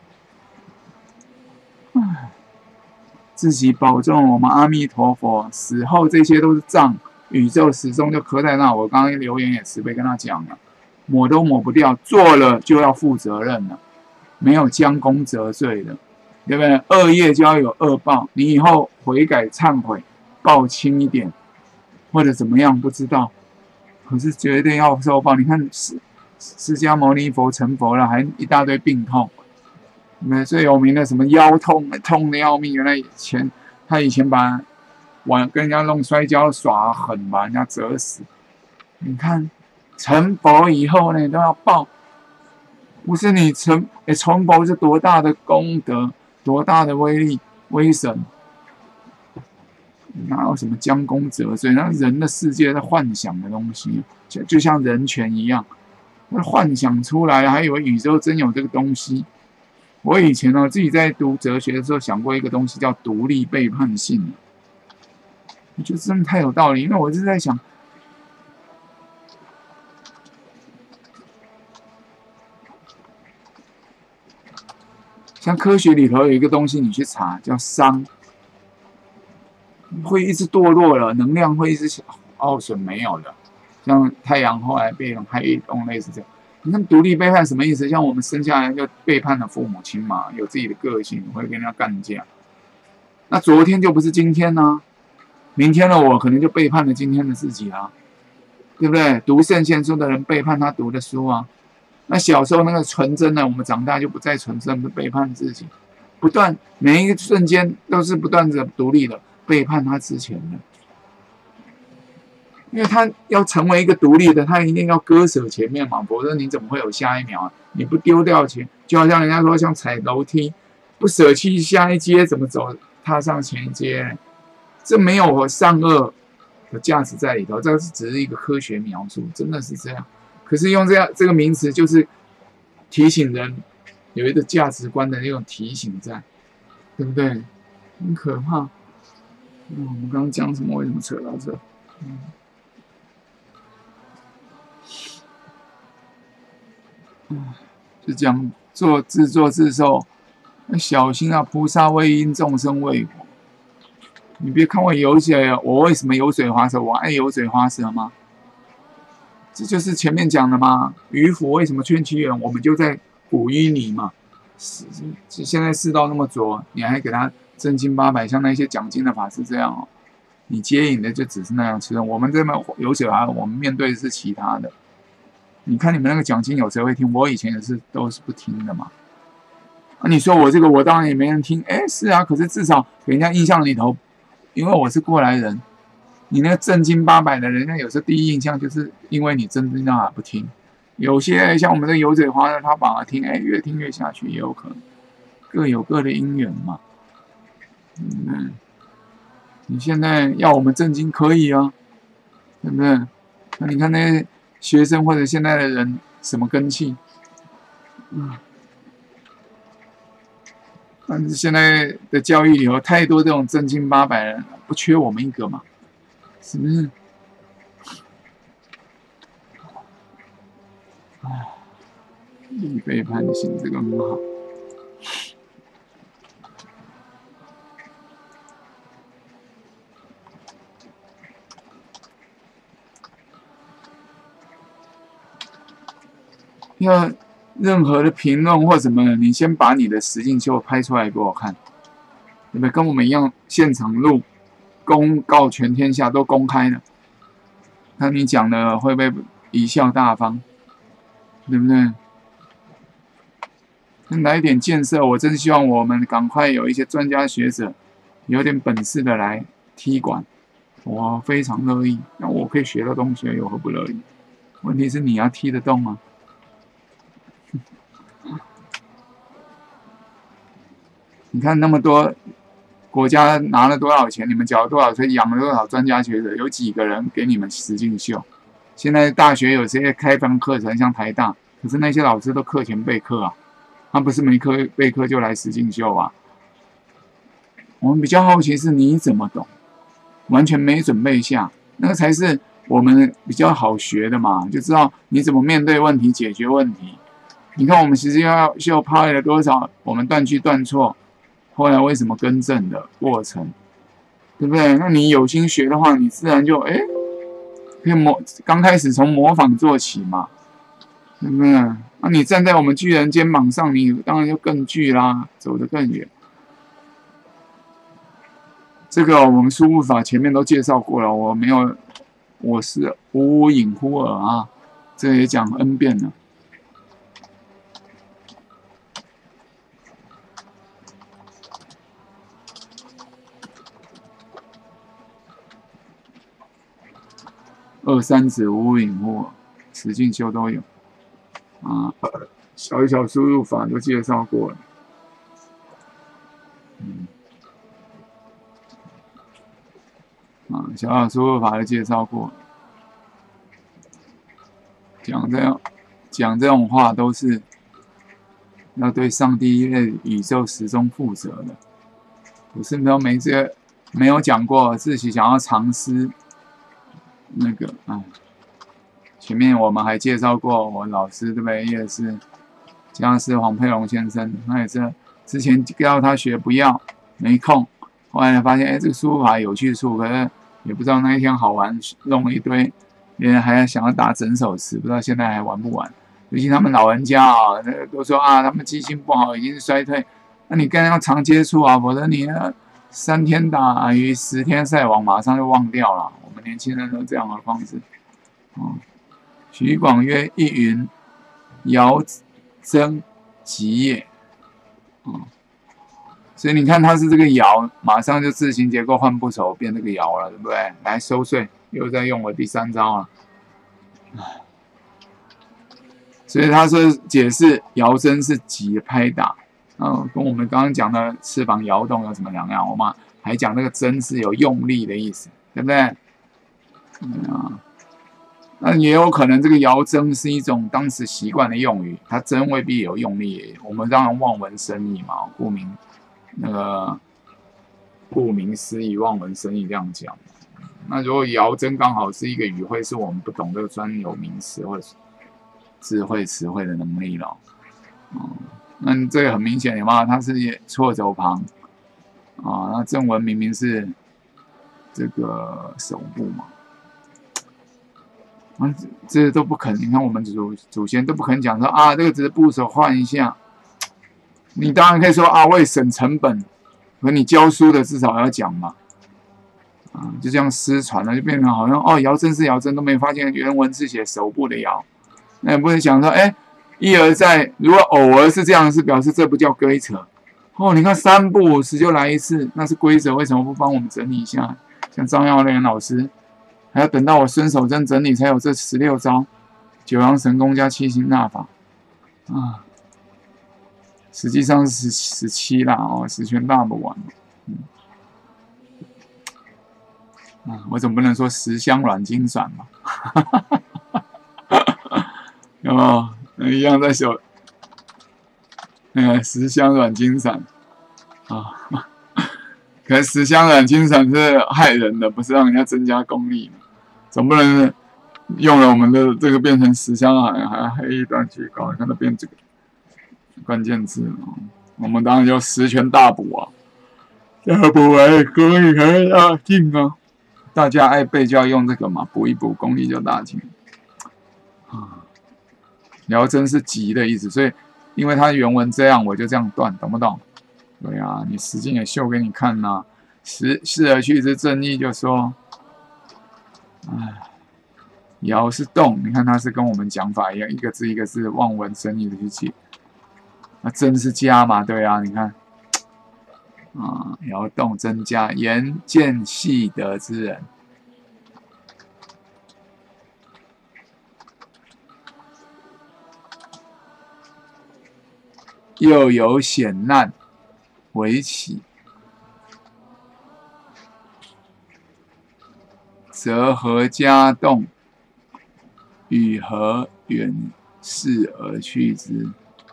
唉。自己保重，我们阿弥陀佛。死后这些都是障，宇宙始终就刻在那。我刚刚留言也慈悲跟他讲了，抹都抹不掉，做了就要负责任了，没有将功折罪的，对不对？恶业就要有恶报，你以后悔改忏悔，报轻一点，或者怎么样不知道，可是绝对要受报。你看释释迦牟尼佛成佛了，还一大堆病痛。最有名的什么腰痛，痛的要命。原来以前他以前把玩跟人家弄摔跤耍狠，把人家折死。你看成佛以后呢，都要报。不是你成诶，成佛是多大的功德，多大的威力威神，哪有什么将功折罪？那人的世界是幻想的东西，就就像人权一样，幻想出来，还以为宇宙真有这个东西。我以前呢，自己在读哲学的时候想过一个东西叫独立背叛性，我觉得真的太有道理。因为我是在想，像科学里头有一个东西，你去查叫熵，会一直堕落了，能量会一直耗损没有的。像太阳后来被黑洞类似这样。你看独立背叛什么意思？像我们生下来就背叛了父母亲嘛，有自己的个性，会跟人家干架。那昨天就不是今天啊，明天的我可能就背叛了今天的自己啊，对不对？读圣贤书的人背叛他读的书啊， 那小时候那个纯真呢，我们长大就不再纯真，背叛自己，不断每一个瞬间都是不断的独立的背叛他之前的。因为他要成为一个独立的，他一定要割舍前面嘛，否则你怎么会有下一秒啊？你不丢掉前，就好像人家说像踩楼梯，不舍弃下一阶，怎么走踏上前一阶？这没有善恶的价值在里头，这只是一个科学描述，真的是这样。可是用这样这个名词，就是提醒人有一个价值观的那种提醒在，对不对？很可怕。嗯，我们刚刚讲什么？为什么扯到这？嗯。就讲做自作自受，小心啊！菩萨为因，众生为果。你别看我游水，我为什么游水划蛇？我爱游水划蛇吗？这就是前面讲的嘛。渔夫为什么劝其远？我们就在捕鱼你嘛。现在世道那么浊，你还给他正经八百，像那些讲经的法师这样哦，你接引的就只是那样吃。我们这么游水划，我们面对的是其他的。你看你们那个讲经有谁会听？我以前也是都是不听的嘛。啊，你说我这个我当然也没人听，哎，是啊，可是至少给人家印象里头，因为我是过来人，你那个正经八百的人家有时候第一印象就是因为你真正让他不听。有些像我们的油嘴花呢，他反而听，哎，越听越下去也有可能，各有各的因缘嘛。嗯，你现在要我们正经可以啊，对不对？那你看那些学生或者现在的人什么根气？嗯，但是现在的教育里头太多这种正经八百人，不缺我们一个嘛，是不是？唉，离背叛心这个很好。要任何的评论或什么，你先把你的实境秀拍出来给我看，对不对？跟我们一样，现场录，公告全天下都公开的，看你讲的会不会贻笑大方，对不对？来一点建设，我真希望我们赶快有一些专家学者，有点本事的来踢馆，我非常乐意。那我可以学到东西，有何不乐意？问题是你要踢得动啊。你看那么多国家拿了多少钱，你们缴了多少税，养了多少专家学者，有几个人给你们实境秀？现在大学有些开放课程，像台大，可是那些老师都课前备课啊，他不是没课备课就来实境秀啊。我们比较好奇是你怎么懂，完全没准备下，那个才是我们比较好学的嘛，就知道你怎么面对问题、解决问题。你看我们其实要秀拍了多少，我们断句断错。后来为什么更正的过程，对不对？那你有心学的话，你自然就哎，可以模刚开始从模仿做起嘛，对不对？那你站在我们巨人肩膀上，你当然就更巨啦，走得更远。这个我们输入法前面都介绍过了，我没有，我是无影忽尔啊，这个也讲 N 遍了。二三子无影忽尔，实境秀都有啊，小小输入法都介绍过了。嗯，啊，小小输入法都介绍过了。讲这样讲这种话都是要对上帝对宇宙始终负责的，不是没有没这没有讲过自己想要尝试。那个啊，前面我们还介绍过，我老师对不对？也是，像是黄佩龙先生，他也是之前叫他学不要，没空，后来发现哎，这个输入法有去处，可是也不知道那一天好玩，弄了一堆，别人还想要打整首词，不知道现在还玩不玩？尤其他们老人家啊，都说啊，他们记性不好，已经衰退，那你更要常接触啊，否则你三天打鱼十天晒网，马上就忘掉了。我们年轻人都这样的方式。哦，徐广曰：“一云， 爻征吉也。嗯，所以你看它是这个爻，马上就字形结构换不熟，变这个爻了，对不对？来收税，又在用我第三招了。所以他说解释爻征是吉拍打，嗯，跟我们刚刚讲的翅膀摇动有什么两样？我们还讲那个征是有用力的意思，对不对？嗯啊，那也有可能这个爻征是一种当时习惯的用语，它征未必有用力。我们当然望文生义嘛，顾名那个顾名思义，望文生义这样讲。那如果爻征刚好是一个语汇，是我们不懂这个专有名词或者智慧词汇的能力了。嗯，那这个很明显，有没有？它是错走旁啊，那正文明明是这个手部嘛。啊，这都不肯，你看我们祖祖先都不肯讲说啊，这个只是部首换一下。你当然可以说啊，为省成本，可你教书的至少要讲嘛。啊，就这样失传了，就变成好像哦，爻征是爻征，都没发现原文是写手部的爻。那也不能想说，哎，一而再，如果偶尔是这样，是表示这不叫规则。哦，你看三不五时就来一次，那是规则，为什么不帮我们整理一下？像张耀莲老师。还要等到我孙守贞整理才有这十六招，九阳神功加七星纳法啊，实际上是十七啦哦，十全大不完。嗯，啊，我总不能说十香软筋散嘛，有没有？一样在手，嗯，十香软筋散啊。可是十香软筋散是害人的，不是让人家增加功力嘛？总不能用了我们的这个变成十香还还黑一段举高，看它变这个关键字了。我们当然就十全大补啊，大补哎，功力还大进啊！大家爱背就要用这个嘛，补一补功力就大进啊。爻征是吉的意思，所以因为它原文这样，我就这样断，懂不懂？对啊，你实境也秀给你看呐、啊。时事而去之正义就说，哎，爻是动，你看它是跟我们讲法一样，一个字一个字望文生义的去记。那征是加嘛，对啊，你看啊，爻动增加，言见细德之人。又有险难为起，则何加动，与何远视而去之？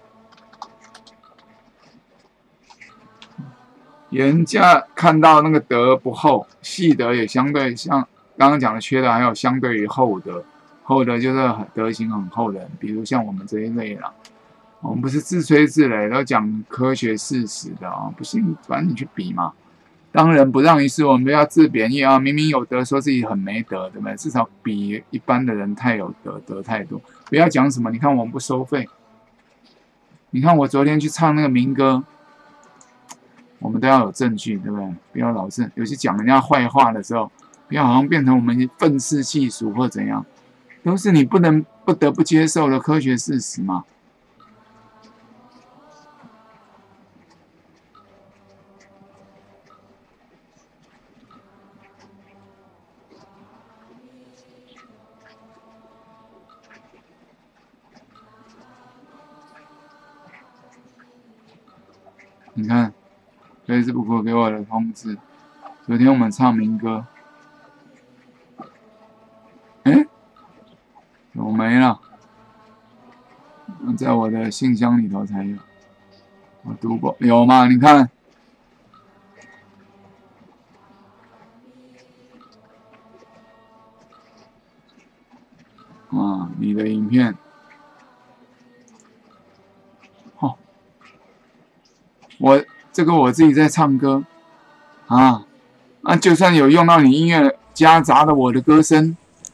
人家看到那个德不厚，细德也相对像刚刚讲的缺德，还有相对于厚德，厚德就是德行很厚的人，比如像我们这一类啦。我们不是自吹自擂，都讲科学事实的啊，不信反正你去比嘛。当仁不让一事，我们不要自贬义啊！明明有德，说自己很没德，对不对？至少比一般的人太有德，德太多。不要讲什么，你看我们不收费。你看我昨天去唱那个民歌，我们都要有证据，对不对？不要老是，尤其讲人家坏话的时候，不要好像变成我们愤世嫉俗或怎样，都是你不能不得不接受的科学事实嘛。你看 ，Facebook 给我的通知，昨天我们唱民歌，哎，怎么没了？在我的信箱里头才有，我读过，有吗？你看，啊，你的影片。我这个我自己在唱歌啊，那、啊、就算有用到你音乐夹杂了我的歌声，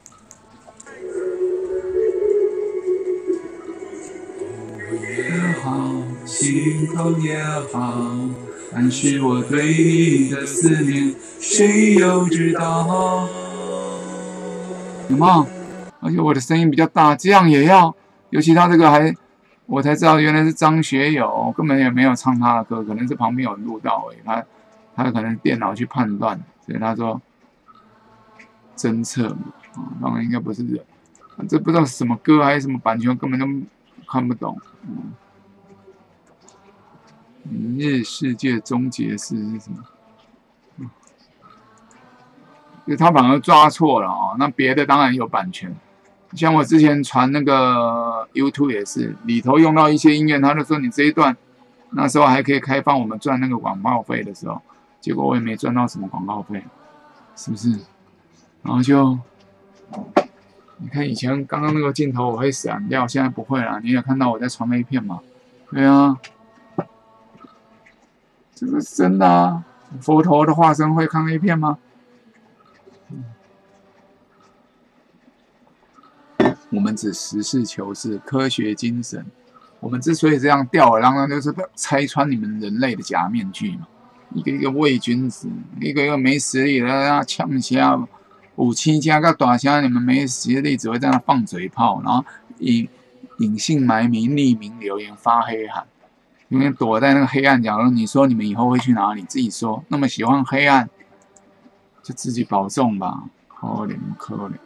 也好，心痛也好，但是我对你的思念，谁又知道？有没有？而且我的声音比较大，这样也要，尤其他这个还我才知道原来是张学友，根本也没有唱他的歌，可能是旁边有录到而已。他他可能电脑去判断，所以他说侦测嘛，啊、哦，当然应该不是人。这不知道是什么歌还是什么版权，根本都看不懂。嗯，明日世界终结式是什么？嗯，就他反而抓错了哦。那别的当然有版权。像我之前传那个 YouTube 也是，里头用到一些音乐，他就说你这一段那时候还可以开放我们赚那个广告费的时候，结果我也没赚到什么广告费，是不是？然后就你看以前刚刚那个镜头我会闪掉，现在不会了。你也看到我在传 A 片嘛？对啊，这个是真的啊！佛陀的化身会看 A 片吗？我们只实事求是，科学精神。我们之所以这样吊儿郎当，就是拆穿你们人类的假面具嘛。一个一个伪君子，一个一个没实力的，让呛虾、武器加个大虾，你们没实力，只会在那放嘴炮，然后隐隐姓埋名、匿名留言、发黑函，永远躲在那个黑暗角落。你说你们以后会去哪里？自己说。那么喜欢黑暗，就自己保重吧。可怜可怜。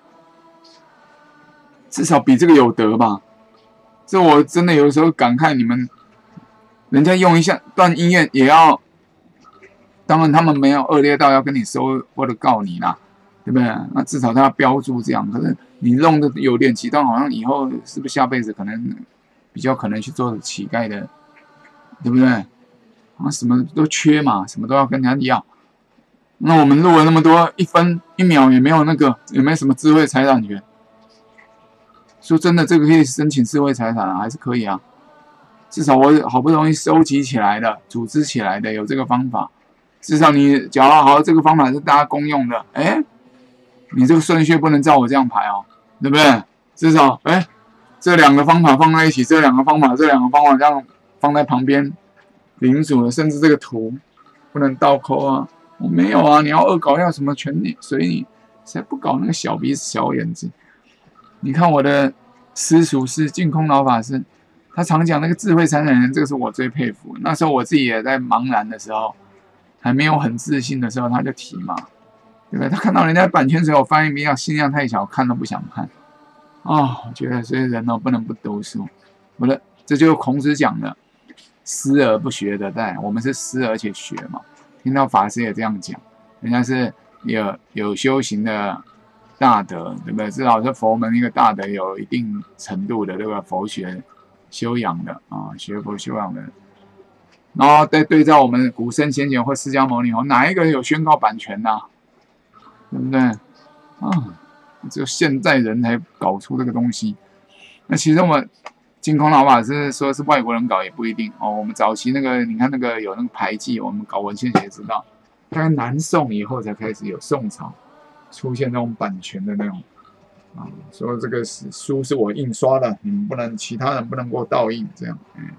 至少比这个有德吧，这我真的有时候感慨你们，人家用一下段音乐也要，当然他们没有恶劣到要跟你收或者告你啦，对不对？那至少他要标注这样，可是你弄得有点极端，好像以后是不是下辈子可能比较可能去做乞丐的，对不对？啊，什么都缺嘛，什么都要跟人家要。那我们录了那么多，一分一秒也没有那个，也没什么智慧财产权。说真的，这个可以申请智慧财产啊，还是可以啊。至少我好不容易收集起来的、组织起来的，有这个方法。至少你假如好，这个方法是大家公用的，哎，你这个顺序不能照我这样排哦，对不对？至少，哎，这两个方法放在一起，这两个方法，这两个方法这样放在旁边，领主的，甚至这个图不能倒扣啊。我没有啊，你要恶搞要什么权利随你，才不搞那个小鼻子小眼睛。你看我的师叔是净空老法师，他常讲那个智慧财产人，这个是我最佩服。那时候我自己也在茫然的时候，还没有很自信的时候，他就提嘛，对不对？他看到人家版权时候翻译比较心量太小，看都不想看啊、哦。我觉得这些人哦，不能不读书。我的这就是孔子讲的“思而不学”的代，我们是思而且学嘛。听到法师也这样讲，人家是有有修行的。大德对不对？至少是佛门一个大德，有一定程度的这个佛学修养的啊，学佛修养的。然后再对照我们古圣先贤或释迦牟尼佛，哪一个有宣告版权呐、啊？对不对？啊，只有现代人才搞出这个东西。那其实我们净空老法师说是外国人搞也不一定哦。我们早期那个，你看那个有那个牌记，我们搞文献学知道，大概南宋以后才开始有宋朝。出现那种版权的那种啊，说这个是书是我印刷的，你们不能，其他人不能够盗印，这样，嗯，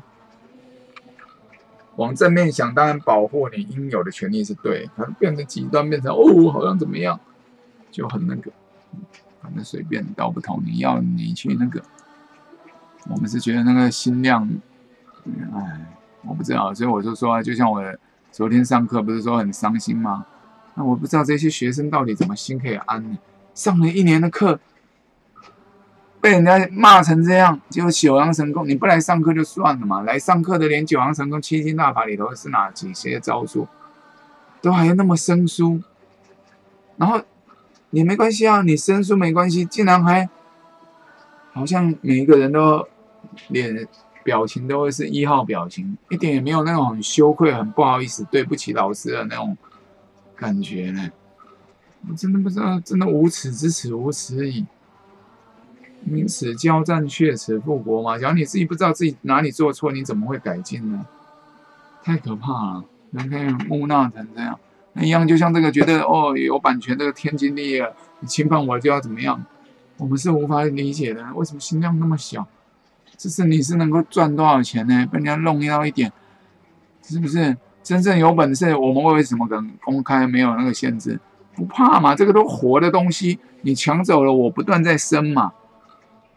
往正面想，当然保护你应有的权利是对，可能变成极端，变成哦，好像怎么样，就很那个，反正随便道不同，你要你去那个，我们是觉得那个心量，哎，我不知道，所以我就说，就像我昨天上课不是说很伤心吗？那我不知道这些学生到底怎么心可以安呢？上了一年的课，被人家骂成这样，结果九阳神功，你不来上课就算了嘛，来上课的连九阳神功七星大法里头是哪几些招数，都还那么生疏，然后也没关系啊，你生疏没关系，竟然还好像每一个人都脸表情都会是一号表情，一点也没有那种很羞愧、很不好意思、对不起老师的那种。感觉呢，我真的不知道，真的无耻之耻，无耻矣。明耻交战，血耻复国嘛。假如你自己不知道自己哪里做错，你怎么会改进呢？太可怕了，人可以木讷成这样。那一样，就像这个觉得哦有版权，这个天经地义了，你侵犯我就要怎么样？我们是无法理解的，为什么心量那么小？这是你是能够赚多少钱呢？被人家弄到一点，是不是？真正有本事，我们为什么可能公开没有那个限制？不怕嘛？这个都活的东西，你抢走了，我不断在生嘛。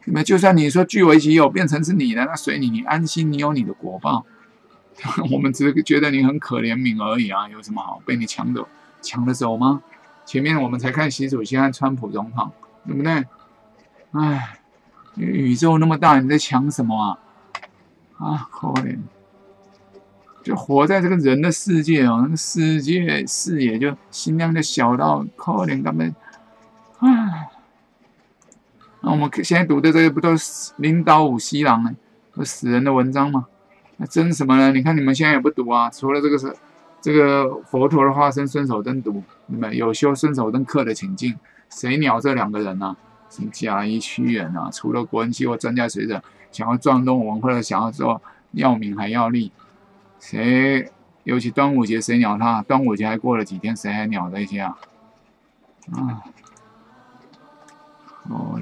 那么就算你说据为己有，变成是你的，那随你，你安心，你有你的果报。我们只是觉得你很可怜悯而已啊，有什么好被你抢走抢得走吗？前面我们才看习主席和川普总统，对不对？唉，宇宙那么大，你在抢什么啊？啊，可怜，就活在这个人的世界哦，那个世界视野就心量就小到可怜，他们，唉。那我们现在读的这个不都是领导五西郎呢？都死人的文章吗？那争什么呢？你看你们现在也不读啊，除了这个是这个佛陀的化身孙守登读，你们有修孙守登课的请进，谁鸟这两个人啊？什么假一虚人啊？除了国文系或专家学者想要撞动文或者想要做要名还要利，谁？尤其端午节谁鸟他？端午节还过了几天，谁还鸟这些啊？啊！哦，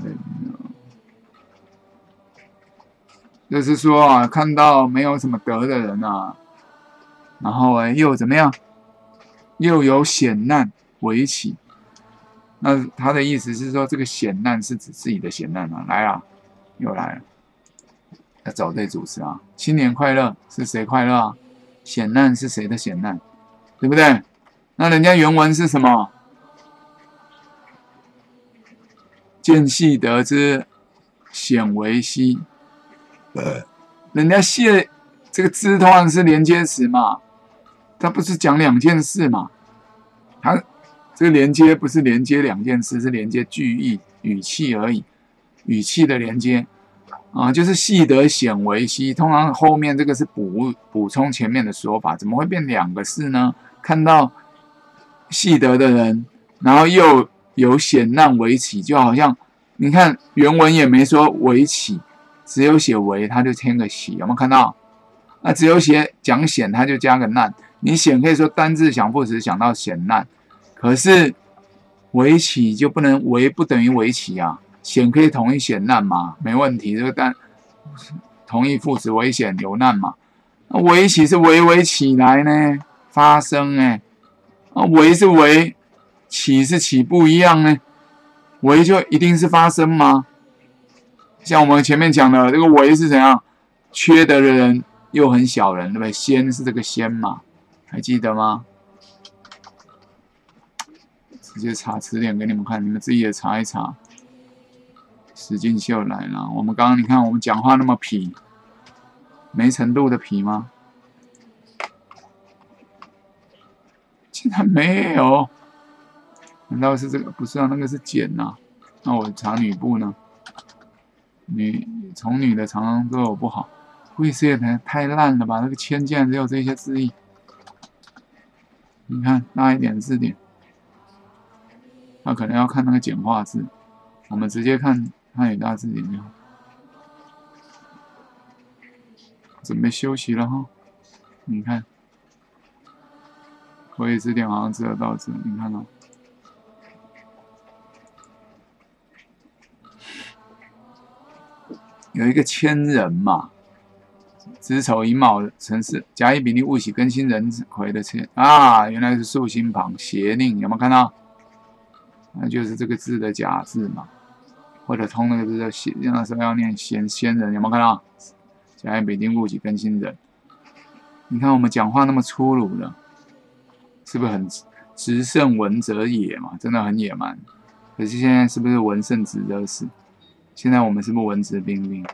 就是说啊，看到没有什么德的人啊，然后哎又怎么样，又有险难围起。那他的意思是说，这个险难是指自己的险难啊，来啊，又来了，要找对主持啊。新年快乐是谁快乐啊？险难是谁的险难？对不对？那人家原文是什么？见细得之，显为稀。呃，人家谢这个之通常是连接词嘛，它不是讲两件事嘛？它这个连接不是连接两件事，是连接句意、语气而已，语气的连接啊，就是细得显为稀。通常后面这个是补补充前面的说法，怎么会变两个事呢？看到细得的人，然后又有险难为起，就好像你看原文也没说为起，只有写为，他就添个起，有没有看到？那只有写讲险，他就加个难。你险可以说单字想副词想到险难，可是为起就不能为不等于为起啊，险可以同义险难嘛，没问题，这个单同义副词危险有难嘛。那为起是微微起来呢，发生哎，啊为是为，起是起不一样呢，为就一定是发生吗？像我们前面讲的这个为是怎样，缺德的人又很小人，对不对？先是这个先嘛，还记得吗？直接查词典给你们看，你们自己也查一查。史进秀来了，我们刚刚你看我们讲话那么痞，没程度的痞吗？竟然没有，难道是这个？不是啊，那个是简呐、啊。那我查女部呢？女从女的常常对我不好，会写的太烂了吧？那个签竟然只有这些字义，你看大一点字典。他可能要看那个简化字，我们直接看汉语大字典就好。准备休息了哈，你看，口语字典好像只有到这，你看到、哦？有一个千人嘛，子丑寅卯辰巳，甲乙丙丁戊己庚辛壬癸的千啊，原来是竖心旁邪佞，有没有看到？那就是这个字的假字嘛，或者通那个字的仙，那时候要念仙仙人，有没有看到？甲乙丙丁戊己庚辛壬，你看我们讲话那么粗鲁了，是不是很直胜文者也嘛？真的很野蛮。可是现在是不是文胜直者死？现在我们是不是文质彬彬？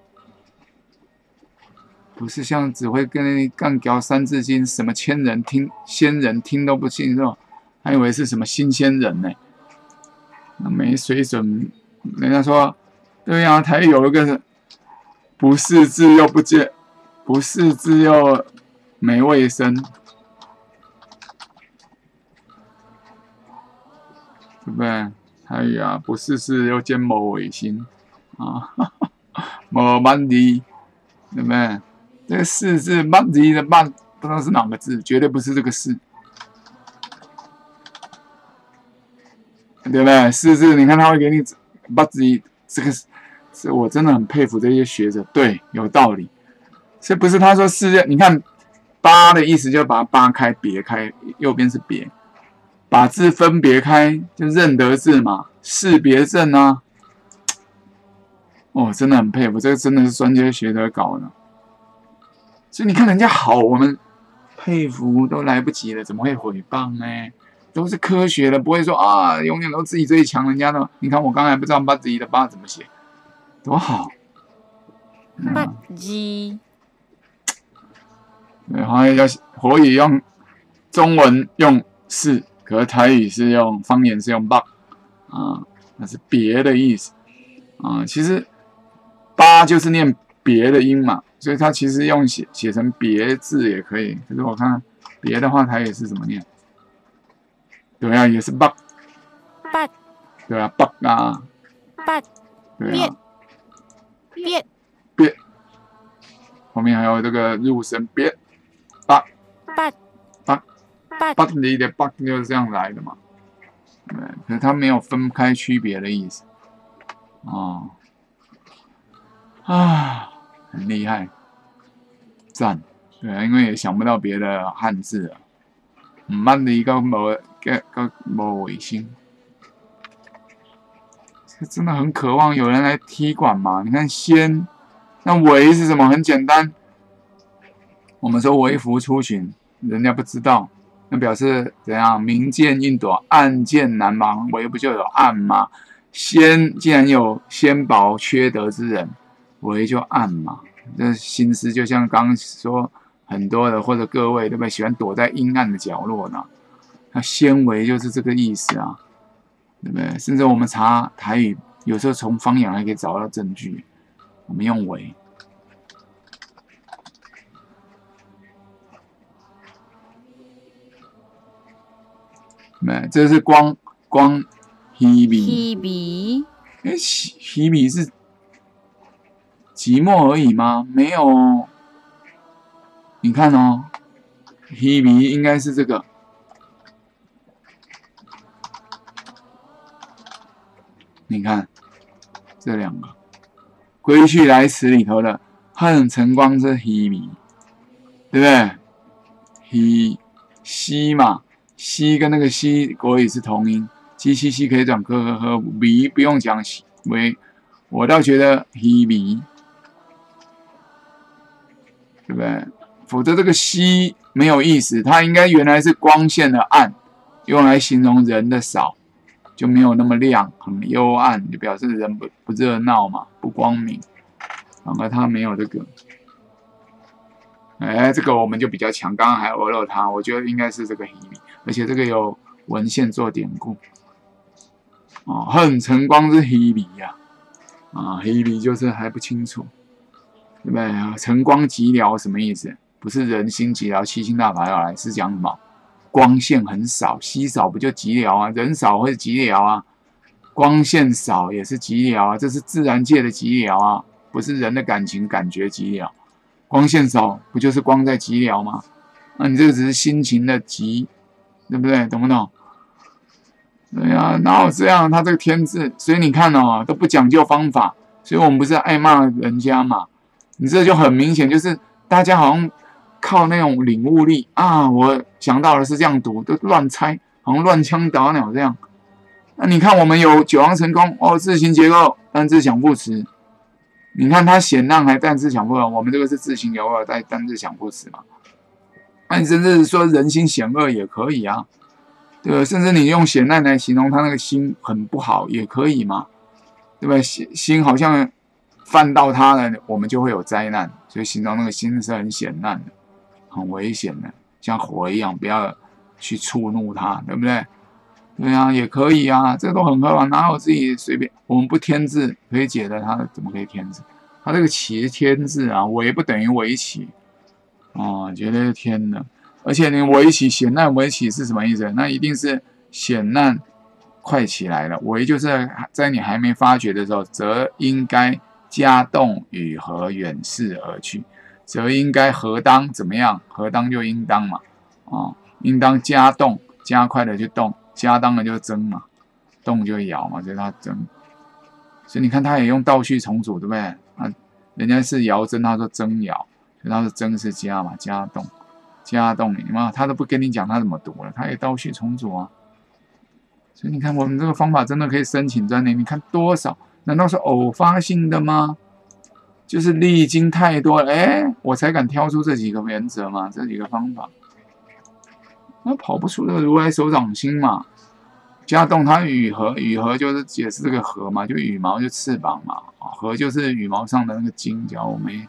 不是像只会跟你干掉三字经，什么千人听仙人听都不信是吧？还以为是什么新鲜人呢？那没水准。人家说，对呀、啊，台有一个不识字又不见，不识字又没卫生，对不对？哎呀，不识字又兼某违心啊，某慢字，对不对？这个识字慢字的慢，不知道是哪个字，绝对不是这个识。对不对？识字，你看他会给你把自己这个，是我真的很佩服这些学者，对，有道理。所以不是他说是，你看扒的意思就把它扒开、别开，右边是别，把字分别开就认得字嘛，识别证啊。 哦，真的很佩服，这个真的是专家学者搞的。所以你看人家好，我们佩服都来不及了，怎么会诽谤呢？都是科学的，不会说啊，永远都自己最强，人家的。你看我刚才不知道把自己的八怎么写，多好。 八字。 对，好像要国语用中文用是，可是台语是用方言是用八啊，那是别的意思啊。其实八就是念别的音嘛，所以它其实用写写成别字也可以。可是我看别的话，台语是怎么念？对啊，也是八。 八。 对啊，八啊。 八。 对啊。 别。 别。后面还有这个入声别。八。 八。 八。 八。 八里的八就是这样来的嘛。对，可是它没有分开区别的意思。哦。啊，很厉害，赞。对啊，因为也想不到别的汉字了。唔捌你个无个个无卫星，真的很渴望有人来踢馆嘛。你看先，那微是什么？很简单，我们说微服出巡，人家不知道，那表示怎样？明剑应夺，暗箭难防。微不就有暗吗？先既然有先薄缺德之人，微就暗嘛。这心思就像刚刚说。很多的或者各位对不对？喜欢躲在阴暗的角落呢？那纤维就是这个意思啊，对不对？甚至我们查台语，有时候从方言还可以找到证据。我们用维，没，这是光光希米。 希米。 哎，希米是寂寞而已吗？没有。你看哦，希米应该是这个，你看这两个，归去来时里头的恨晨光是希米，对不对？希西嘛，西跟那个西国语是同音，西西西可以转科科科，米不用讲为，我倒觉得希米，对不对？否则这个稀没有意思，它应该原来是光线的暗，用来形容人的少，就没有那么亮，很幽暗，就表示人不不热闹嘛，不光明。反而它没有这个，哎，这个我们就比较强。刚刚还讹了它，我觉得应该是这个希米，而且这个有文献做典故。哦，恨晨光是希米呀，啊，希米就是还不清楚，对不对？晨光寂寥什么意思？不是人心寂寥，七星大法要来，是讲什么？光线很少，稀少不就寂寥啊？人少会寂寥啊，光线少也是寂寥啊，这是自然界的寂寥啊，不是人的感情感觉寂寥。光线少不就是光在寂寥吗？那、啊、你这个只是心情的寂，对不对？懂不懂？对啊，哪有这样？他这个天字，所以你看哦，都不讲究方法，所以我们不是爱骂人家嘛？你这就很明显，就是大家好像。靠那种领悟力啊，我想到的是这样读，都乱猜，好像乱枪打鸟这样。那你看我们有九阳神功哦，字形结构，单字想副词。你看它显让还单字想副词，我们这个是字形结构带单字想副词嘛？那你甚至说人心险恶也可以啊，对吧？甚至你用险难来形容他那个心很不好也可以嘛，对吧？心心好像犯到他了，我们就会有灾难，所以形容那个心是很险难的。很危险的，像火一样，不要去触怒它，对不对？对啊，也可以啊，这都很合法，哪有自己随便？我们不添字可以解的，它怎么可以添字？它这个起是添字啊，围不等于围起，哦，绝对是添的。而且你围起险难围起是什么意思？那一定是险难快起来了，围就是在你还没发觉的时候，则应该加动与和远视而去。则应该何当怎么样？何当就应当嘛，啊、哦，应当加动，加快的去动，加当的就增嘛，动就摇嘛，所以它增。所以你看，他也用倒序重组，对不对？啊，人家是摇增，他说增摇，所以他说增是加嘛，加动，加动，你嘛，他都不跟你讲他怎么读了，他也倒序重组啊。所以你看，我们这个方法真的可以申请专利，你看多少？ 难道是偶发性的吗？就是历经太多了，哎，我才敢挑出这几个原则嘛，这几个方法。那跑不出这个如来手掌心嘛。加动它羽合，羽合就是解释这个合嘛，就羽毛就翅膀嘛，合就是羽毛上的那个筋。假如我没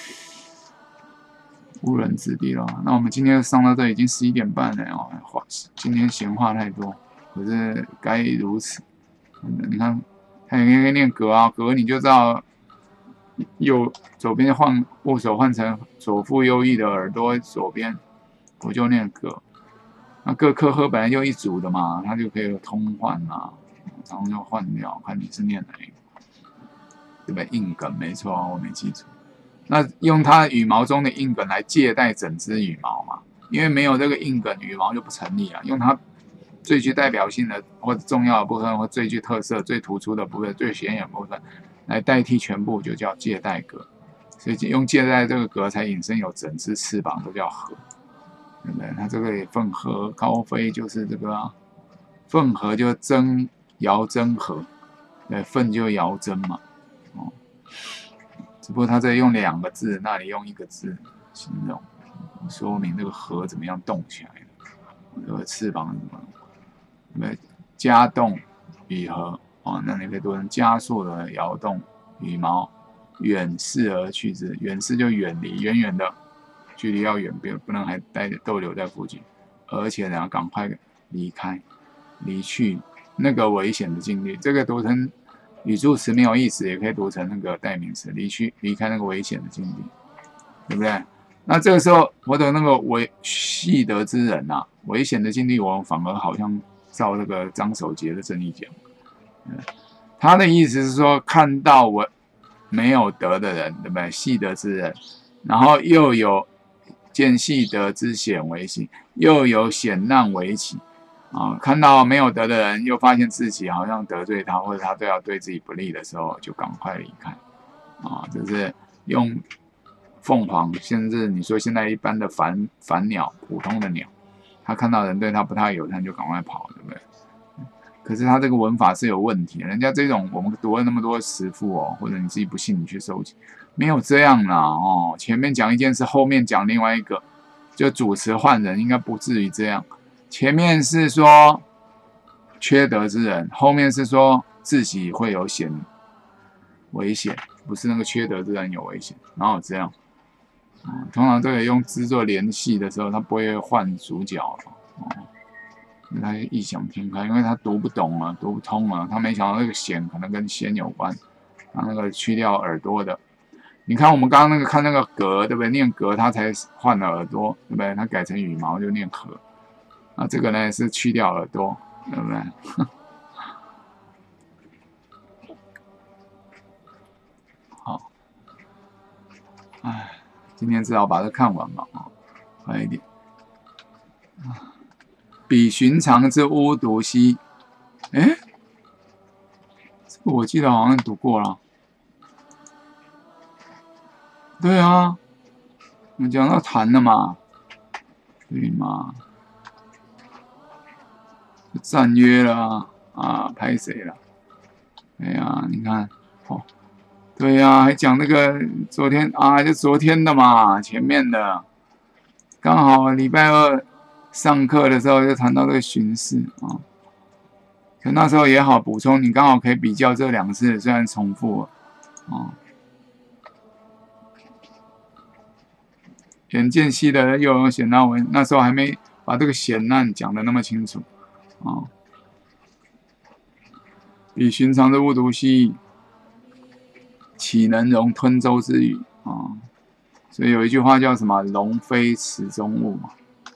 误人子弟了，那我们今天就上到这已经十一点半了哦。今天闲话太多，可是该如此。你看，他也可以念格啊，格你就知道右左边换握手换成左腹右翼的耳朵左边，我就念格。那各科科本来就一组的嘛，它就可以通换啊，然后就换掉，看你是念哪一个，对不对？硬梗没错，我没记住。那用它羽毛中的硬梗来借代整只羽毛嘛，因为没有这个硬梗，羽毛就不成立啊。用它最具代表性的或者重要的部分，或最具特色、最突出的部分、最显眼的部分来代替全部，就叫借代格。所以用借代这个格才引申有整只翅膀，都叫合。对不对？它这个也凤和高飞就是这个啊，凤和就争爻争和，对，凤就爻争嘛，哦，只不过它这用两个字，那里用一个字形容，说明这个和怎么样动起来的，这个翅膀怎么，对不对？加动羽合哦，那你可以读成加速的摇动羽毛，远视而去之，远视就远离，远远的。距离要远，不不能还待逗留在附近，而且呢，要赶快离开、离去那个危险的境地。这个读成语助词没有意思，也可以读成那个代名词，离去、离开那个危险的境地，对不对？那这个时候，我的那个危系得之人呐、啊，危险的境地，我反而好像照那个张守节的正义讲，嗯，他的意思是说，看到我没有得的人，对不对？系得之人，然后又有。见系得之险为行，又有险难为起啊！看到没有得的人，又发现自己好像得罪他，或者他都要对自己不利的时候，就赶快离开啊！就是用凤凰，甚至你说现在一般的凡凡鸟，普通的鸟，他看到人对他不太友善，就赶快跑，对不对？可是他这个文法是有问题，人家这种我们读了那么多词赋哦，或者你自己不信，你去收集。没有这样啦哦，前面讲一件事，后面讲另外一个，就主词换人，应该不至于这样。前面是说缺德之人，后面是说自己会有险危险，不是那个缺德之人有危险，哪有这样？嗯、通常这个用之做联系的时候，他不会换主角哦，他异想天开，因为他读不懂啊，读不通啊，他没想到那个险可能跟先有关，他那个去掉耳朵的。你看我们刚刚那个看那个格，对不对？念格，他才换了耳朵，对不对？他改成羽毛就念和。那这个呢是去掉耳朵，对不对？好，哎，今天至少把它看完吧，啊，快一点。比寻常之巫毒兮，哎，这个我记得好像读过了。对啊，我们讲到谈了嘛，对嘛？战约了啊，啊，拍谁了？哎呀，你看，哦，对呀，还讲那个昨天啊，就昨天的嘛，前面的，刚好礼拜二上课的时候就谈到这个巡视啊，可那时候也好补充，你刚好可以比较这两次，虽然重复啊。眼见系的又有险难为，那时候还没把这个险难讲得那么清楚啊。比寻常的巫毒兮，岂能容吞舟之语啊？所以有一句话叫什么“龙飞池中物”嘛，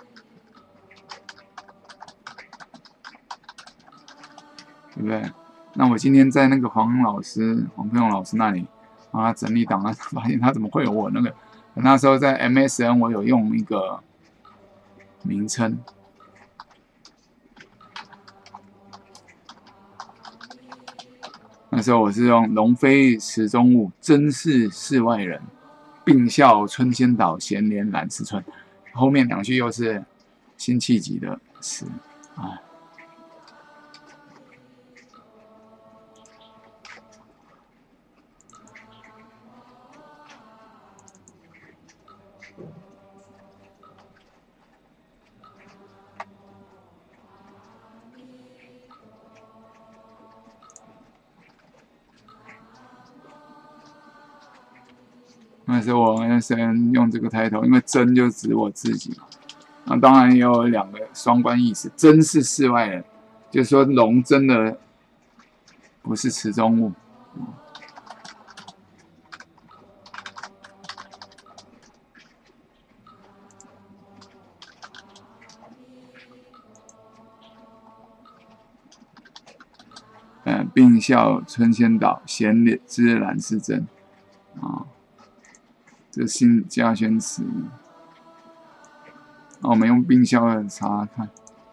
对不对？那我今天在那个黄老师、黄佩勇老师那里啊整理档案，发现他怎么会有我那个？那时候在 M S N 我有用一个名称，那时候我是用“龙飞池中物，真是世外人。并效春仙岛，闲连揽丝春”，后面两句又是辛弃疾的词啊。 那时候我那时候用这个抬头，因为真就指我自己嘛。那当然也有两个双关意思，真是世外人，就是说龙真的不是池中物。呃，并效春仙岛，闲之兰是真啊。这新嘉轩词，那我们用并效的查看，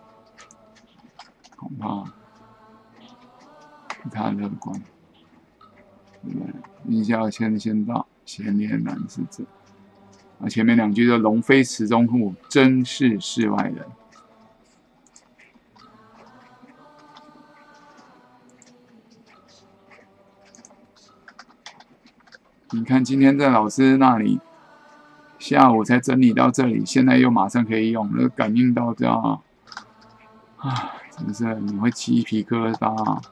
恐怕不太乐观，对不对？并效春仙岛，闲之兰是真。啊，前面两句的龙飞池中物，真是世外人。你看，今天在老师那里，下午才整理到这里，现在又马上可以用，那个感应到这样啊，真的是你会鸡皮疙瘩。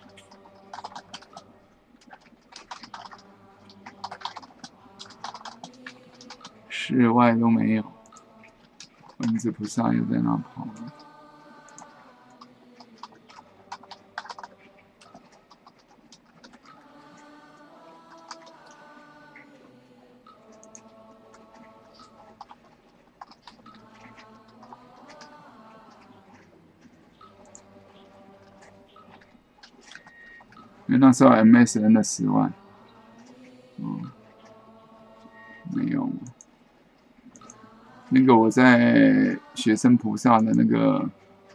室外都没有，文字菩萨又在那跑了。因为那时候 M S N 的十万，嗯，没有。那个我在学生菩萨的那个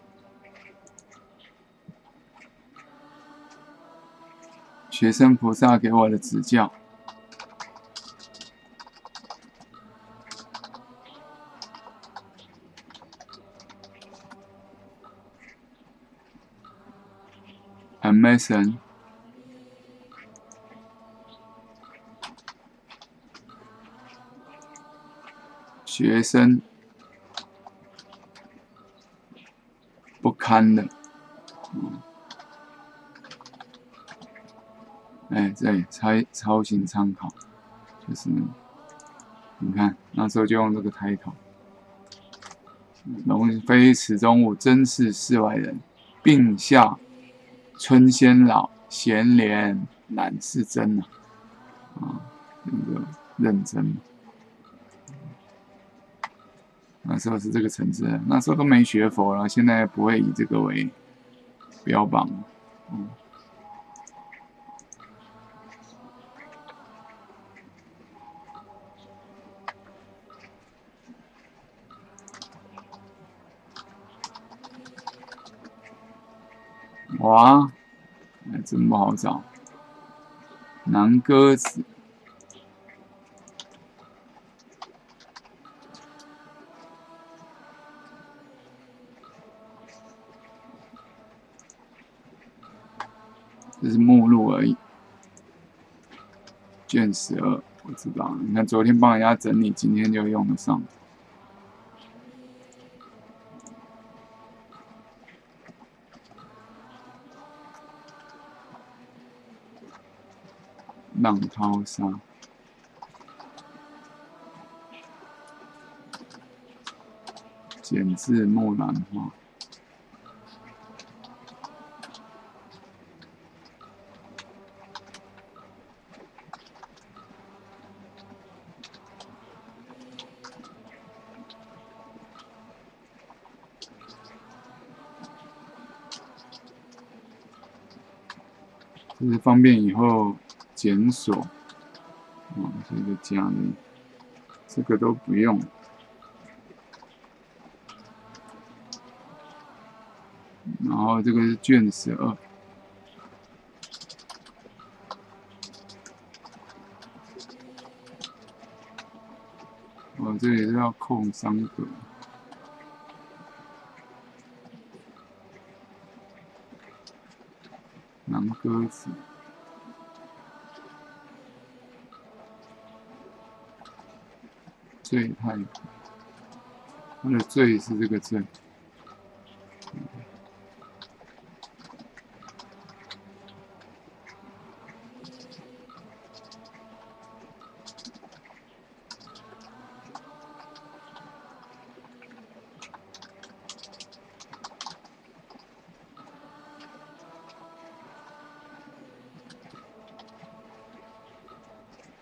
学生菩萨给我的指教，M S N。学生不堪的，嗯，哎，这里抄抄型参考，就是你看那时候就用这个抬头，龙飞池中物，真是世外人。并效春仙老，闲莲难是真啊！啊，那个认真嘛。那时候是这个层次，那时候都没学佛了，现在不会以这个为标榜。嗯，哇，还真不好找。南鸽子，这是目录而已。卷十二，我知道。你看，昨天帮人家整理，今天就用得上。浪淘沙，简字木兰花。就是方便以后检索，啊，这个加的，这个都不用。然后这个是卷十二，哦，这里是要空三个。南鸽子，醉太苦，它的醉是这个醉。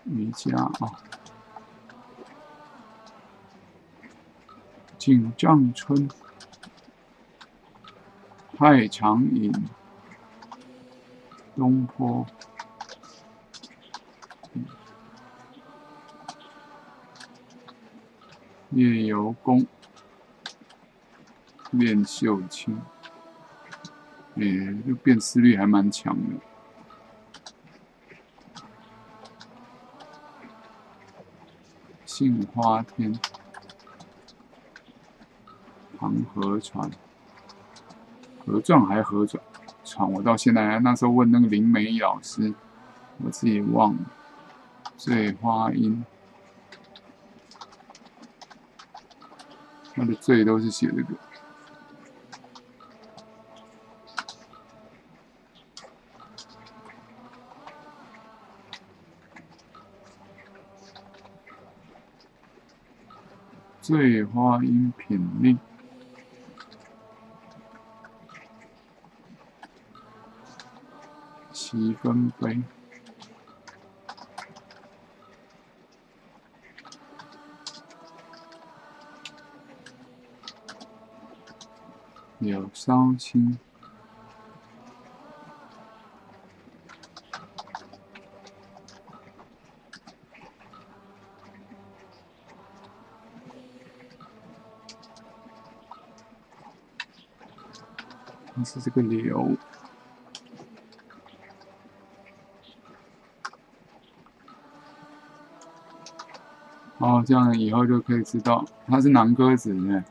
瑜伽啊，锦帐春，太常饮，东坡。夜游宫，练秀清，诶，这辨识率还蛮强的。杏花天，唐河船，河传还河传，船我到现在那时候问那个林梅老师，我自己忘了。醉花阴。他的罪都是写这个。醉花阴品令，七分杯，柳梢青，它是这个柳。哦，这样以后就可以知道它是南鸽子呢。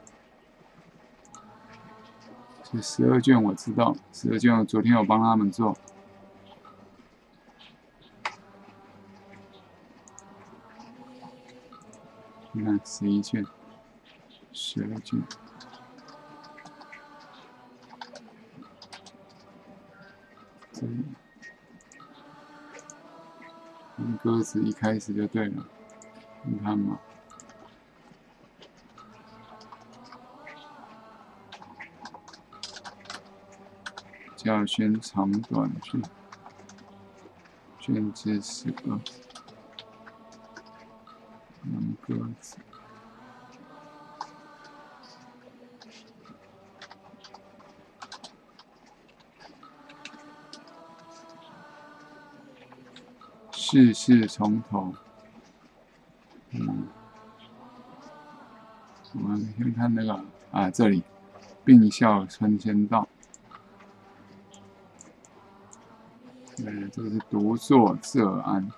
这十二卷我知道，十二卷我昨天有帮他们做。你看十一卷，十二卷。这里，南鸽子一开始就对了，你看嘛。教宣长短句，卷之十二，南鸽子。世事从头。嗯，我们先看那个啊，这里，病笑春先到。对，这是独坐仄安，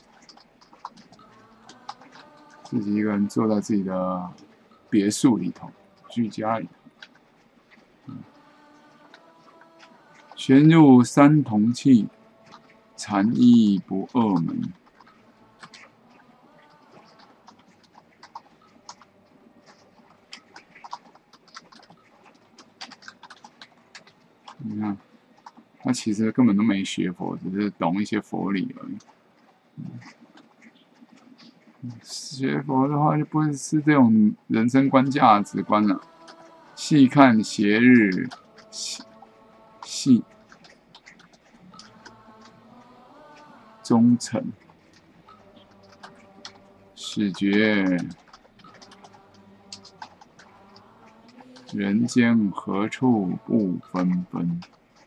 自己一个人坐在自己的别墅里头，居家里头。嗯，旋入三同气，禅意不二门。你看。他其实根本都没学佛，只是懂一些佛理而已。嗯、学佛的话，就不会是这种人生观、价值观了。细看斜日，细细忠诚，始觉人间何处不纷纷。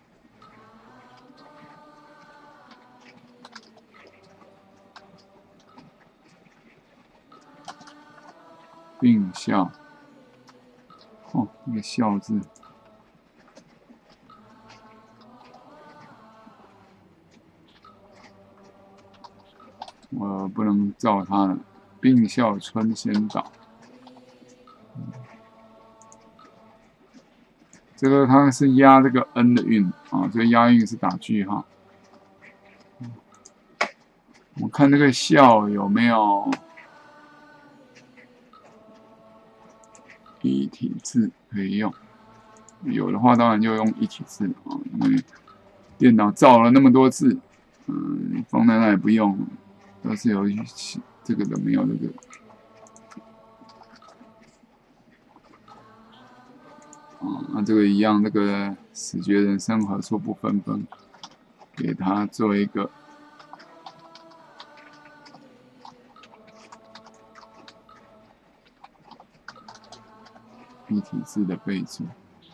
并笑，哦，那个笑字，我不能照它了。并笑春先到，嗯、这个它是押这个 n 的韵啊，所以押韵是打句号。嗯、我看这个笑有没有一体字可以用，有的话当然就用一体字啊，因为电脑造了那么多字，嗯，放在那也不用，都是有这个的，没有这个。啊，那这个一样，这个始觉人生何处不纷纷，给它做一个体体字的备注。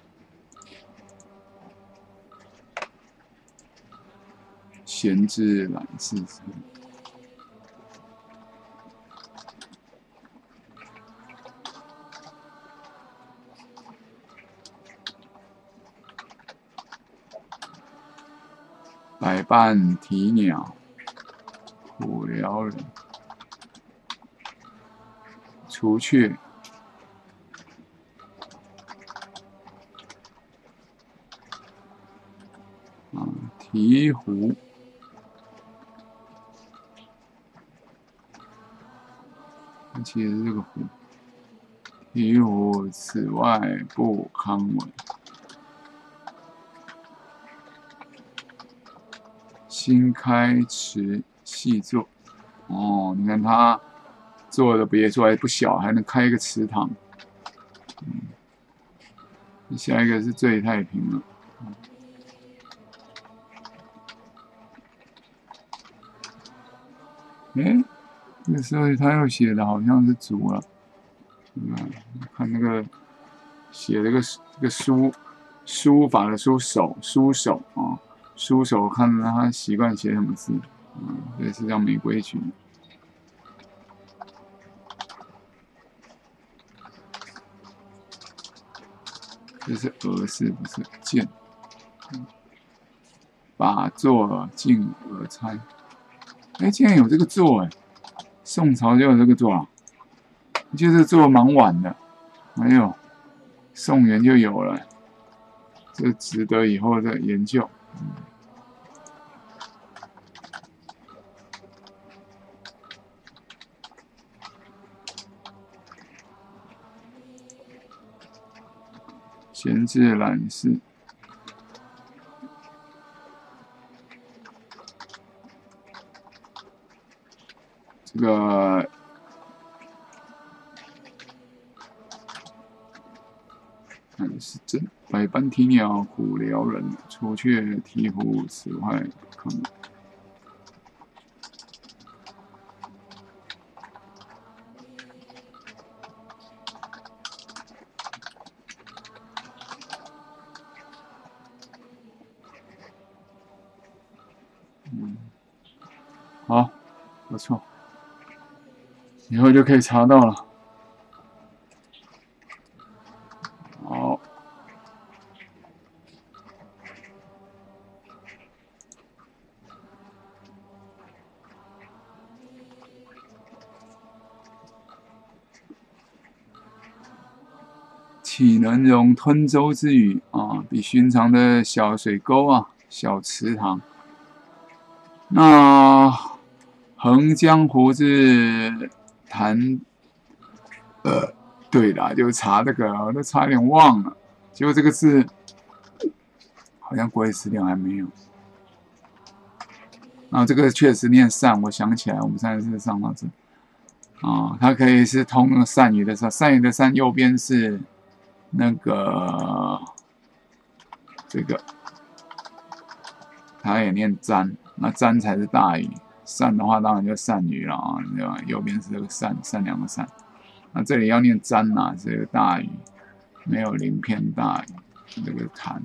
闲置懒事车。百般啼鸟，苦撩人。除却啊，鹈鹕，其实是这个鹕。鹈鹕此外不堪闻。新开池细作，哦，你看它做的别说还不小，还能开一个池塘。嗯，下一个是最太平了。哎、欸，这个时候他又写的好像是竹了。嗯，看那个写这个这个书书法的书手书手啊。书手看着他习惯写什么字，嗯，这是叫玫瑰裙。这是俄式，不是剑。嗯，把座进而猜。哎、欸，竟然有这个座哎！宋朝就有这个座啊，就是座蛮晚的。哎呦，宋元就有了，这值得以后的研究。嗯，闲置懒事，这个懒是真。百般啼鸟苦撩人，除却鹈鹕此外不堪闻。嗯，好，不错，以后就可以查到了。好，岂能容吞舟之鱼啊？比寻常的小水沟啊，小池塘。那横江湖是谈，呃，对啦，就查这个，我都差点忘了。结果这个字好像国语词典还没有。然后这个确实念善，我想起来，我们上次上到这啊，它可以是通那个善语的善，善语的善右边是那个这个，它也念瞻，那瞻才是大语。善的话当然就善语了啊，对吧？右边是这个善，善良的善。那这里要念瞻呐，是个大语，没有鳞片大语，这个谈。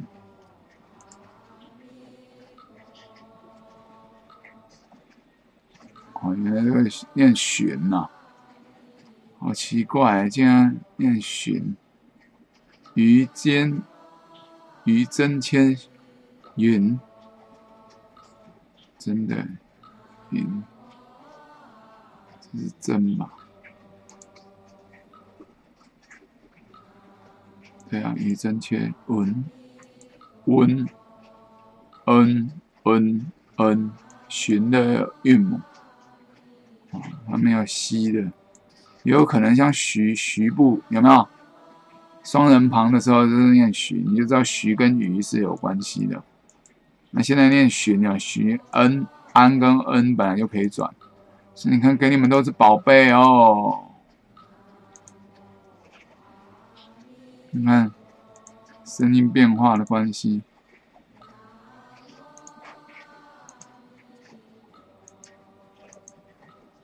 哦，原来这个念寻呐，好奇怪，竟然念寻。于间，于真谦云，真的云，这是真吧？对啊，于真谦文温恩恩恩寻的韵母。哦，它没有西的，也有可能像徐徐部有没有？双人旁的时候就是念徐，你就知道徐跟鱼是有关系的。那现在念徐啊，徐恩安跟恩本来就可以转，所以你看给你们都是宝贝哦。你看声音变化的关系。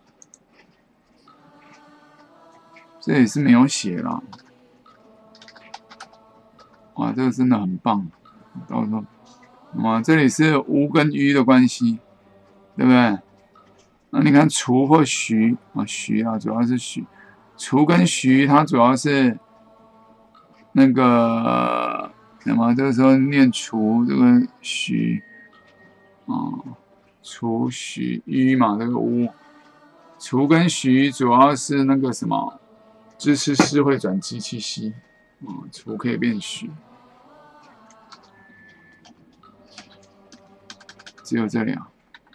这里是没有写啦。 哇，这个真的很棒。到时候，哇，这里是乌跟鱼的关系，对不对？那你看除或徐啊，徐啊，主要是徐。除跟徐，它主要是那个什么？这个时候念除，这个徐啊，除徐鱼嘛，这个乌。除跟徐主要是那个什么，支持诗会转机器西，啊，除可以变徐。只有这里啊，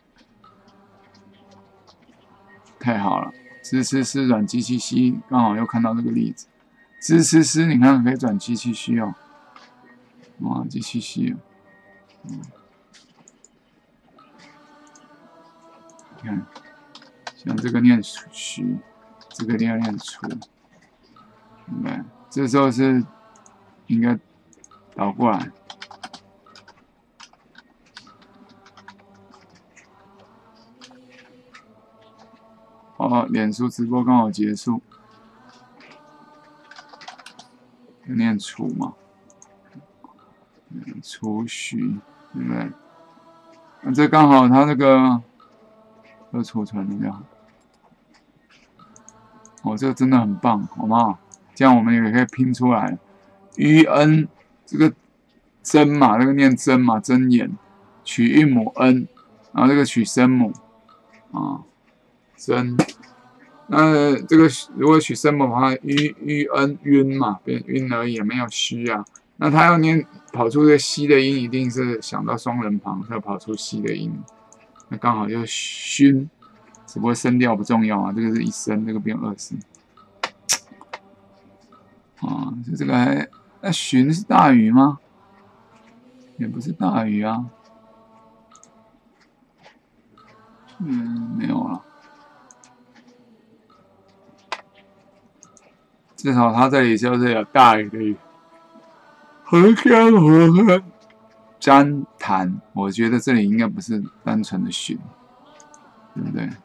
太好了！支持诗转机器西，刚好又看到这个例子。支持诗你看可以转机器西哦，哇，机器西哦，嗯，你看，像这个念徐，这个要念除，明白？这时候是应该倒过来。哦，脸书直播刚好结束，念除嘛，除徐，对不对？那这刚好它那个要储存一下，哦，这个真的很棒，好不好？这样我们也可以拼出来。于恩这个真嘛，这个念真嘛，真言取韵母恩，然后这个取声母啊，真。那这个如果取声母的话，于于恩晕嘛，变晕而已，没有虚啊。那他要念跑出这个西的音，一定是想到双人旁，才跑出西的音。那刚好就熏，只不过声调不重要啊，这个是一声，这个变二声。啊，就这个还那寻是大鱼吗？也不是大鱼啊。嗯，没有了。至少它这里就是有大鱼的鱼。荷香荷香，沾谈，我觉得这里应该不是单纯的寻，对不对？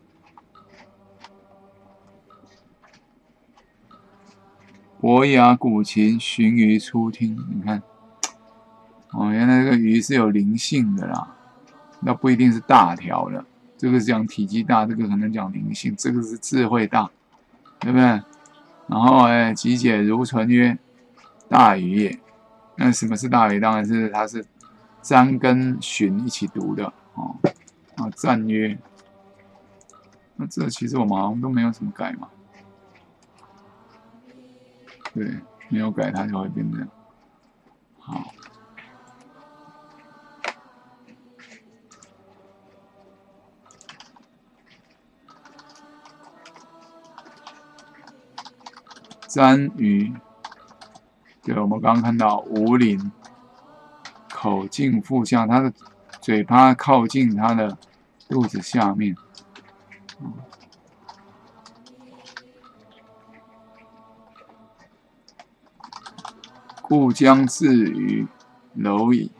伯牙鼓琴，寻鱼出听，你看，哦，原来这个鱼是有灵性的啦，那不一定是大条的，这个是讲体积大，这个可能讲灵性，这个是智慧大，对不对？然后哎，集解如存曰：大鱼也。那什么是大鱼？当然是它是占跟寻一起读的哦。啊，赞曰，那这其实我们好像都没有什么改嘛。对，没有改它就会变这样。好，占鱼。对，我们刚刚看到无鳞，口径腹下，它的嘴巴靠近它的肚子下面。嗯，故将至于蝼蚁。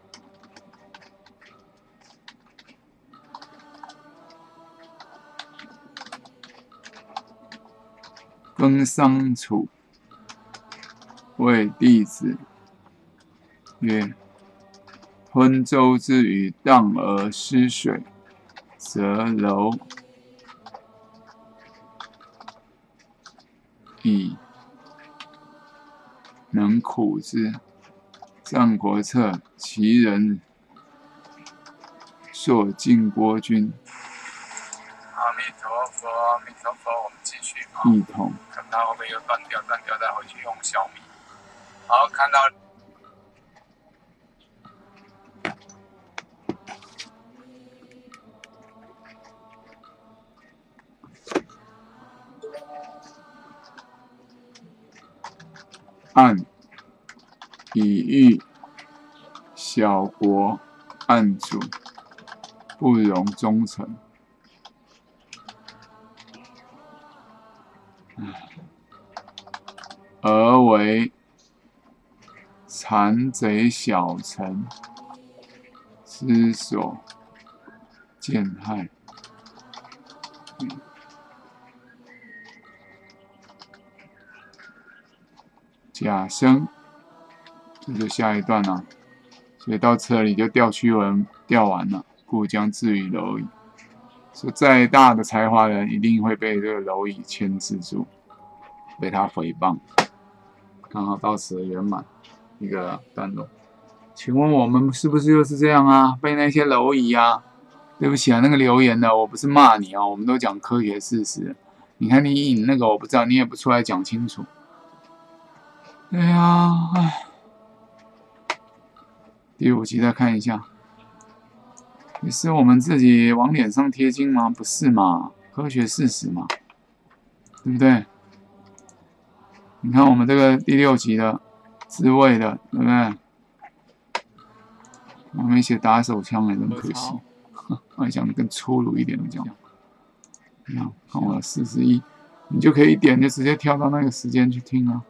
耕桑处，谓弟子曰：昆舟之鱼荡而失水，则蝼蚁能苦之。战国策，其人朔晋国君。 阿弥陀佛，阿弥陀佛，我们继续啊。 一同。 看它会不会又断掉，断掉再回去用小米。好，看到。 暗以喻小国暗主，不容忠臣。而为残贼小臣之所见害。甲生这就下一段啊。所以到这里就调虚文调完了，故将至于蝼蚁。说再大的才华人，一定会被这个蝼蚁牵制住，被他诽谤。刚好到此圆满一个段落。请问我们是不是又是这样啊？被那些蝼蚁啊？对不起啊，那个留言的我不是骂你啊，我们都讲科学事实。你看你引那个我不知道，你也不出来讲清楚。对呀，唉。第五集再看一下，也是我们自己往脸上贴金吗？不是嘛，科学事实嘛，对不对？你看我们这个第六集的自卫的，对不对？我们写打手枪也真可惜，我想更粗鲁一点的讲。你看，看我四十一，你就可以一点就直接跳到那个时间去听啊。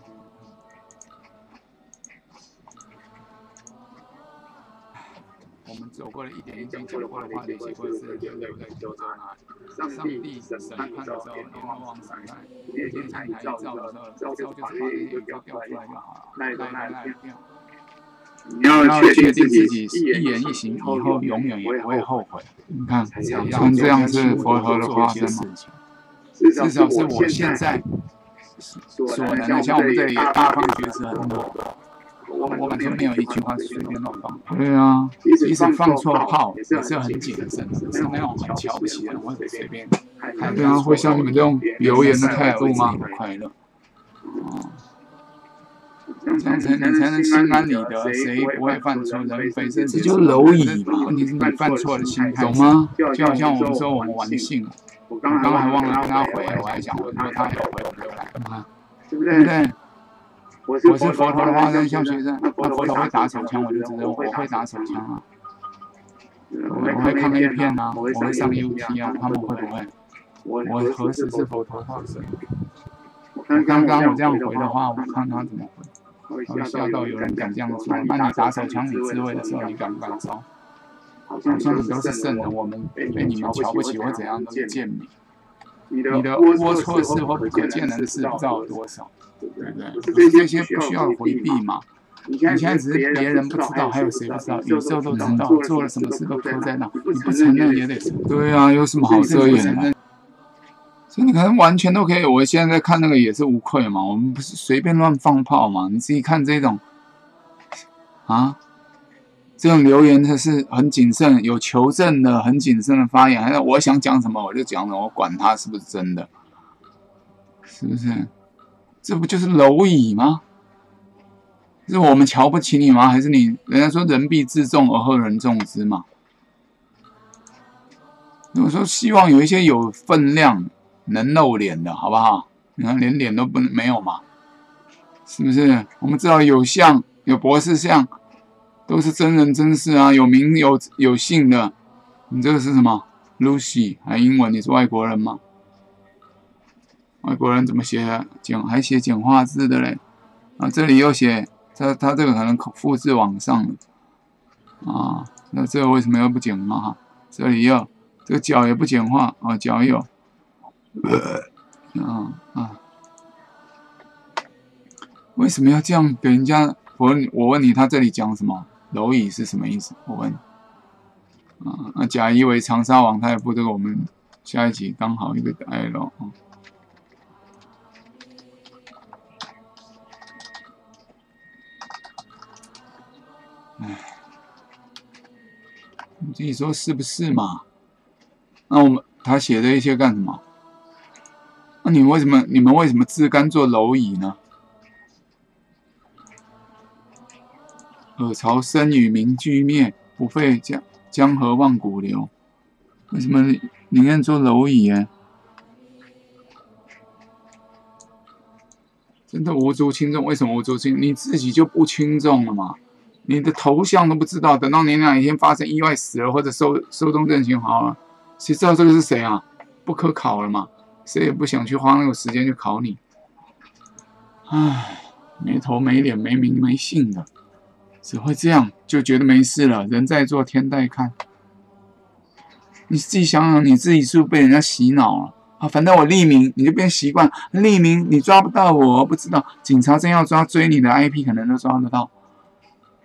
我们走过了一点一点，走过了话题，结果是留在九州那里。上帝审判的时候，阎罗王审判，天才一造的时候，造就是把这些就调出来就好了。来来来来，你要确定自己一言一行以后永远也不会后悔。你看，像这样是佛陀的化身吗？至少是我现在所能的，像我们这里大放厥词很多。我我感觉没有一句话是随便乱放。对啊，即使放错炮也是很谨慎的，是那种很瞧不起人或者随便。对啊，会像你们这种留言的态度吗？快乐。哦，这样才你才能心安理得，谁不会犯错？人非圣洁，这就是蝼蚁嘛。问题是你犯错的心态，懂吗？就好像我们说我们玩性，我刚刚还忘了跟他回，我还想如果他有回，我们就来，看，对不对？我是佛陀的化身，像学生，那佛陀会打手枪，我就知道我会打手枪啊。我会看 A 片啊，我会上 U T 啊，他们会不会？我何时是佛陀化身？刚刚我这样回的话，我看他怎么回。他会笑到有人敢这样说。那你打手枪，你自卫的时候，你敢不敢招？好像你都是圣人，我们被你们瞧不起或怎样都是贱民。你的龌龊事或不可见人的事，不知道有多少。对不对？不是这些不需要回避嘛？你现在只是别人不知道，还有谁不知道？宇宙都知道，做了什么事都刻在那，你不承认也得承认。对啊，有什么好遮掩的？所以你可能完全都可以。我现在在看那个也是无愧嘛，我们不是随便乱放炮嘛？你自己看这种啊，这种留言它是很谨慎、有求证的、很谨慎的发言，还是我想讲什么我就讲什么，我管它是不是真的，是不是？这不就是蝼蚁吗？是我们瞧不起你吗？还是你？人家说人必自重而后人重之嘛。我说希望有一些有分量、能露脸的，好不好？你看连脸都不没有嘛，是不是？我们知道有相、有博士相，都是真人真事啊，有名有有姓的。你这个是什么 ？Lucy 还英文？你是外国人吗？外国人怎么写的？简还写简化字的嘞，啊，这里又写他他这个可能复制往上了，啊，那这个为什么又不简化？这里又这个角也不简化啊，角有，啊啊，为什么要这样给人家？我我问你，他这里讲什么？蝼蚁是什么意思？我问你，啊，那甲乙为长沙王太傅，这个我们下一集刚好一个 L 啊。唉，你自己说是不是嘛？那我们他写这一些干什么？那你为什么你们为什么自甘做蝼蚁呢？尔曹生与民俱灭，不废江江河万古流。为什么宁愿做蝼蚁耶？真的无足轻重。为什么无足轻重？你自己就不轻重了嘛？你的头像都不知道，等到你哪一天发生意外死了，或者寿寿终正寝好了，谁知道这个是谁啊？不可考了嘛，谁也不想去花那个时间去考你。唉，没头没脸没名没姓的，只会这样就觉得没事了。人在做天在看，你自己想想，你自己是不是被人家洗脑了？啊，反正我匿名，你就变习惯匿名，你抓不到我，不知道警察真要抓追你的 I P 可能都抓得到。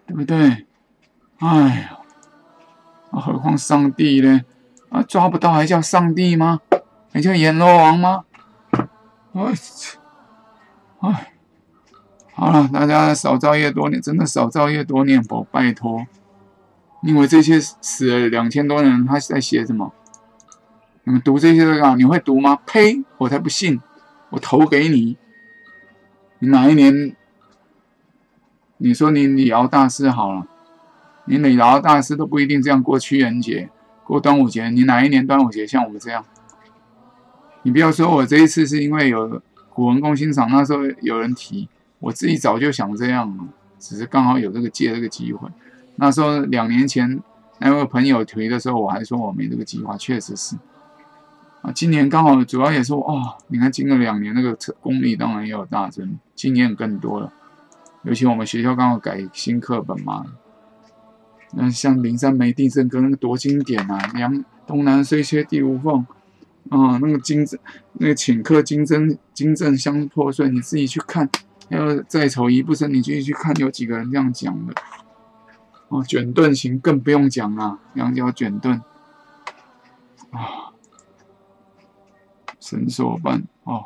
对不对？哎呀，啊，何况上帝呢？啊，抓不到还叫上帝吗？还叫阎罗王吗？哎，哎，好了，大家少造业多念，真的少造业多念佛，拜托。因为这些死了两千多人，他在写什么？你们读这些干嘛？你会读吗？呸！我才不信！我投给你。你哪一年？你说你李敖大师好了，你李敖大师都不一定这样过屈原节，过端午节。你哪一年端午节像我们这样？你不要说我这一次是因为有古文公欣赏，那时候有人提，我自己早就想这样了，只是刚好有这个借这个机会。那时候两年前那位朋友提的时候，我还说我没这个计划，确实是。啊，今年刚好主要也是哦，你看经过两年，那个功力当然也有大增，经验更多了。尤其我们学校刚好改新课本嘛，那像灵山梅地震歌那个多经典啊，梁东南虽缺地无缝啊，那个经那个顷刻经真经震相破碎，你自己去看。还有再丑一不生，你自己去看，有几个人这样讲的。哦，卷盾行更不用讲啊，羊角卷盾啊，神所伴哦，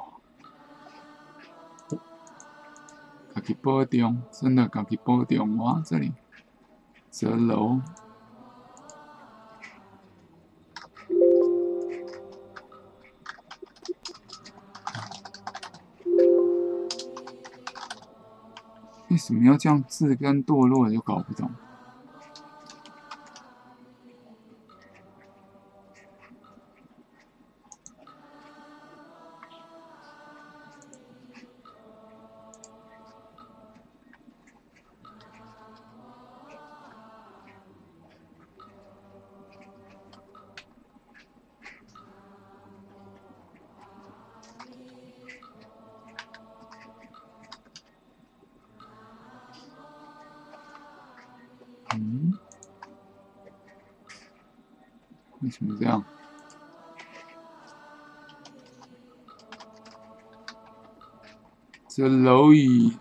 自己保重，真的自己保重哇！这里泽楼，为什么要这样自甘堕落，就搞不懂。嗯，为什么这样？这蝼蚁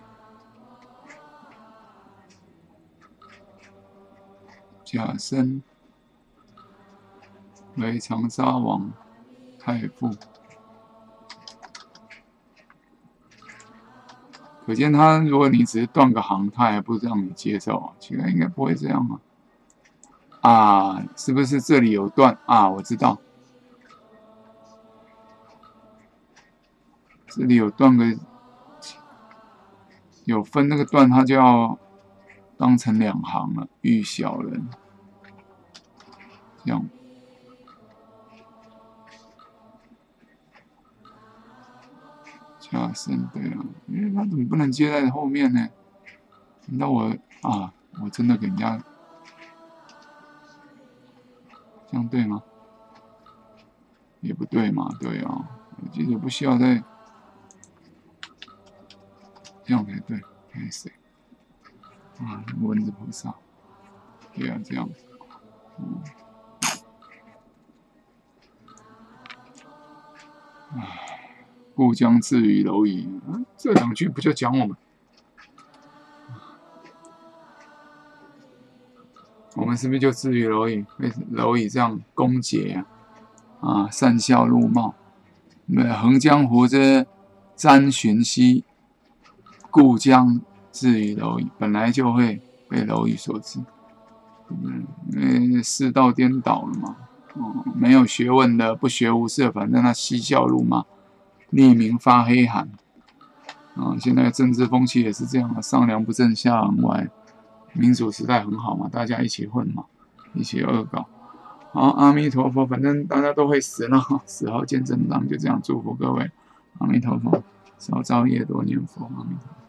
甲申为长沙王太傅，可见他如果你只是断个行，他还不让你接受啊，其实应该不会这样啊。啊，是不是这里有断啊？我知道，这里有断个有分那个段，它就要当成两行了。遇小人，这样。加深，对啊，因为他怎么不能接在后面呢？难道我啊，我真的给人家这样对吗？也不对嘛，对啊，我记得不需要再这样才对。开始啊，蚊子菩萨，对啊，这样，嗯，唉。故将至于蝼蚁，啊，这两句不就讲我们？我们是不是就至于蝼蚁？被蝼蚁这样攻讦啊？啊，善笑怒冒。那横江湖之瞻寻兮，故将至于蝼蚁，本来就会被蝼蚁所致。嗯，因为世道颠倒了嘛。哦，没有学问的，不学无术，反正他嬉笑怒骂。匿名发黑函啊！现在政治风气也是这样啊，上梁不正下梁歪。民主时代很好嘛，大家一起混嘛，一起恶搞。好，阿弥陀佛，反正大家都会死了，死后见真章，就这样祝福各位。阿弥陀佛，少造业，多念佛。阿弥陀佛。